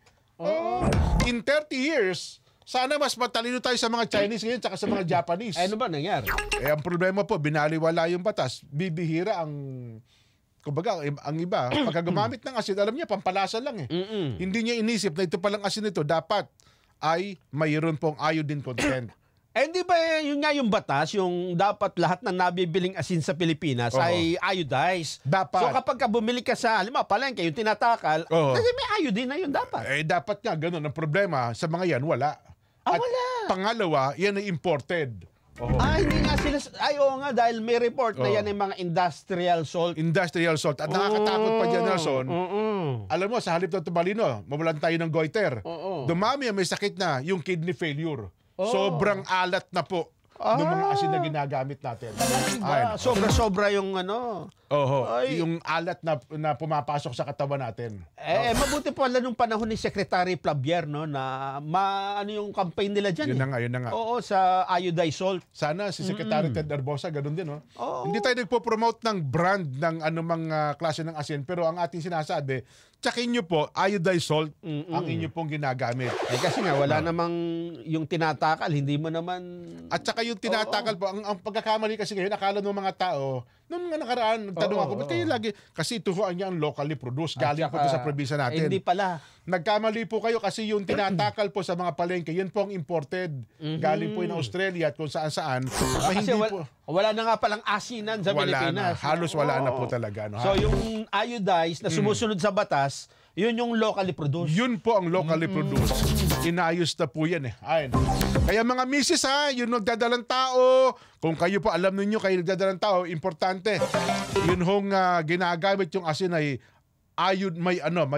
In 30 years, sana mas matalino tayo sa mga Chinese ngayon tsaka sa mga Japanese. Ano ba nangyari? Ang problema po, binaliwala yung batas. Bibihira ang... Kumbaga, ang iba, pagka gumamit ng asin, alam niya, pampalasa lang eh. Hindi niya inisip na ito palang asin ito, dapat ay mayroon pong iodine content. Hindi ba yun nga yung batas, yung dapat lahat ng nabibiling asin sa Pilipinas ay iodized? Dapat. So kapag bumili ka sa, halimbawa, palengke, yung tinatakal, kasi may iodine na yun dapat. Dapat nga, ganun. Ang problema, sa mga yan, wala. Wala. Pangalawa, yan ay imported. Hindi nga sila, oo nga, dahil may report na yan ay mga industrial salt. Industrial salt. At nakakatakot pa dyan, Nelson. Alam mo, sa halip na tumalino, mawalan tayo ng goiter. Dumami may sakit na, yung kidney failure. Sobrang alat na po ng mga asin na ginagamit natin. Sobra-sobra yung ano. Yung alat na pumapasok sa katawan natin. Mabuti po nung panahon ni Secretary Plavier, no, na ano yung campaign nila dyan. Yun na nga. Oo, sa iodized salt. Sana si Secretary Ted Arbosa, ganun din, no? Hindi tayo nagpo-promote ng brand ng anumang klase ng asin, pero ang ating sinasabi, tsakin nyo po, iodized salt ang inyo pong ginagamit. Kasi nga, wala namang yung tinatakal, hindi mo naman... At saka yung tinatakal po, ang pagkakamali kasi ngayon, akala ng mga tao, nung mga nakaraan, nagtanong ako, ba't kayo lagi? Kasi ito ho ang locally produced, galing po ito sa probinsya natin. Hindi pala. Nagkamali po kayo kasi yung tinatakal po sa mga palengke, yun po ang imported. Galing po in Australia at kung saan-saan. Kasi wala na nga palang asinan sa Pilipinas. Halos wala na po talaga. No? So yung iodized na sumusunod sa batas, yun yung locally produced. Yun po ang locally produced. Inayos na po yan eh. Ayun. Kaya mga misis ha, yun nagdadalang tao. Kung kayo po alam ninyo kayo nagdadalang tao, importante. Yun hong ginagamit yung asin ay may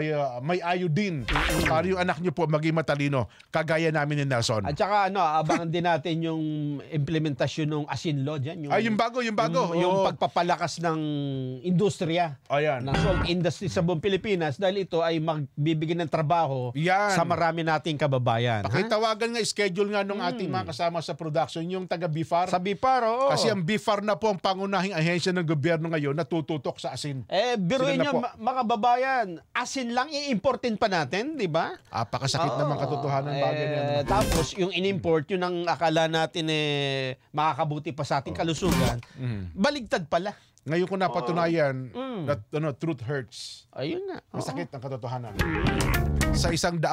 iodine para yung anak nyo po maging matalino kagaya namin ni Nelson. At saka abangan din natin yung implementasyon ng asin law dyan. Yung bago. Yung pagpapalakas ng industriya. Ng salt industry sa buong Pilipinas dahil ito ay magbibigay ng trabaho sa marami nating kababayan. Pakitawagan nga, schedule nga nung ating mga kasama sa production, yung taga BIFAR. Sa BIFAR, oo. Kasi ang BIFAR na po ang pangunahing ahensya ng gobyerno ngayon na tututok sa asin. Biruin nyo mga kababayan, asin lang i-importin pa natin, di ba? Pakasakit naman katotohanan bagay na yan. Tapos yung in-import, yun ang akala natin makakabuti pa sa ating kalusugan. Baligtad pala. Ngayon ko napatunayan that truth hurts. Ayun nga. Masakit ang katotohanan. Sa 100%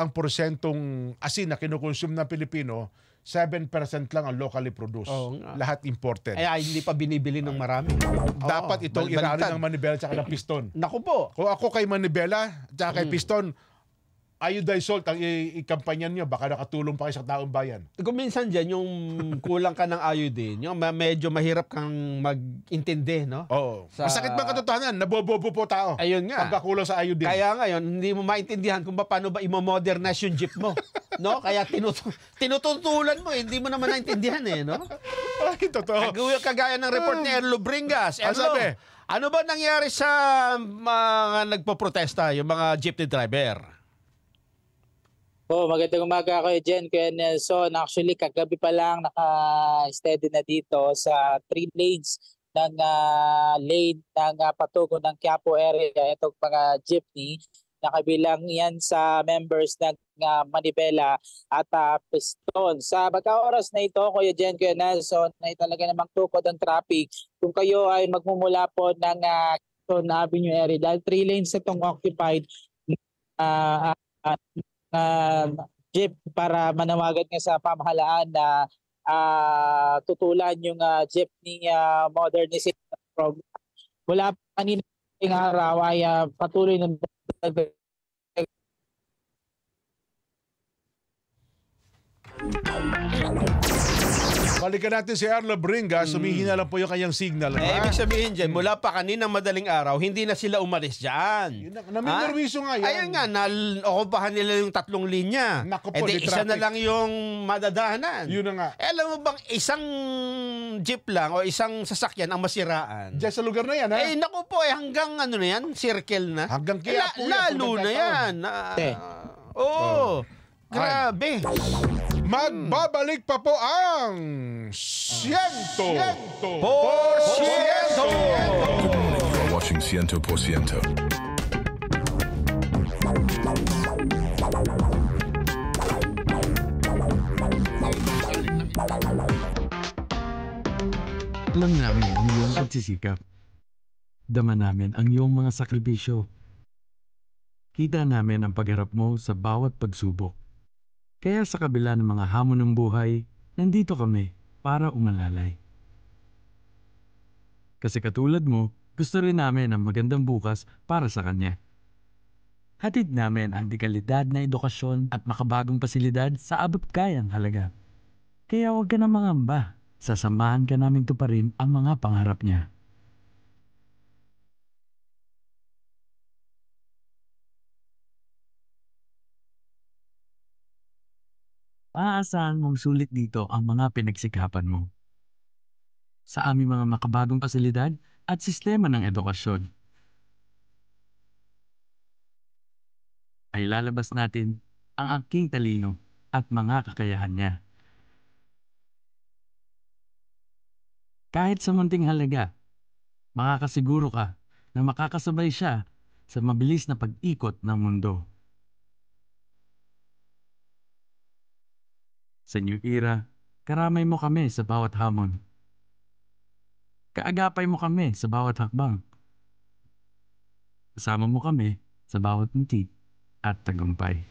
asin na kinukonsume ng Pilipino, 7% lang ang locally produced. Lahat imported. Hindi pa binibili ng marami. Dapat itong irali ng manibela at ng piston. Naku po. Kung ako kay manibela at kay piston, iodized salt ang ikampanyan nyo, baka nakatulong pa kayo sa taong bayan. Kung minsan dyan, yung kulang ka ng iodine, yung medyo mahirap kang mag-intindi, no? Oo. Masakit ba katotohanan? Nabobobo po tao. Ayun nga. Pagkakulang sa iodine. Kaya ngayon, hindi mo maintindihan kung paano ba imo-modernize yung jeep mo. No? Kaya tinututulan mo, hindi mo naman naintindihan no? Ay, totoo. Kagaya ng report ni Erlo Bringas. Erlo, ano ba nangyari sa mga nagpo-protesta, yung mga jeepney driver? Magandang umaga kayo Jen, Kuya Nelson. Actually, kagabi pa lang naka-steady na dito sa 3 lanes ng lane ng patugo ng Quiapo area. Itong mga jeepney, nakabilang yan sa members ng Manibela at Piston. Sa pagka-oras na ito, Kuya Jen, Kuya Nelson, ay talaga namang tukod ang traffic. Kung kayo ay magmumula po ng Quezon Avenue area, dahil 3 lanes itong occupied, jeep para manawagan nga sa pamahalaan na tutulan yung jeepney modernization program. Mula kanina ng araw ay patuloy ng Balikan natin si Arlo Bringa. Sumihina lang po yung kanyang signal. Ibig sabihin dyan, mula pa kaninang madaling araw, hindi na sila umalis dyan. Naminerwiso nga yan. Ayun nga, naokupahan nila yung 3 linya. Naku po, isa na lang yung madadaanan. Yun na nga. Alam mo bang isang jeep lang o isang sasakyan ang masiraan? Diyan sa lugar na yan, ha? Naku po, hanggang ano na yan, circle na. Hanggang Quiapo yan. Lalo na yan. Grabe. Magbabalik pa po ang 100%. You're watching 100%. Alam namin ang iyong pagsisikap. Dama namin ang iyong mga sakripisyo. Kita namin ang pagharap mo sa bawat pagsubok. Kaya sa kabila ng mga hamon ng buhay, nandito kami para umalalay. Kasi katulad mo, gusto rin namin ang magandang bukas para sa kanya. Hatid namin ang dekalidad na edukasyon at makabagong pasilidad sa abot kayang halaga. Kaya huwag ka na mangamba, sasamahan ka namin tuparin ang mga pangarap niya. Maaasahan mong sulit dito ang mga pinagsikapan mo. Sa aming mga makabagong pasilidad at sistema ng edukasyon, ay lalabas natin ang aking talino at mga kakayahan niya. Kahit sa munting halaga, makakasiguro ka na makakasabay siya sa mabilis na pag-ikot ng mundo. Sa New Era, karamay mo kami sa bawat hamon. Kaagapay mo kami sa bawat hakbang. Kasama mo kami sa bawat munti at tagumpay.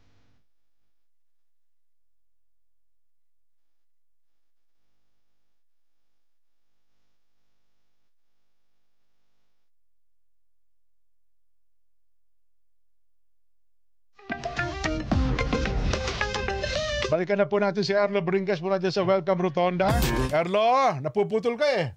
Balikan na po natin si Arlo Bringas po natin sa Welcome Rotonda. Arlo, napuputol ka eh.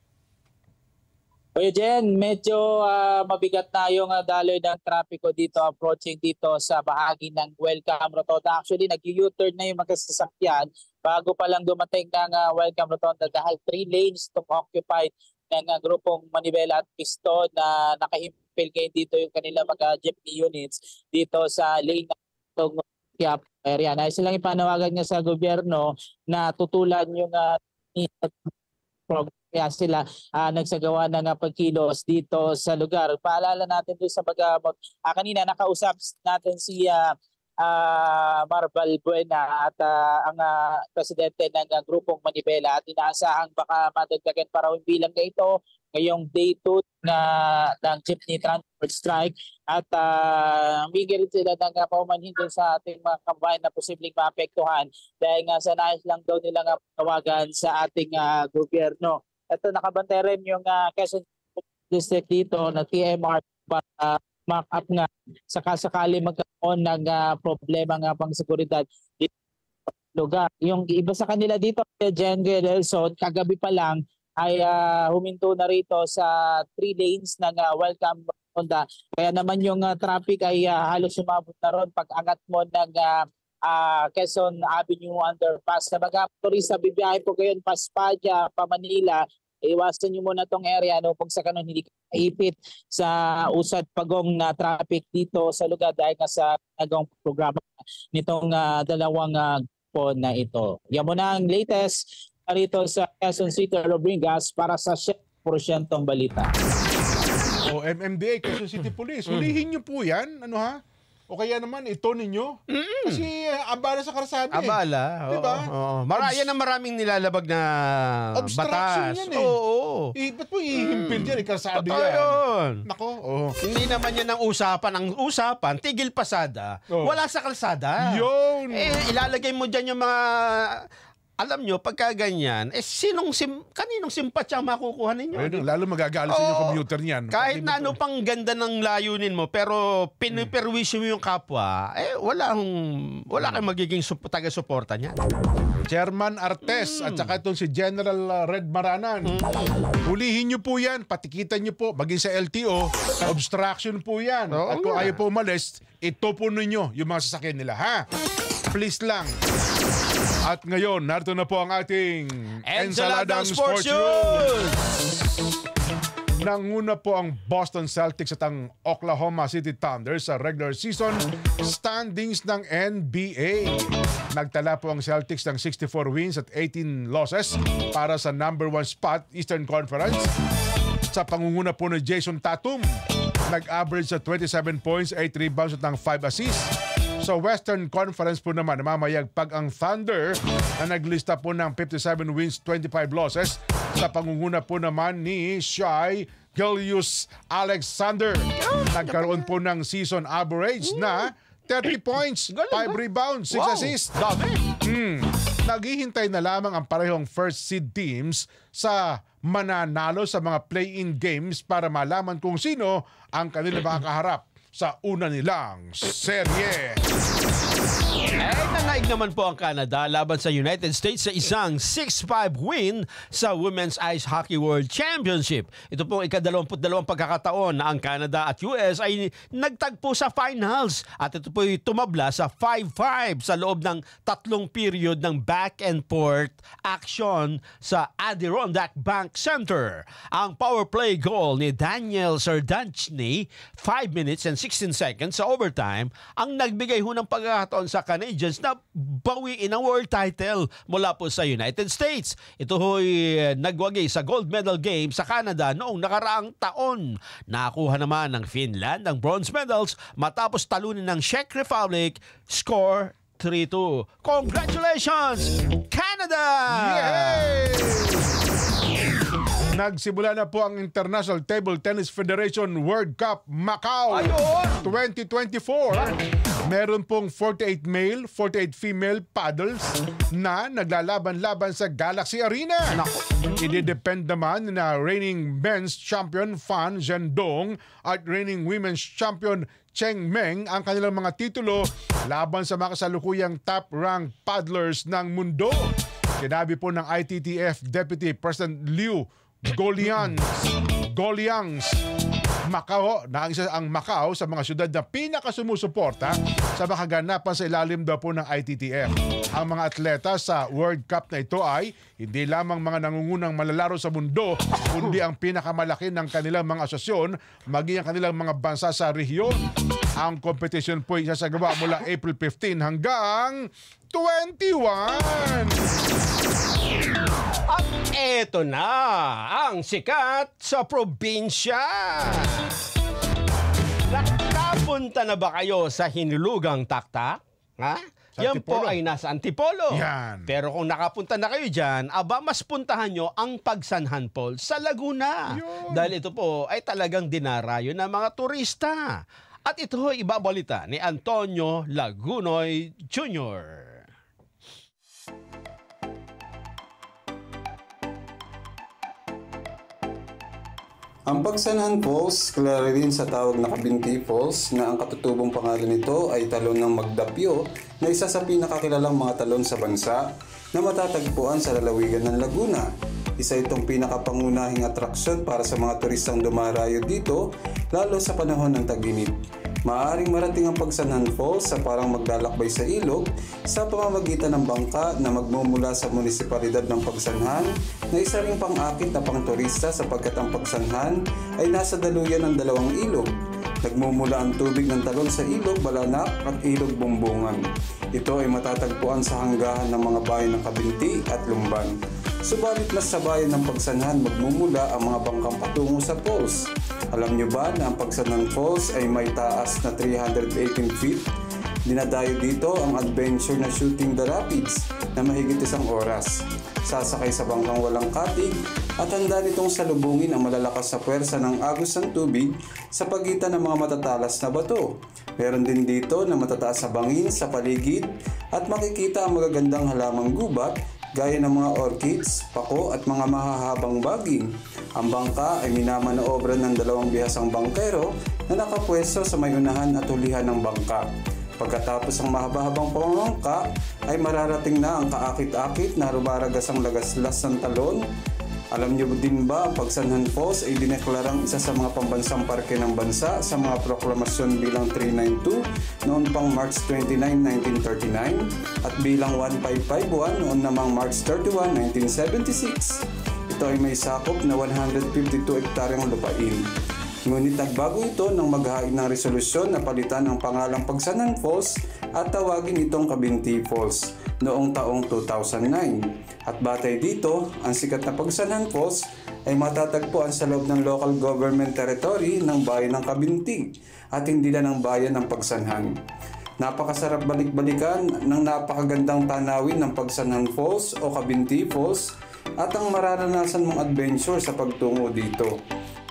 Kuya Jen, medyo mabigat na yung daloy ng trapiko dito approaching dito sa bahagi ng Welcome Rotonda. Actually, nag-U-turn na yung mga sasakyan bago pa lang dumating ng Welcome Rotonda dahil 3 lanes itong occupied ng grupong Manibela at Piston na nakahimpil ngayon dito yung kanila mga jeepney units dito sa lane ng Quiapo area. Nais silang ipanawagan niya sa gobyerno na tutulan yung program. Kaya sila nagsagawa ng pagkilos dito sa lugar. Paalala natin doon sa kanina nakausap natin si Marval Buena at ang presidente ng grupong Manibela at inaasahang baka madagdagan para yung bilang na ito ngayong day 2 ng jeepney transport strike at migil sila ng paumanhin din sa ating mga kabayan na posibleng maapektuhan dahil nga sa nais lang daw nilang tawagan sa ating gobyerno. Ito nakabantay rin yung Quezon District dito na TMR para mark up nga sakasakali magkaroon ng problema nga pang seguridad dito sa lugar. Yung iba sa kanila dito, Jen Gelson, kagabi pa lang ay huminto na rito sa 3 lanes ng Welcome Rotonda. Kaya naman yung traffic ay halos sumabot na ron pag angat mo ng Quezon Avenue underpass. Sa mga turista, bibiyahe po kayo Paspadia, pa Manila, iwasan nyo muna tong area kung sa kanon hindi kaipit sa usad pagong na traffic dito sa lugar dahil nga sa nagawang programa nitong dalawang po na ito. Yan mo na ang latest rito sa Quezon City, Robringas para sa 100% balita. O MMDA, Quezon City Police, hulihin nyo po yan, ano ha? O kaya naman, ito ninyo. Kasi abala sa karsada Abala. Diba? Yan ang maraming nilalabag na obstruction batas. yan Oo. Ba't po ihimpil dyan? Karsada Totoo yan. yun. Nako. Hindi naman yan ang usapan. Ang usapan, tigil pasada. Wala sa kalsada. Yun. Ilalagay mo dyan yung mga... Alam nyo, pagka ganyan, kaninong simpatya makukuha ninyo? Lalo magagalit sa yung commuter niyan. Kahit na ano pang ganda ng layunin mo, pero piniperwisyo mo yung kapwa, wala kang magiging taga-suporta niya. Chairman Artes at saka itong si General Red Maranan. Hulihin nyo po yan, patikitan nyo po, maging sa LTO, obstruction po yan. At kung ayaw po umalis, ito po ninyo yung mga sasakyan nila, ha? Please lang. At ngayon, narito na po ang ating Ensaladang Sports News. Nanguna po ang Boston Celtics at ang Oklahoma City Thunder sa regular season standings ng NBA. Nagtala po ang Celtics ng 64 wins at 18 losses para sa number 1 spot Eastern Conference. Sa pangunguna po ni Jason Tatum, nag-average sa 27 points, 8 rebounds at ng 5 assists. Sa Western Conference po naman, namamayagpag ang Thunder na naglista po ng 57 wins, 25 losses. Sa pangunguna po naman ni Shai Gilgeous-Alexander. Nagkaroon po ng season average na 30 points, 5 rebounds, 6 assists. Naghihintay na lamang ang parehong first seed teams sa mananalo sa mga play-in games para malaman kung sino ang kanilang makakaharap sa una nilang serye. Nanaig naman po ang Canada laban sa United States sa isang 6-5 win sa Women's Ice Hockey World Championship. Ito po ika-22 pagkakataon na ang Canada at US ay nagtagpo sa finals at ito po ay tumabla sa 5-5 sa loob ng 3 period ng back and forth action sa Adirondack Bank Center. Ang power play goal ni Daniel Sardanchny, 5 minutes and 16 seconds sa overtime, ang nagbigay ho ng pagkakataon sa Canadians na bawiin ang world title mula po sa United States. Ito ho'y nagwagi sa gold medal game sa Canada noong nakaraang taon. Nakakuha naman ng Finland ang bronze medals matapos talunin ng Czech Republic, score 3-2. Congratulations, Canada! Yay! Nagsimula na po ang International Table Tennis Federation World Cup Macau 2024. Meron pong 48 male, 48 female paddles na naglalaban-laban sa Galaxy Arena. Ididepend naman na reigning men's champion Fan Zhendong at reigning women's champion Cheng Meng ang kanilang mga titulo laban sa mga kasalukuyang top-ranked paddlers ng mundo. Sinabi po ng ITTF Deputy President Liu Goliangs, Macau, naangisa ang Macau sa mga syudad na pinakasumusuporta sa makaganapan sa ilalim daw po ng ITTF. Ang mga atleta sa World Cup na ito ay hindi lamang mga nangungunang malalaro sa mundo, kundi ang pinakamalaki ng kanilang mga asosyon, maging ang kanilang mga bansa sa rehiyon. Ang competition po ay isasagawa mula April 15 hanggang 21. At eto na ang sikat sa probinsya. Nakapunta na ba kayo sa Hinulugang Taktak? Ha? Yan po ay nasa Antipolo. Yan. Pero kung nakapunta na kayo dyan, mas puntahan nyo ang Pagsanhan Falls sa Laguna. Yun. Dahil ito po ay talagang dinarayo ng mga turista. At ito ay ibabalita ni Antonio Lagunoy Jr. Ang Pagsanhan Falls, kilala rin sa tawag na Kabinti Falls, na ang katutubong pangalan nito ay talon ng Magdapyo na isa sa pinakakilalang mga talon sa bansa na matatagpuan sa lalawigan ng Laguna. Isa itong pinakapangunahing atraksyon para sa mga turistang dumarayo dito, lalo sa panahon ng tag-init. Maaaring marating ang Pagsanhan Falls sa parang maglalakbay sa ilog sa pamamagitan ng bangka na magmumula sa munisipalidad ng Pagsanhan na isa ring pang-akit na pang-turista sapagkat ang Pagsanhan ay nasa daluyan ng dalawang ilog. Nagmumula ang tubig ng talon sa Ilog Balanak at Ilog Bumbungan. Ito ay matatagpuan sa hanggahan ng mga bayan ng Kabinti at Lumban. Subalit mas sa bayan ng Pagsanhan magmumula ang mga bangkang patungo sa falls. Alam niyo ba na ang Pagsanhan Falls ay may taas na 318 feet? Dinadayo dito ang adventure na Shooting the Rapids na mahigit 1 oras. Sasakay sa bangkang walang katig at handa nitong salubungin ang malalakas sa puwersa ng agos ng tubig sa pagitan ng mga matatalas na bato. Meron din dito na matataas na bangin sa paligid at makikita ang magagandang halamang gubat gaya ng mga orchids, pako at mga mahahabang baging. Ang bangka ay minamanoobra ng 2 bihasang bangkero na nakapwesto sa may unahan at hulihan ng bangka. Pagkatapos ng mahaba-habang pamamangka ay mararating na ang kaakit-akit na rumaragas ang lagaslas ng talon. Alam niyo din ba ang Pagsanhan Falls ay dineklarang isa sa mga pambansang parke ng bansa sa mga proklamasyon bilang 392 noon pang March 29, 1939 at bilang 1551 noon namang March 31, 1976. Ito ay may sakop na 152 hektaryang lupain. Ngunit nagbago ito nang maghain ng resolusyon na palitan ang pangalang Pagsanhan Falls at tawagin itong Kabinti Falls noong taong 2009. At batay dito, ang sikat na Pagsanhan Falls ay matatagpuan sa loob ng local government territory ng bayan ng Kabinti at hindi na ng bayan ng Pagsanhan. Napakasarap balik-balikan ng napakagandang tanawin ng Pagsanhan Falls o Kabinti Falls at ang mararanasan mong adventure sa pagtungo dito.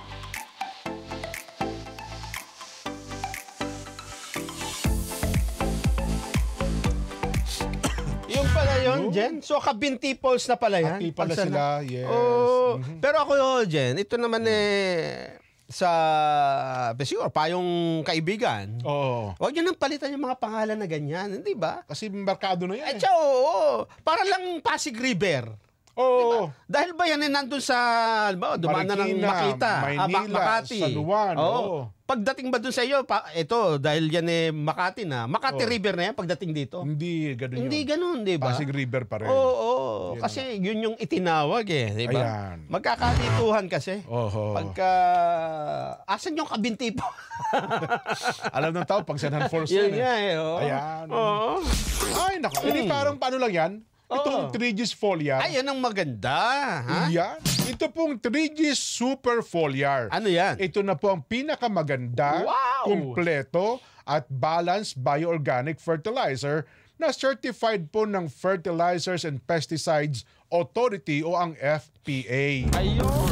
Jen? So, Kabinti Falls na pala yan? Kabinti pala sila, yes. Oh, pero ako, Jen, ito naman sa siguro, payong kaibigan. Oo. Huwag nyo nang palitan yung mga pangalan na ganyan, hindi ba? Kasi markado na yan. Oo. Para lang Pasig River. Oo. Diba? Dahil ba yan nandun sa, dumaan na ng Makita, Maynila, Makati. San Juan. Oo. Pagdating ba dun sa iyo, ito, dahil yan Makati na. Makati River na yan pagdating dito? Hindi ganun Hindi ganun, di ba? Pasig River pa rin. Oo. Kasi yun yung itinawag di ba? Ayan. Magkakatituhan kasi. Oo. Pagka, asan yung Kabinti po? Alam ng tao, Pagsanhan Falls yun yan. Ayan. Oo. Ay, naku. Hindi parang paano lang yan? Itong 3G's foliar. Ay, yan ang maganda. Ha? Yan. Ito pong 3G's Super Foliar. Ano yan? Ito na po ang pinakamaganda, kumpleto at balanced bioorganic fertilizer na certified po ng Fertilizers and Pesticides Authority o ang FPA. Ayun.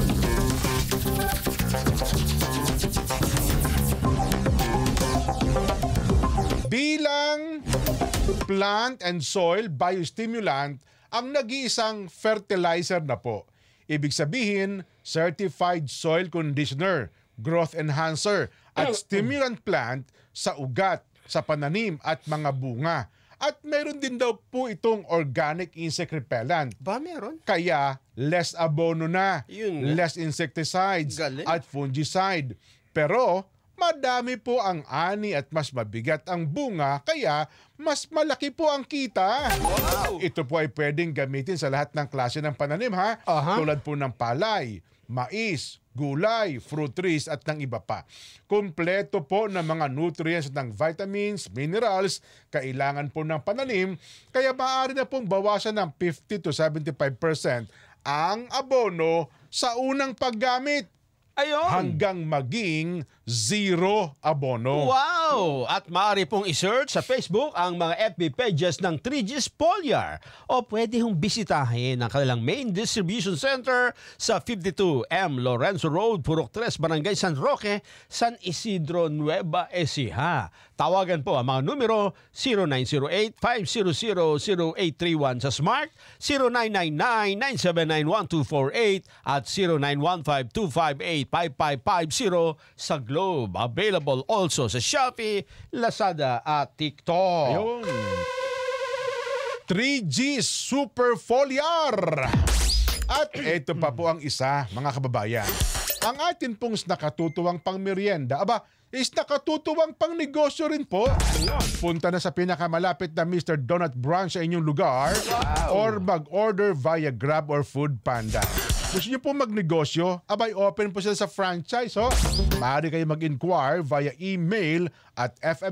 Bilang plant and soil biostimulant ang nag-iisang fertilizer na po. Ibig sabihin, certified soil conditioner, growth enhancer, at stimulant plant sa ugat, sa pananim at mga bunga. At meron din daw po itong organic insect repellent. Ba, meron? Kaya less abono na, Yun, less insecticides Galing. at fungicide. Pero madami po ang ani at mas mabigat ang bunga, kaya mas malaki po ang kita. Wow! Ito po ay pwedeng gamitin sa lahat ng klase ng pananim, ha? Tulad po ng palay, mais, gulay, fruit trees at ng iba pa. Kumpleto po ng mga nutrients at ng vitamins, minerals, kailangan po ng pananim, kaya maaari na pong bawasan ng 50 to 75% ang abono sa unang paggamit. Ayun. Hanggang maging zero abono. Wow! At maaari pong i-search sa Facebook ang mga FB pages ng 3G's Foliar o pwede hong bisitahin ang kanilang main distribution center sa 52M Lorenzo Road, Purok 3, Barangay San Roque, San Isidro, Nueva Ecija. Tawagan po ang mga numero 0908-500-0831 sa Smart, 0999-979-1248 at 0915-258-5550 sa Globe. Available also sa Shopee, Lazada at TikTok. Ayun. 3G Super Foliar. At ito pa po ang isa, mga kababayan. Ang atin pong nakatutuwang pang merienda, is nakatutuwang pang negosyo rin po. Punta na sa pinakamalapit na Mr. Donut Branch sa inyong lugar or mag-order via Grab or Food Panda. gusto nyo po magnegosyo, abay open po sila sa franchise. Maaari kayo mag-inquire via email at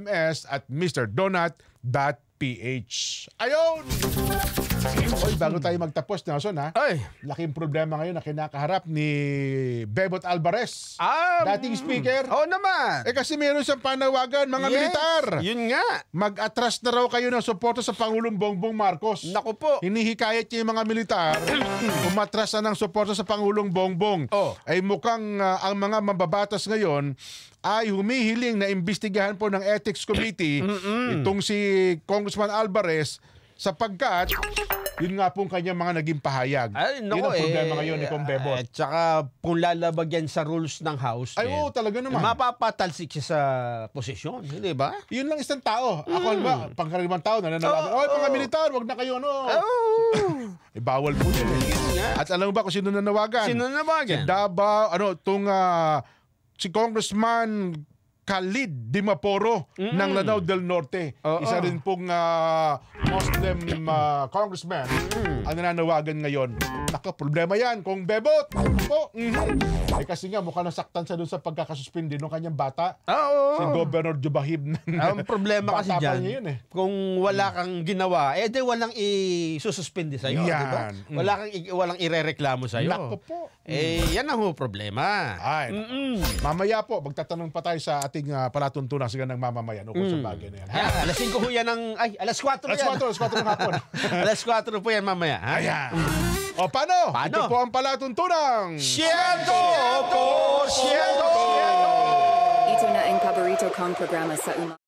fms@mrdonut.ph. Ayun! Oy, bago tayo magtapos, Nelson, laking problema ngayon na kinakaharap ni Bebot Alvarez. Dating speaker. Oo naman. Kasi meron siyang panawagan, mga militar. Yun nga. Mag-atras na raw kayo ng suporta sa Pangulong Bongbong Marcos. Naku po. Hinihikayat niya yung mga militar umatras na ng suporta sa Pangulong Bongbong. Ay mukhang ang mga mababatas ngayon ay humihiling na imbestigahan po ng Ethics Committee itong si Congressman Alvarez sapagkat yun nga pong kanyang mga naging pahayag. Yun ang problema ngayon ni Kong Bebot. At saka kung lalabag yan sa rules ng House, talaga naman. Mapapatalsik siya sa posisyon, hindi ba? Yun lang isang tao. Ako ba, pangkaraniwang tao, nananawagan, mga militar, wag na kayo, bawal po yun. At alam mo ba kung sino nanawagan? Sino nanawagan? Si Davao, si Congressman Khalid Dimaporo ng Lanao del Norte. Isa rin pong Muslim congressman ang nananawagan ngayon. Naka, problema yan kung Bebot. Kasi nga mukha nasaktan siya doon sa pagkakasuspindi ng kanyang bata. Si Governor Jubahib. Ang problema kasi dyan, kung wala kang ginawa, di walang isususpindi sa'yo. Diba? Walang irereklamo sa'yo. Naku po. Yan ang problema. Mamaya po, magtatanong pa tayo sa ating palatuntunan sa ng mamamayan ukol sa bagay na yan. Alas 5 ho yan alas 4 yan. Alas 4 ng hapon. Alas 4 po yan mamaya. Ayan. O paano? Ito po ang palatuntunang 100%! Ito na ang paborito kong programa sa